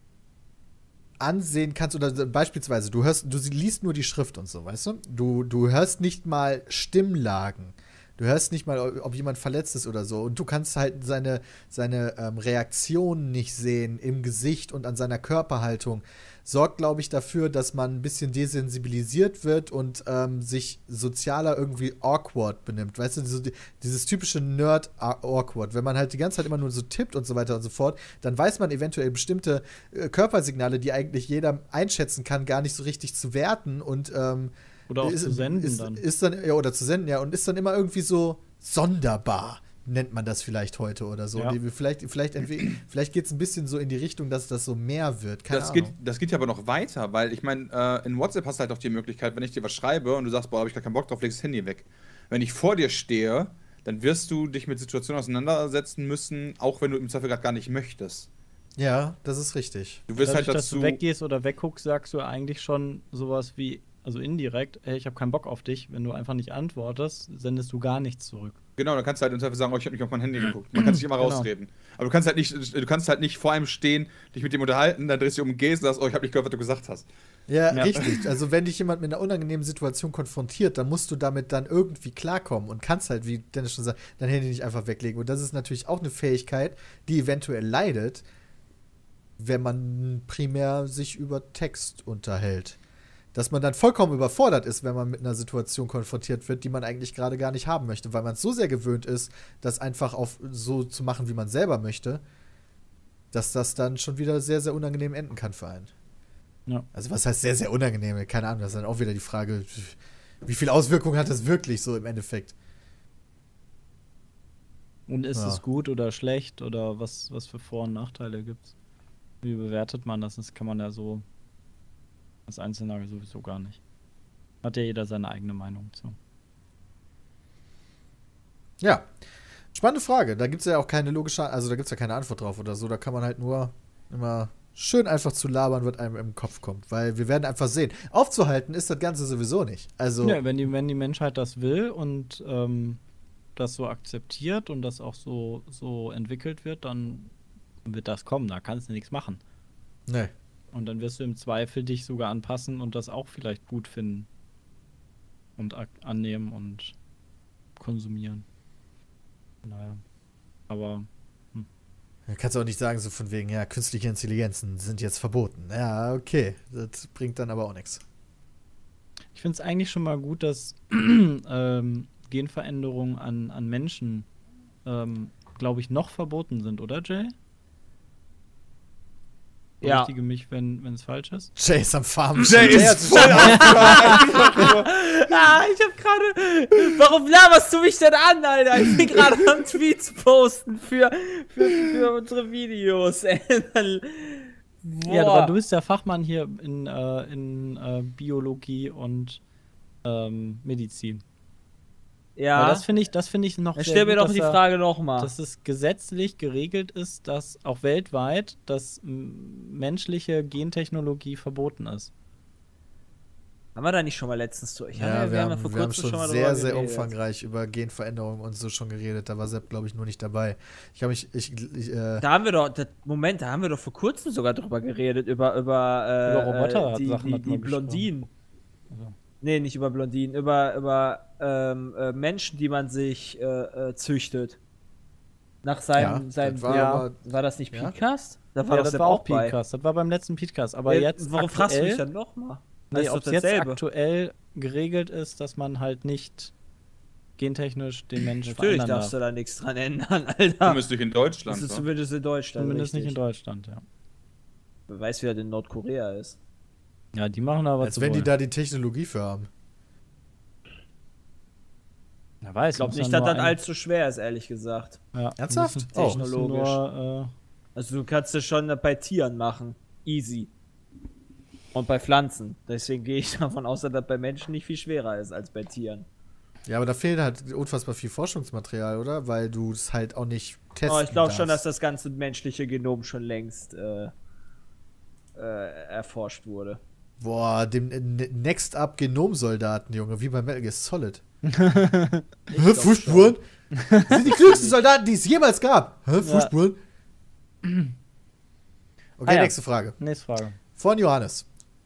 ansehen kannst, oder beispielsweise, du hörst, du liest nur die Schrift und so, weißt du? Du, du hörst nicht mal Stimmlagen. Du hörst nicht mal, ob jemand verletzt ist oder so. Und du kannst halt seine, seine ähm, Reaktionen nicht sehen im Gesicht und an seiner Körperhaltung. Sorgt, glaube ich, dafür, dass man ein bisschen desensibilisiert wird und ähm, sich sozialer irgendwie awkward benimmt. Weißt du, so, dieses typische Nerd-awkward. Wenn man halt die ganze Zeit immer nur so tippt und so weiter und so fort, dann weiß man eventuell bestimmte äh, Körpersignale, die eigentlich jeder einschätzen kann, gar nicht so richtig zu werten und ähm, Oder auch ist, zu senden ist, dann. Ist dann. Ja, oder zu senden, ja. Und ist dann immer irgendwie so sonderbar, nennt man das vielleicht heute oder so. Ja. Die, vielleicht vielleicht, vielleicht geht es ein bisschen so in die Richtung, dass das so mehr wird. Keine Das Ahnung. geht, das geht ja aber noch weiter, weil ich meine, äh, in WhatsApp hast du halt auch die Möglichkeit, wenn ich dir was schreibe und du sagst, boah, hab ich gar keinen Bock drauf, legst das Handy weg. Wenn ich vor dir stehe, dann wirst du dich mit Situationen auseinandersetzen müssen, auch wenn du im Zweifel gerade gar nicht möchtest. Ja, das ist richtig. Du wirst Dadurch, halt dass du dazu. weggehst oder wegguckst, sagst du eigentlich schon sowas wie, also indirekt, ey, ich habe keinen Bock auf dich. Wenn du einfach nicht antwortest, sendest du gar nichts zurück. Genau, dann kannst du halt im Zweifel sagen, oh, ich habe nicht auf mein Handy geguckt. Man kann sich immer Genau. rausreden. Aber du kannst halt nicht, du kannst halt nicht vor einem stehen, dich mit dem unterhalten, dann drehst du um und gehst und sagst, oh, ich habe nicht gehört, was du gesagt hast. Ja, Ja. richtig. Also wenn dich jemand mit einer unangenehmen Situation konfrontiert, dann musst du damit dann irgendwie klarkommen und kannst halt, wie Dennis schon sagt, dein Handy nicht einfach weglegen. Und das ist natürlich auch eine Fähigkeit, die eventuell leidet, wenn man primär sich über Text unterhält. Dass man dann vollkommen überfordert ist, wenn man mit einer Situation konfrontiert wird, die man eigentlich gerade gar nicht haben möchte, weil man es so sehr gewöhnt ist, das einfach auf so zu machen, wie man selber möchte, dass das dann schon wieder sehr, sehr unangenehm enden kann für einen. Ja. Also was heißt sehr, sehr unangenehm? Keine Ahnung, das ist dann auch wieder die Frage, wie viel Auswirkung hat das wirklich so im Endeffekt? Und ist Ja. es gut oder schlecht oder was, was für Vor- und Nachteile gibt's? Wie bewertet man das? Das kann man ja so als Einzelner sowieso gar nicht. Hat ja jeder seine eigene Meinung zu. Ja, spannende Frage. Da gibt es ja auch keine logische, also da gibt es ja keine Antwort drauf oder so. Da kann man halt nur immer schön einfach zu labern, was einem im Kopf kommt. Weil wir werden einfach sehen. Aufzuhalten ist das Ganze sowieso nicht. Also, Ja, wenn die, wenn die Menschheit das will und ähm, das so akzeptiert und das auch so, so entwickelt wird, dann wird das kommen. Da kannst du nichts machen. nee. Und dann wirst du im Zweifel dich sogar anpassen und das auch vielleicht gut finden. Und ak- annehmen und konsumieren. Naja. Aber Da kannst du auch nicht sagen, so von wegen, ja, künstliche Intelligenzen sind jetzt verboten. Ja, okay. Das bringt dann aber auch nichts. ich finde es eigentlich schon mal gut, dass ähm, Genveränderungen an, an Menschen, ähm, glaube ich, noch verboten sind, oder Jay? Ja. Berichtige mich, wenn es falsch ist. Jay ist am Farmen. Jay ist voll Ah, ich hab gerade. Warum laberst du mich denn an, Alter? Ich bin gerade am Tweets posten für, für, für unsere Videos. ey. Ja, Boah. aber du bist ja Fachmann hier in, äh, in äh, Biologie und ähm, Medizin. Ja. Aber das finde ich, das finde ich noch Dann sehr stell mir gut, doch dass die er- Frage nochmal. dass es gesetzlich geregelt ist, dass auch weltweit, dass m, menschliche Gentechnologie verboten ist. Haben wir da nicht schon mal letztens durch? Ja, wir, haben, ja vor wir haben kurzem schon mal sehr, drüber sehr geredet. umfangreich über Genveränderungen und so schon geredet. Da war Sepp, glaube ich, nur nicht dabei. Ich habe mich, ich, ich äh, Da haben wir doch, das, Moment, da haben wir doch vor kurzem sogar drüber geredet, über, über, äh, Über Roboter- äh, die, Sachen die, hatten die wir Blondinen. Also. Nee, nicht über Blondinen, über, über ähm, äh, Menschen, die man sich äh, äh, züchtet. Nach seinem, Ja, seinem das war ja, aber- war das nicht Ja. Podcast? Da Ja, doch das Sepp war auch bei. Podcast. Das war beim letzten Podcast. Aber Ja, jetzt warum fragst du mich aktuell, dann nochmal? nee, ob es jetzt aktuell geregelt ist, dass man halt nicht gentechnisch den Menschen Natürlich verändern darfst du darf. da nichts dran ändern, Alter. Zumindest nicht in Deutschland. Das ist ne? zumindest in Deutschland. Zumindest nicht in richtig. Deutschland, ja. Wer weiß, wie er in Nordkorea ist. Ja, die machen da was Als zu wenn die wollen. da die Technologie für haben. Ja, weiß, Ich glaube muss nicht, ja dass nur das ein- allzu schwer ist, ehrlich gesagt. Ja, Ernsthaft? müssen- Oh. müssen Technologisch. Nur, Also du kannst es schon bei Tieren machen. Easy. Und bei Pflanzen. Deswegen gehe ich davon aus, dass das bei Menschen nicht viel schwerer ist als bei Tieren. Ja, aber da fehlt halt unfassbar viel Forschungsmaterial, oder? Weil du es halt auch nicht testen Aber ich glaube schon, dass darfst. das ganze menschliche Genom schon längst äh, äh, erforscht wurde. Boah, dem äh, Next Up Genomsoldaten, Junge, wie bei Metal Gear Solid. Ich Hä, glaub Fußspuren? Das sind die klügsten Soldaten, die es jemals gab. Hä, Ja. Fußspuren? Okay, Ah, ja. nächste Frage. äh, nächste Frage. Von Johannes.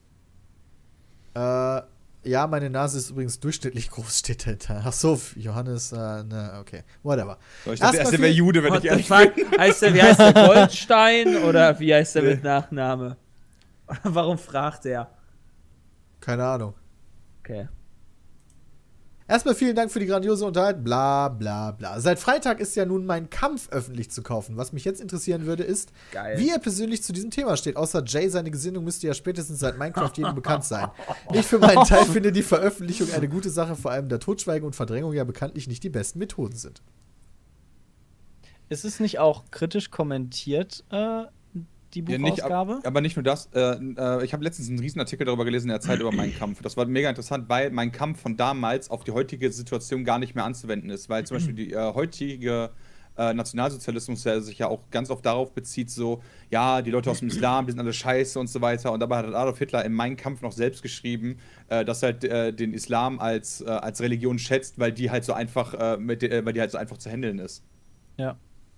Äh, ja, meine Nase ist übrigens durchschnittlich groß, steht dahinter. Ach so, Johannes, äh, ne, okay. Whatever. So, ich Erstmal dachte, erst der wäre viel- Jude, wenn What ich the ehrlich fuck? bin. Heißt der, wie heißt der Goldstein oder wie heißt der mit Nachname? Warum fragt er? Keine Ahnung. Okay. Erstmal vielen Dank für die grandiose Unterhaltung. Bla, bla, bla. Seit Freitag ist ja nun mein Kampf öffentlich zu kaufen. Was mich jetzt interessieren würde, ist, Geil. wie er persönlich zu diesem Thema steht. Außer Jay, seine Gesinnung müsste ja spätestens seit Minecraft jedem bekannt sein. Ich für meinen Teil finde die Veröffentlichung eine gute Sache, vor allem da Totschweigen und Verdrängung ja bekanntlich nicht die besten Methoden sind. Ist es nicht auch kritisch kommentiert, äh, die Ja, nicht, Buchausgabe? ab, aber nicht nur das. Äh, äh, ich habe letztens einen Riesenartikel darüber gelesen in der Zeit über meinen Kampf. Das war mega interessant, weil mein Kampf von damals auf die heutige Situation gar nicht mehr anzuwenden ist. Weil zum Beispiel die äh, heutige äh, Nationalsozialismus, der sich ja auch ganz oft darauf bezieht, so, ja, die Leute aus dem Islam, die sind alle scheiße und so weiter. Und dabei hat Adolf Hitler in meinem Kampf noch selbst geschrieben, äh, dass er halt äh, den Islam als, äh, als Religion schätzt, weil die halt so einfach, äh, mit, äh, weil die halt so einfach zu handeln ist. Ja.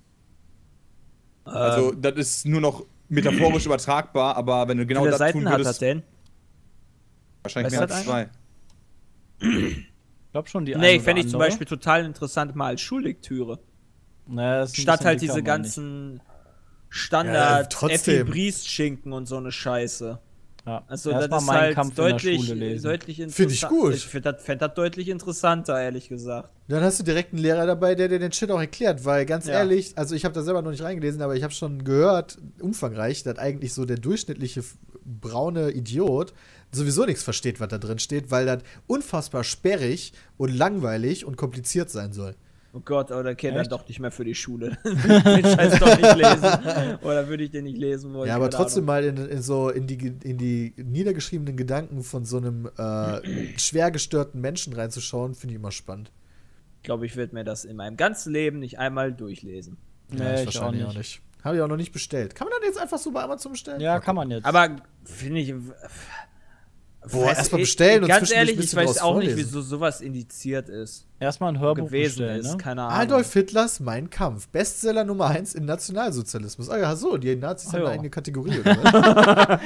Also, das ist nur noch metaphorisch übertragbar, aber wenn du genau Wie viele das Seiten tun hat das würdest, denn? wahrscheinlich Weißt mehr du als das zwei. Ich glaube schon, die Nee, eine ich fände oder ich zum andere. Beispiel total interessant mal als Schullektüre. Naja, das ist ein Statt bisschen halt dicker, diese meine ich. ganzen Ja, Standard trotzdem. Effi Briest Schinken und so eine Scheiße. Ja. Also Erst das mal ist meinen halt Kampf in der deutlich, Schule lesen. deutlich interessant. Find ich gut. Ich finde das, fänd das deutlich interessanter, ehrlich gesagt. Dann hast du direkt einen Lehrer dabei, der dir den Shit auch erklärt, weil ganz Ja. ehrlich, also ich habe da selber noch nicht reingelesen, aber ich habe schon gehört, umfangreich, dass eigentlich so der durchschnittliche f- braune Idiot sowieso nichts versteht, was da drin steht, weil das unfassbar sperrig und langweilig und kompliziert sein soll. Oh Gott, aber der kennt dann Echt? doch nicht mehr für die Schule. den Scheiß doch nicht lesen. Oder würde ich den nicht lesen wollen? Ja, aber Keine trotzdem Ahnung. mal in, in so in die, in die niedergeschriebenen Gedanken von so einem äh, schwer gestörten Menschen reinzuschauen, finde ich immer spannend. Ich glaube, ich werde mir das in meinem ganzen Leben nicht einmal durchlesen. Nee, ich auch nicht. auch nicht. Habe ich auch noch nicht bestellt. Kann man das jetzt einfach so bei Amazon bestellen? Ja, kann man jetzt. Aber finde ich. Boah, weiß- erst mal ich- bestellen und Ganz zwischendurch ehrlich, ein ich bisschen weiß draus auch nicht, vorlesen. wieso sowas indiziert ist. Erstmal ein Hörbuch gewesen bestellen, ist. ne? Keine Ahnung. Adolf Hitlers Mein Kampf. Bestseller Nummer eins im Nationalsozialismus. Ah ja, so, die Nazis Ah, haben eine ja. eigene Kategorie, oder was?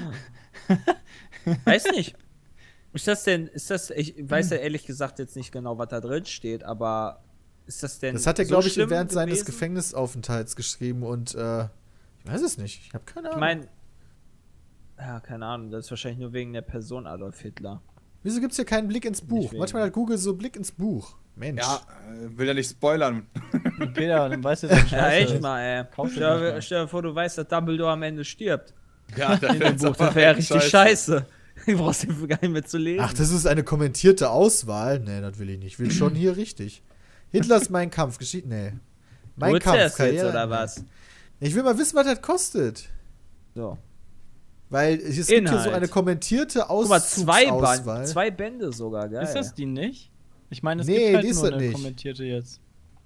Weiß nicht. Ist das denn, ist das, ich weiß ja ehrlich gesagt jetzt nicht genau, was da drin steht, aber ist das denn Das hat er, so glaube ich, schlimm während seines gewesen? Gefängnisaufenthalts geschrieben und äh, ich weiß es nicht. Ich habe keine Ich Ahnung. meine, ja, keine Ahnung, das ist wahrscheinlich nur wegen der Person Adolf Hitler. Wieso gibt es hier keinen Blick ins Buch? wegen- Manchmal hat Google so Blick ins Buch. Mensch. Ja, äh, will ja nicht spoilern. Peter, dann weißt du jetzt, was Ja, scheiße echt ist. mal, ey. Kauf dir Stell, das mal. stell dir vor, du weißt, dass Dumbledore am Ende stirbt. Ja, das In dem Buch, das wäre ja richtig scheiße. Du brauchst den gar nicht mehr zu lesen. Ach, das ist eine kommentierte Auswahl? Nee, das will ich nicht. Ich will schon hier richtig. Hitlers Mein Kampf geschieht. Nee. Mein Holst du Kampf, das jetzt, Karriere. oder nee. was? Ich will mal wissen, was das kostet. So. Weil es gibt hier Inhalt. so eine kommentierte Guck mal, zwei, Auswahl. Band, zwei Bände sogar, geil. Ist das die nicht? Ich meine, es Nee, gibt halt die ist nur das eine nicht. kommentierte jetzt.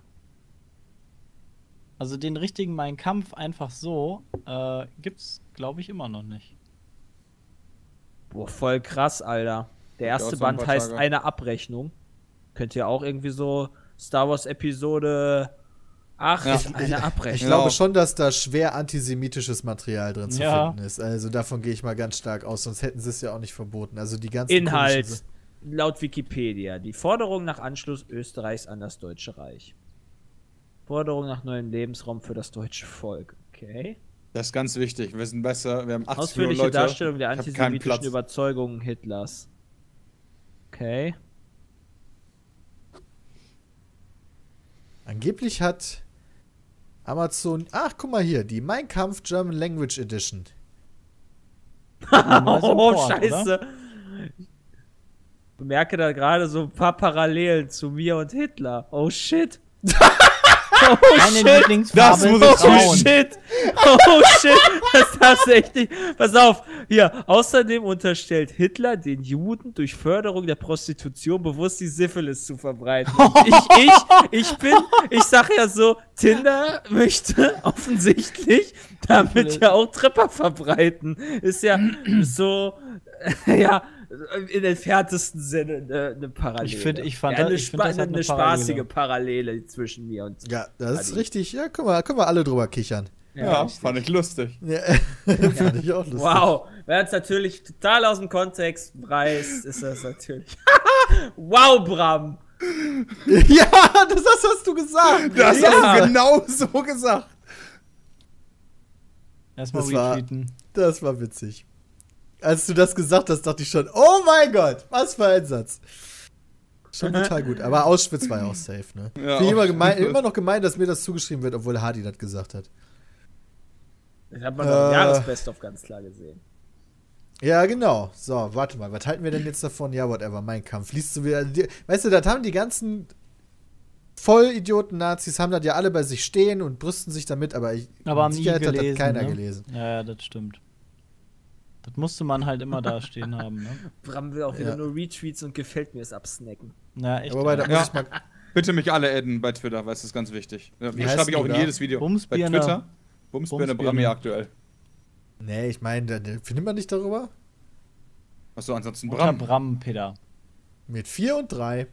Also den richtigen Mein Kampf einfach so äh, gibt's, glaube ich, immer noch nicht. Boah, voll krass, Alter. Der erste dauert so ein Band paar heißt Tage. Eine Abrechnung. Könnt ihr auch irgendwie so Star Wars Episode acht, Ja. eine Abrechnung. Ich Genau. glaube schon, dass da schwer antisemitisches Material drin zu Ja. finden ist. Also davon gehe ich mal ganz stark aus, sonst hätten sie es ja auch nicht verboten. Also die ganzen Inhalt. komischen Laut Wikipedia. Die Forderung nach Anschluss Österreichs an das Deutsche Reich. Forderung nach neuem Lebensraum für das deutsche Volk. Okay. Das ist ganz wichtig. Wir sind besser. Wir haben achtzig Ausführliche Millionen Leute. Darstellung der Ich hab keinen antisemitischen Platz. Überzeugungen Hitlers. Okay. Angeblich hat Amazon. Ach, guck mal hier, die Mein Kampf German Language Edition. Oh, scheiße. Ich bemerke da gerade so ein paar Parallelen zu mir und Hitler. Oh, shit. Oh, Meine shit. Lieblingsfarbe Das muss ist ich Oh, braun. shit. Oh, shit. Das darfst du echt nicht. Pass auf. Hier. Außerdem unterstellt Hitler den Juden durch Förderung der Prostitution bewusst die Syphilis zu verbreiten. Und ich, ich, ich bin, ich sag ja so, Tinder möchte offensichtlich damit ja auch Tripper verbreiten. Ist ja so, ja, in entferntesten Sinne eine, eine Parallele. Ich find- ich fand ja, das- eine, ich find, spa das hat eine eine spaßige Parallele zwischen mir und Ja, das ist Adi. richtig. Ja, können wir, können wir alle drüber kichern. Ja, richtig. fand ich lustig. Ja, fand ich auch lustig. Wow, wer es natürlich total aus dem Kontext reißt, ist das natürlich. Wow, Bram! Ja, das, das hast du gesagt. Das Ja. hast du genau so gesagt. Erstmal Das war- retweeten. Das war witzig. Als du das gesagt hast, dachte ich schon, oh mein Gott, was für ein Satz. Schon total gut. Aber Auschwitz war ja auch safe, ne? Ja, Finde ich immer, auch- gemein, immer noch gemein, dass mir das zugeschrieben wird, obwohl Hardy das gesagt hat. Das hat man doch im Äh. Jahresbest-of ganz klar gesehen. Ja, genau. So, warte mal, was halten wir denn jetzt davon? Ja, whatever, mein Kampf. Liest du wieder. Die, weißt du, das haben die ganzen Vollidioten-Nazis, haben das ja alle bei sich stehen und brüsten sich damit, aber ich, Aber haben mit nie Sicherheit hat gelesen, das keiner ne? gelesen. Ja, ja, das stimmt. Das musste man halt immer da stehen haben, ne? Bram will auch wieder Ja. nur Retweets und gefällt mir es absnacken. Ja, echt. Aber bei ja. da muss Ja. ich mal. Bitte mich alle adden bei Twitter, weil es ist ganz wichtig. Ja, Wie das heißt schreibe ich auch du in da? jedes Video. Bumsbirne. Bei Twitter. Bumsbirne Bumsbirne. Brami aktuell. Nee, ich meine, da- findet man nicht darüber? Achso, ansonsten Unter Bram. Bram, Peter. Mit vier und drei.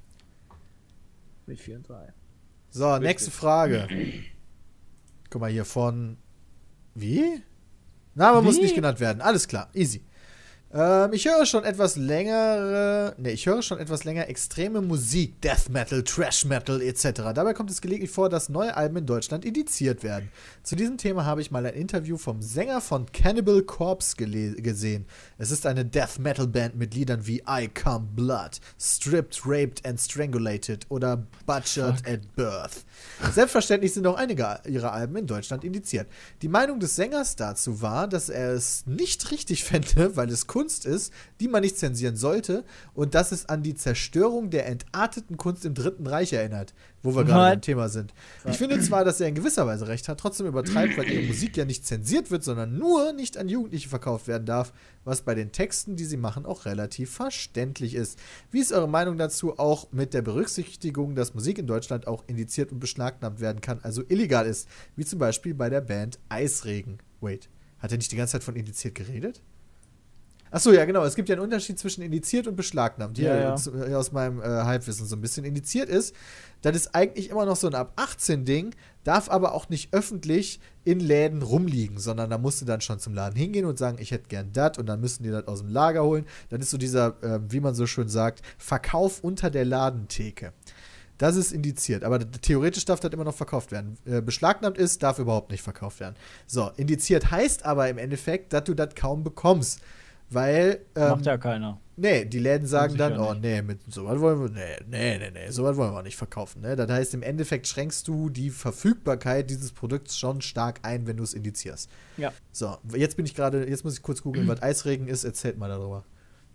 Mit vier und drei. So, Richtig. nächste Frage. Guck mal hier von. Wie? Name muss Wie? nicht genannt werden. Alles klar, easy. Ähm, ich höre schon etwas längere. Ne, ich höre schon etwas länger extreme Musik, Death Metal, Trash Metal et cetera. Dabei kommt es gelegentlich vor, dass neue Alben in Deutschland indiziert werden. Zu diesem Thema habe ich mal ein Interview vom Sänger von Cannibal Corpse gele- gesehen. Es ist eine Death Metal Band mit Liedern wie I Come Blood, Stripped, Raped and Strangulated oder Butchered at Birth. Selbstverständlich sind auch einige ihrer Alben in Deutschland indiziert. Die Meinung des Sängers dazu war, dass er es nicht richtig fände, weil es Kunst ist, die man nicht zensieren sollte und dass es an die Zerstörung der entarteten Kunst im Dritten Reich erinnert, wo wir gerade What? beim Thema sind. Ich finde zwar, dass er in gewisser Weise recht hat, trotzdem übertreibt, weil ihre Musik ja nicht zensiert wird, sondern nur nicht an Jugendliche verkauft werden darf, was bei den Texten, die sie machen, auch relativ verständlich ist. Wie ist eure Meinung dazu, auch mit der Berücksichtigung, dass Musik in Deutschland auch indiziert und beschlagnahmt werden kann, also illegal ist, wie zum Beispiel bei der Band Eisregen? Wait, hat er nicht die ganze Zeit von indiziert geredet? Achso, ja, genau. Es gibt ja einen Unterschied zwischen indiziert und beschlagnahmt. Hier Ja, ja. z- äh, aus meinem äh, Halbwissen so ein bisschen. Indiziert ist, das ist eigentlich immer noch so ein ab achtzehn Ding, darf aber auch nicht öffentlich in Läden rumliegen, sondern da musst du dann schon zum Laden hingehen und sagen, ich hätte gern das und dann müssen die das aus dem Lager holen. Dann ist so dieser, äh, wie man so schön sagt, Verkauf unter der Ladentheke. Das ist indiziert, aber d- theoretisch darf das immer noch verkauft werden. Äh, beschlagnahmt ist, darf überhaupt nicht verkauft werden. So, indiziert heißt aber im Endeffekt, dass du das kaum bekommst. Weil, ähm, Macht ja keiner. nee, die Läden sagen Sicher dann, oh nicht. nee, mit sowas wollen wir, nee, nee, nee, nee, sowas wollen wir auch nicht verkaufen. Ne? Das heißt, im Endeffekt schränkst du die Verfügbarkeit dieses Produkts schon stark ein, wenn du es indizierst. Ja. So, jetzt bin ich gerade, jetzt muss ich kurz googeln, was Eisregen ist, erzählt mal darüber.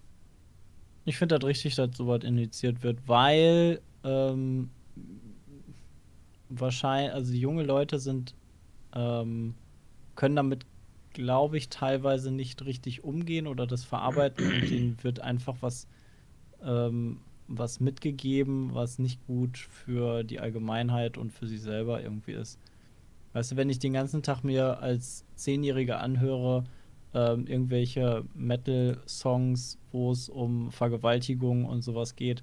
Ich finde das richtig, dass sowas indiziert wird, weil ähm, wahrscheinlich, also junge Leute sind, ähm, können damit, glaube ich, teilweise nicht richtig umgehen oder das verarbeiten und denen wird einfach was, ähm, was mitgegeben, was nicht gut für die Allgemeinheit und für sie selber irgendwie ist. Weißt du, wenn ich den ganzen Tag mir als Zehnjähriger anhöre, ähm, irgendwelche Metal-Songs, wo es um Vergewaltigung und sowas geht,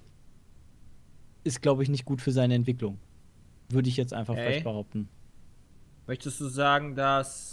ist, glaube ich, nicht gut für seine Entwicklung. Würde ich jetzt einfach Okay. frech behaupten. Möchtest du sagen, dass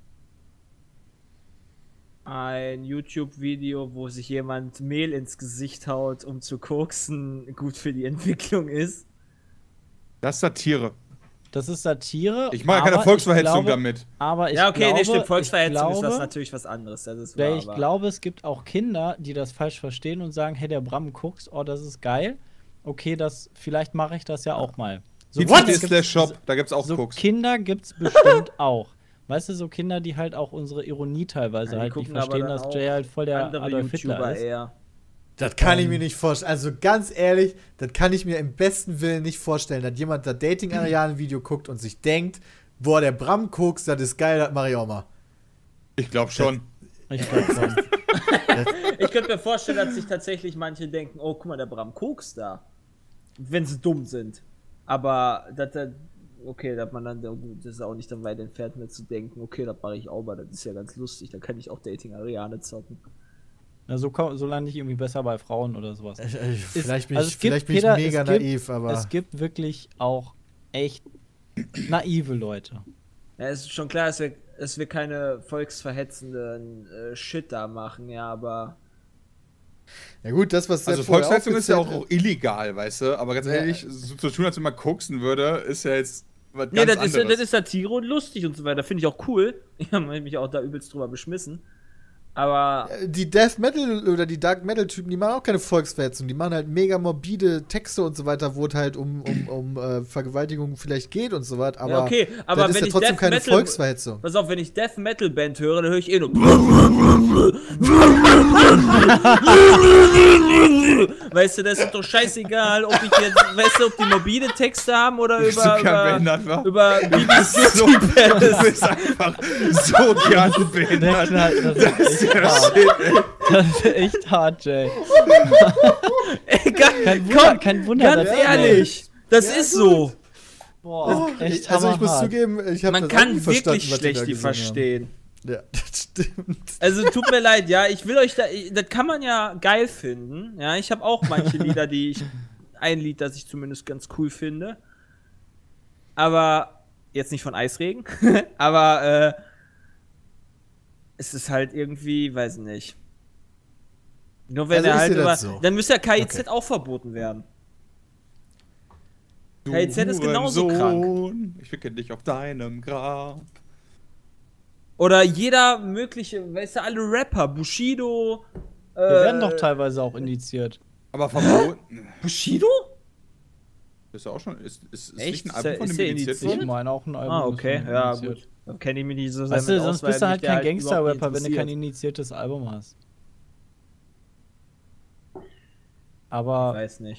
ein YouTube-Video, wo sich jemand Mehl ins Gesicht haut, um zu koksen, gut für die Entwicklung ist? Das ist Satire. Das ist Satire. Ich mache aber keine Volksverhetzung glaube, damit. Aber ich ja, okay, glaube, nee, stimmt. ich Volksverhetzung ist das glaube, natürlich was anderes. Das ist Weil wahr, ich aber- glaube, es gibt auch Kinder, die das falsch verstehen und sagen, hey, der Bram guckst, oh, das ist geil. Okay, das, vielleicht mache ich das ja auch mal. So Die Kinder slash Shop, so, da gibt's auch so Koks. Kinder gibt's bestimmt auch. Weißt du, so Kinder, die halt auch unsere Ironie teilweise Ja, die halt nicht gucken aber verstehen, dann dass auch Jay halt voll der andere Adolf Hitler YouTuber ist. eher. Das kann ich Ähm. mir nicht vorstellen. Also ganz ehrlich, das kann ich mir im besten Willen nicht vorstellen, dass jemand da Dating-Ariane-Video guckt und sich denkt, boah, der Bram Koks, das ist geil, das mache ich auch mal. Ich glaube schon. Ich glaub schon. Ich könnte mir vorstellen, dass sich tatsächlich manche denken, oh, guck mal, der Bram Koks da. Wenn sie dumm sind. Aber, dass er, okay, dass man dann, das ist auch nicht dann weit entfernt mehr zu denken, okay, das mache ich auch mal, das ist ja ganz lustig, da kann ich auch Dating-Ariane zocken. Ja, so, komm- so lande ich irgendwie besser bei Frauen oder sowas. Ich, ich, vielleicht bin also ich, es gibt, vielleicht bin ich Peter, mega es gibt- naiv, aber. Es gibt wirklich auch echt naive Leute. Ja, es ist schon klar, dass wir, dass wir keine volksverhetzenden äh, Shit da machen, ja, aber Ja gut, das, was Also der vorher Volksverhetzung ist ja auch, aufgezählt auch illegal, weißt du? Aber ganz Ja. ehrlich, so zu tun, als wenn man koksen würde, ist ja jetzt was nee, ganz das ist, anderes. das ist Satire und lustig und so weiter, finde ich auch cool. Ich habe mich auch da übelst drüber beschmissen. Aber hat. Die Death Metal oder die Dark Metal Typen, die machen auch keine Volksverhetzung. Die machen halt mega morbide Texte und so weiter, wo es halt um, um, um äh, Vergewaltigung vielleicht geht und so weiter. Aber ja, okay, aber das ist wenn ja ich trotzdem Death keine Metal, Volksverhetzung. pass auf, wenn ich Death Metal Band höre, dann höre ich eh nur weißt du, das ist doch scheißegal, ob ich jetzt, weißt du, ob die morbide Texte haben oder Bist über du gern behindert, wa? über, über B B C so, du bist einfach so gern behindert. Das ist echt hart. Das ist echt hart, Jay. Ey, ga- Kein Wunder, komm, kein Wunder ganz dass- ehrlich, das Ja, ist gut. so. Boah, das ist echt Also ich muss hammerhart. zugeben, ich habe Man das auch kann nie verstanden, wirklich was die schlecht da die gesungen verstehen. haben. Ja, das stimmt. Also tut mir leid, ja, ich will euch da, ich- das kann man ja geil finden. Ja, ich habe auch manche Lieder, die ich, ein Lied, das ich zumindest ganz cool finde. Aber, jetzt nicht von Eisregen, aber äh, es ist halt irgendwie, weiß nicht. Nur wenn Also er ich halt seh über, das so. dann müsste ja K I Z Okay. auch verboten werden. Du K I Z ist genauso krank. Hurensohn, ich ficke dich auf deinem Grab. Oder jeder mögliche, weißt du, alle Rapper, Bushido. Äh, Wir werden doch teilweise auch indiziert. Aber verboten. Bushido? Das ist ja auch schon. Ist, ist, ist Echt? nicht ein Ist der- Album von ist dem der indiziert indiziert? Ich worden? meine auch ein Album. Ah, ist okay, schon ja, indiziert. gut. Da kenne ich mich nicht so sehr Weißt du, mit sonst aus, weil bist du mich halt der kein überhaupt Gangster-Rapper, nicht wenn du kein interessiert. initiiertes Album hast. Ich Aber weiß nicht.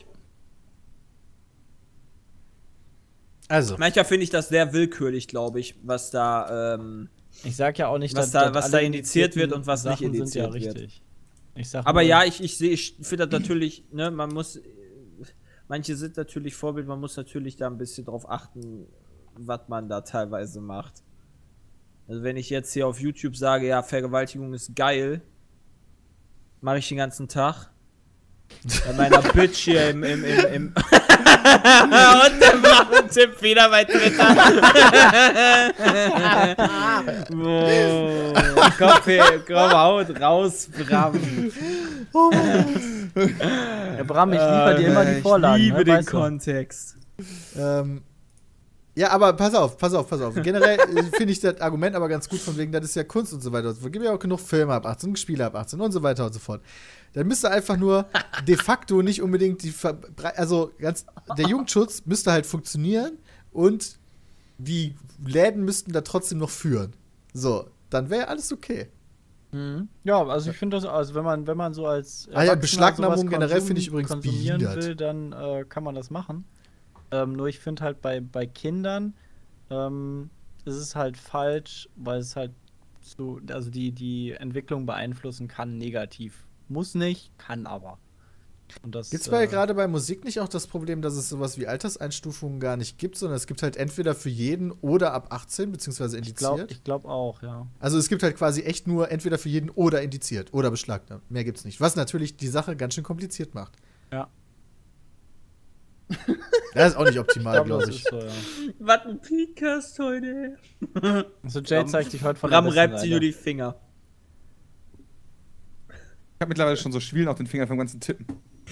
Also, Manchmal finde ich das sehr willkürlich, glaube ich, was da, ähm, ich sag ja auch nicht, Was dass, da- dass was da alle indiziert wird indizierten und was nicht Sachen sind ja indiziert wird. richtig. Ich sag aber nur, ja, ich, ich sehe, ich finde das natürlich, ne, man muss, manche sind natürlich Vorbild, man muss natürlich da ein bisschen drauf achten, was man da teilweise macht. Also wenn ich jetzt hier auf YouTube sage, ja, Vergewaltigung ist geil, mache ich den ganzen Tag. Bei meiner Bitch hier im, im, im, im und der Brachen-Tipp wieder bei Twitter. Wow. Kopf, hier, komm, haut raus, Bram. Ja, Bram, ich liefere dir immer die Vorlagen. Ich liebe ne? den weißt du? Kontext. ähm, ja, aber pass auf, pass auf, pass auf. Generell äh, finde ich das Argument aber ganz gut, von wegen, das ist ja Kunst und so weiter. Es gibt ja auch genug Filme ab achtzehn, Spiele ab achtzehn und so weiter und so fort. Dann müsste einfach nur de facto nicht unbedingt die Verbre also ganz der Jugendschutz müsste halt funktionieren und die Läden müssten da trotzdem noch führen. So, dann wäre alles okay. Mhm. Ja, also ich finde das, also wenn man, wenn man so als Ah ja, Erwachsener Beschlagnahmung sowas generell konsum- finde ich übrigens konsumieren behindert. will, dann äh, kann man das machen. Ähm, nur ich finde halt bei, bei Kindern ähm, ist es halt falsch, weil es halt so, also die, die Entwicklung beeinflussen kann negativ. Muss nicht, kann aber. Und das, Gibt es bei äh, gerade bei Musik nicht auch das Problem, dass es sowas wie Alterseinstufungen gar nicht gibt, sondern es gibt halt entweder für jeden oder ab achtzehn, beziehungsweise ich indiziert? glaube ich glaub auch, ja. Also es gibt halt quasi echt nur entweder für jeden oder indiziert oder beschlagnahmt. Mehr gibt's nicht. Was natürlich die Sache ganz schön kompliziert macht. Ja. Das ist auch nicht Ich optimal, glaube, glaube das ich. ist so, ja. Was ein Podcast heute. Also Jay zeigt sich heute von Bram der besten reibt sich nur Seite. die Finger. Ich habe mittlerweile schon so Schwielen auf den Fingern vom ganzen Tippen.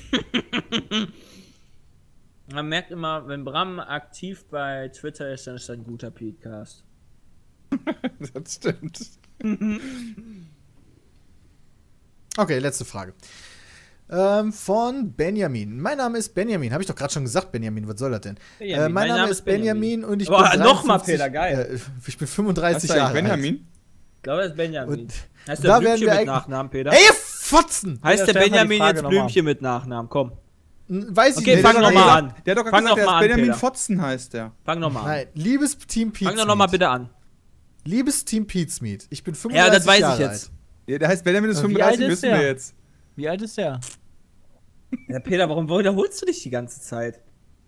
Man merkt immer, wenn Bram aktiv bei Twitter ist, dann ist das ein guter Podcast. Das stimmt. Okay, letzte Frage. Ähm, von Benjamin. Mein Name ist Benjamin. Habe ich doch gerade schon gesagt, Benjamin. Was soll das denn? Benjamin. Äh, mein, Name, ist Benjamin, und ich Boah, bin nochmal, dreiundfünfzig, Peter, geil. Äh, ich bin fünfunddreißig Heißt du Jahre eigentlich alt. Benjamin? Ich glaube, das ist Benjamin. Und heißt da der werden Blümchen wir mit eigentlich- Nachnamen, Peter? Ey, ihr Fotzen! heißt Ja, der stell mal die Benjamin Frage jetzt noch mal. Blümchen mit Nachnamen? Komm, N- Weiß ich Okay, nicht. fang Der noch hat mal gesagt- an. Der hat doch Fang gesagt, doch der ist mal an, Benjamin Peter. Fotzen heißt der. fang nochmal an. Nein, liebes Team Pizmeat. Fang doch nochmal bitte an. Liebes Team Pizmeat. Ich bin Ja, fünfunddreißig das weiß Jahre ich jetzt. alt. Ja, der heißt Benjamin ist Wie fünfunddreißig, alt ist wissen wir der? jetzt. Wie alt ist der? Ja, Peter, warum wiederholst du dich die ganze Zeit?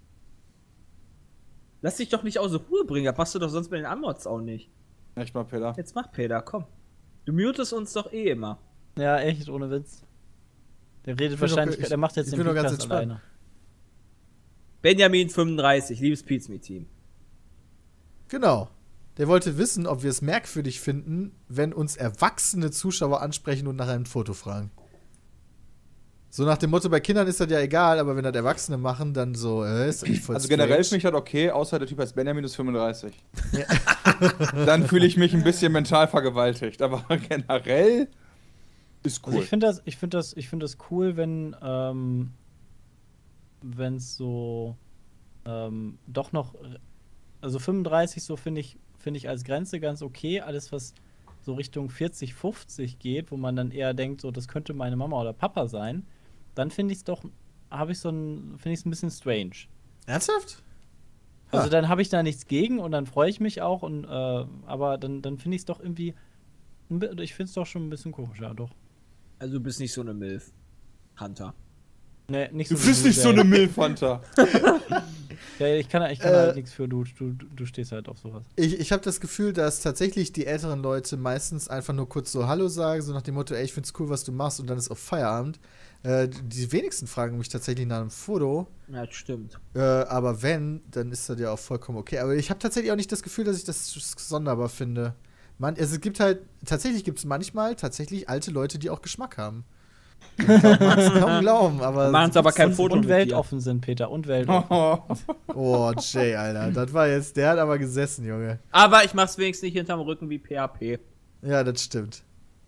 Lass dich doch nicht aus der Ruhe bringen, da passt du doch sonst bei den Anmods auch nicht. Echt mal, Peter. Jetzt mach Peter, komm. Du mutest uns doch eh immer. Ja, echt, ohne Witz. Der redet bin wahrscheinlich, doch- ich- der macht jetzt ich den bin doch ganz Podcast entspannt. alleine. Benjamin fünfunddreißig, liebes Pizmeat-Team. Genau. Der wollte wissen, ob wir es merkwürdig finden, wenn uns erwachsene Zuschauer ansprechen und nach einem Foto fragen. So nach dem Motto, bei Kindern ist das ja egal, aber wenn das Erwachsene machen, dann so, äh, ist das nicht voll Also generell strange. finde ich das okay, außer der Typ heißt Benjamin ist fünfunddreißig. Dann fühle ich mich ein bisschen mental vergewaltigt. Aber generell ist Also cool. ich finde das, ich finde das, ich finde das cool, wenn ähm, wenn es so ähm, doch noch, also fünfunddreißig so finde ich, finde ich als Grenze ganz okay. Alles was so Richtung vierzig, fünfzig geht, wo man dann eher denkt, so das könnte meine Mama oder Papa sein, dann finde ich es doch, habe ich so ein, finde ich es ein bisschen strange. Ernsthaft? Also Ah. dann habe ich da nichts gegen und dann freue ich mich auch und äh, aber dann, dann finde ich es doch irgendwie, ein bi- ich finde es doch schon ein bisschen komisch, ja doch. Also du bist nicht so eine Milf. Hunter. Nee, nicht Du so bist wie nicht so der- eine Milf-Hunter. Ja, ich kann, ich kann Äh, halt nichts für, du, du, du stehst halt auf sowas. Ich, ich habe das Gefühl, dass tatsächlich die älteren Leute meistens einfach nur kurz so Hallo sagen, so nach dem Motto, ey, ich find's cool, was du machst, und dann ist auf Feierabend. Äh, die wenigsten fragen mich tatsächlich nach einem Foto, Ja, das stimmt. äh, aber wenn, dann ist das ja auch vollkommen okay. Aber ich habe tatsächlich auch nicht das Gefühl, dass ich das sonderbar finde. Man, also es gibt halt, tatsächlich gibt es manchmal tatsächlich alte Leute, die auch Geschmack haben. Ich glaub, mag's kaum glauben, aber. Machen aber kein und, Foto und mit weltoffen sind, Peter, und weltoffen. Oh, Jay, Alter. Das war jetzt, der hat aber gesessen, Junge. Aber ich mach's wenigstens nicht hinterm Rücken wie P H P. Ja, das stimmt.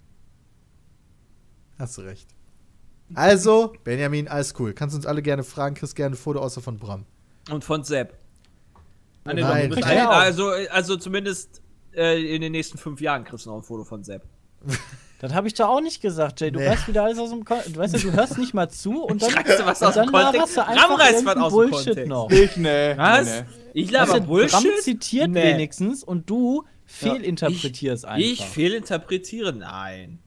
Hast du recht. Also, Benjamin, alles cool. Kannst uns alle gerne fragen, kriegst gerne ein Foto außer von Bram. Und von Sepp. Ah, nee, Nein, doch, du bist nein. ein- also, also zumindest äh, in den nächsten fünf Jahren kriegst du noch ein Foto von Sepp. Das habe ich doch auch nicht gesagt, Jay. Du Nee. weißt wieder alles aus dem Kon Du weißt ja, du hörst nicht mal zu und dann, Reißt du was und aus dem dann Kontext? laberst du einfach Bram reißt was irgendeinen aus dem Bullshit Kontext. noch. Ich, nee. Was? Nee, nee. Ich Weißt laber du, Bullshit? Bram zitiert Nee. wenigstens und du fehlinterpretierst einfach. Ich fehlinterpretiere? Nein.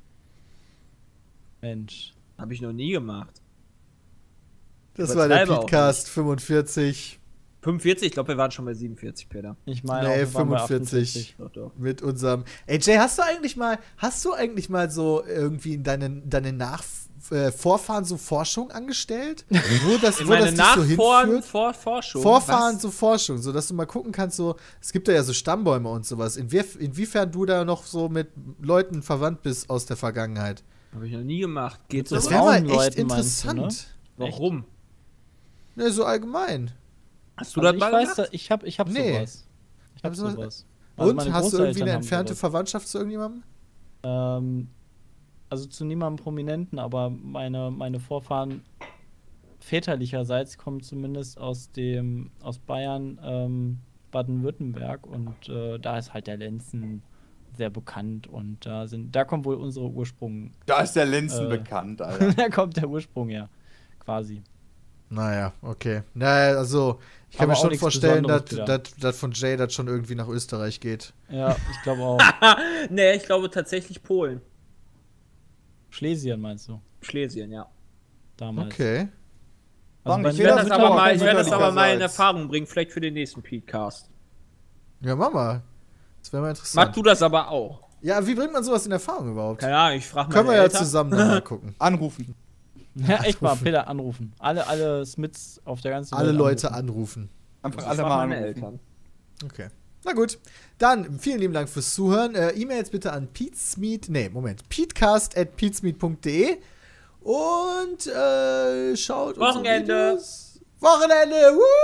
Mensch. Habe ich noch nie gemacht. Das war der Übertreibe auch Podcast fünfundvierzig fünfundvierzig, ich glaube, wir waren schon bei siebenundvierzig, Peter. Ich meine, Nee, auch, wir waren bei fünfundvierzig. achtundvierzig. Doch, doch. mit unserem. Ey, Jay, hast du eigentlich mal, hast du eigentlich mal so irgendwie in deinen deine Nach äh, Vorfahren so Forschung angestellt? Wo das, In wo das meine dich so Nachfahren hinführt? vor Forschung. Vorfahren Was? so Forschung, so dass du mal gucken kannst, so, es gibt da ja so Stammbäume und sowas. Inwie inwiefern du da noch so mit Leuten verwandt bist aus der Vergangenheit. Habe ich noch nie gemacht. Geht Mit so? Das wäre mal braunen echt Leuten meinst du, interessant. Warum? Ne, so allgemein. Hast du Also das ich mal weiß, gemacht? da, ich hab, ich hab Nee. sowas. Ich hab Hab so- sowas. Also Und meine hast du irgendwie Großeltern eine haben entfernte sowas. Verwandtschaft zu irgendjemandem? Ähm, also zu niemandem Prominenten, aber meine, meine Vorfahren väterlicherseits kommen zumindest aus dem aus Bayern, ähm, Baden-Württemberg und äh, da ist halt der Lenzen sehr bekannt und da sind da kommt wohl unsere Ursprung, Da ist der Lenzen Äh. bekannt, Alter. da kommt der Ursprung her, quasi. Naja, okay. Naja, also, ich kann Aber mir auch schon nichts vorstellen, dass Besonderes wieder. das von Jay das schon irgendwie nach Österreich geht. Ja, ich glaube auch. Nee, ich glaube tatsächlich Polen. Schlesien meinst du? Schlesien, ja. Damals. Okay. Also Sag bei nicht, Ich mir werde Ja, das das aber wird mal, auch ich werde das aber mal in mütterlicherseits. Erfahrung bringen, vielleicht für den nächsten Podcast. Ja, Mama. Das wäre mal interessant. Mag du das aber auch? Ja, wie bringt man sowas in Erfahrung überhaupt? Keine Ahnung, ich frage mal. Können wir ja zusammen dann mal gucken. Anrufen. Ja, echt mal, Peter anrufen. Alle, alle Smiths auf der ganzen Alle Welt Leute anrufen. anrufen. Einfach Ich alle frag mal meine anrufen. Eltern. Okay. Na gut. Dann vielen lieben Dank fürs Zuhören. Äh, E-Mails bitte an peatsmeet, nee, Moment, peatcast at peatsmeet.de und äh, schaut unsere Wochenende. Videos. Wochenende.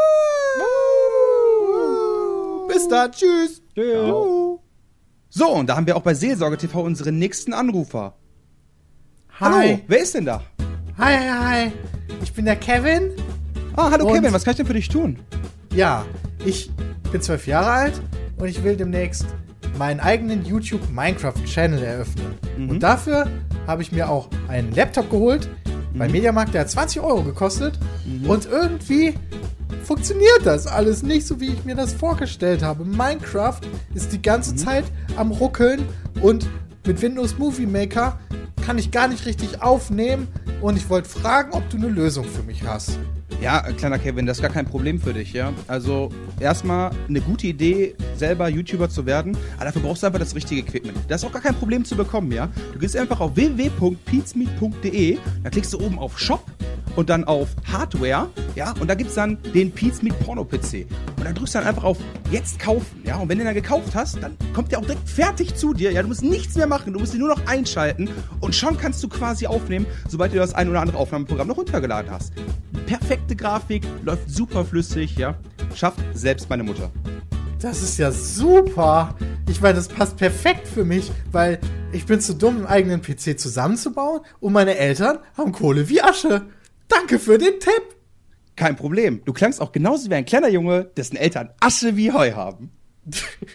Woo! Bis dann. Tschüss. Tschüss. Woo. So, und da haben wir auch bei Seelsorge T V unseren nächsten Anrufer. Hallo, wer ist denn da? Hi, hi, hi. Ich bin der Kevin. Ah, hallo Und- Kevin, was kann ich denn für dich tun? Ja, ich bin zwölf Jahre alt und ich will demnächst meinen eigenen YouTube-Minecraft-Channel eröffnen. Mhm. Und dafür habe ich mir auch einen Laptop geholt beim Mediamarkt, der hat zwanzig Euro gekostet. Mhm. Und irgendwie funktioniert das alles nicht so, wie ich mir das vorgestellt habe. Minecraft ist die ganze Mhm. Zeit am Ruckeln und mit Windows Movie Maker kann ich gar nicht richtig aufnehmen. Und ich wollte fragen, ob du eine Lösung für mich hast. Ja, kleiner Kevin, das ist gar kein Problem für dich, ja. Also, erstmal eine gute Idee, selber YouTuber zu werden, aber dafür brauchst du einfach das richtige Equipment. Das ist auch gar kein Problem zu bekommen, ja. Du gehst einfach auf w w w punkt peatsmeet punkt d e, da klickst du oben auf Shop und dann auf Hardware, ja, und da gibt's dann den Peatsmeet Porno-P C. Und dann drückst du dann einfach auf Jetzt kaufen, ja. Und wenn du den dann gekauft hast, dann kommt der auch direkt fertig zu dir, ja. Du musst nichts mehr machen, du musst ihn nur noch einschalten und schon kannst du quasi aufnehmen, sobald du das ein oder andere Aufnahmeprogramm noch runtergeladen hast. Perfekte Grafik, läuft super flüssig, ja. Schafft selbst meine Mutter. Das ist ja super. Ich meine, das passt perfekt für mich, weil ich bin zu dumm, einen eigenen P C zusammenzubauen und meine Eltern haben Kohle wie Asche. Danke für den Tipp. Kein Problem. Du klangst auch genauso wie ein kleiner Junge, dessen Eltern Asche wie Heu haben.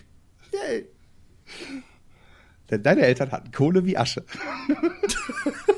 Yay. Denn deine Eltern hatten Kohle wie Asche.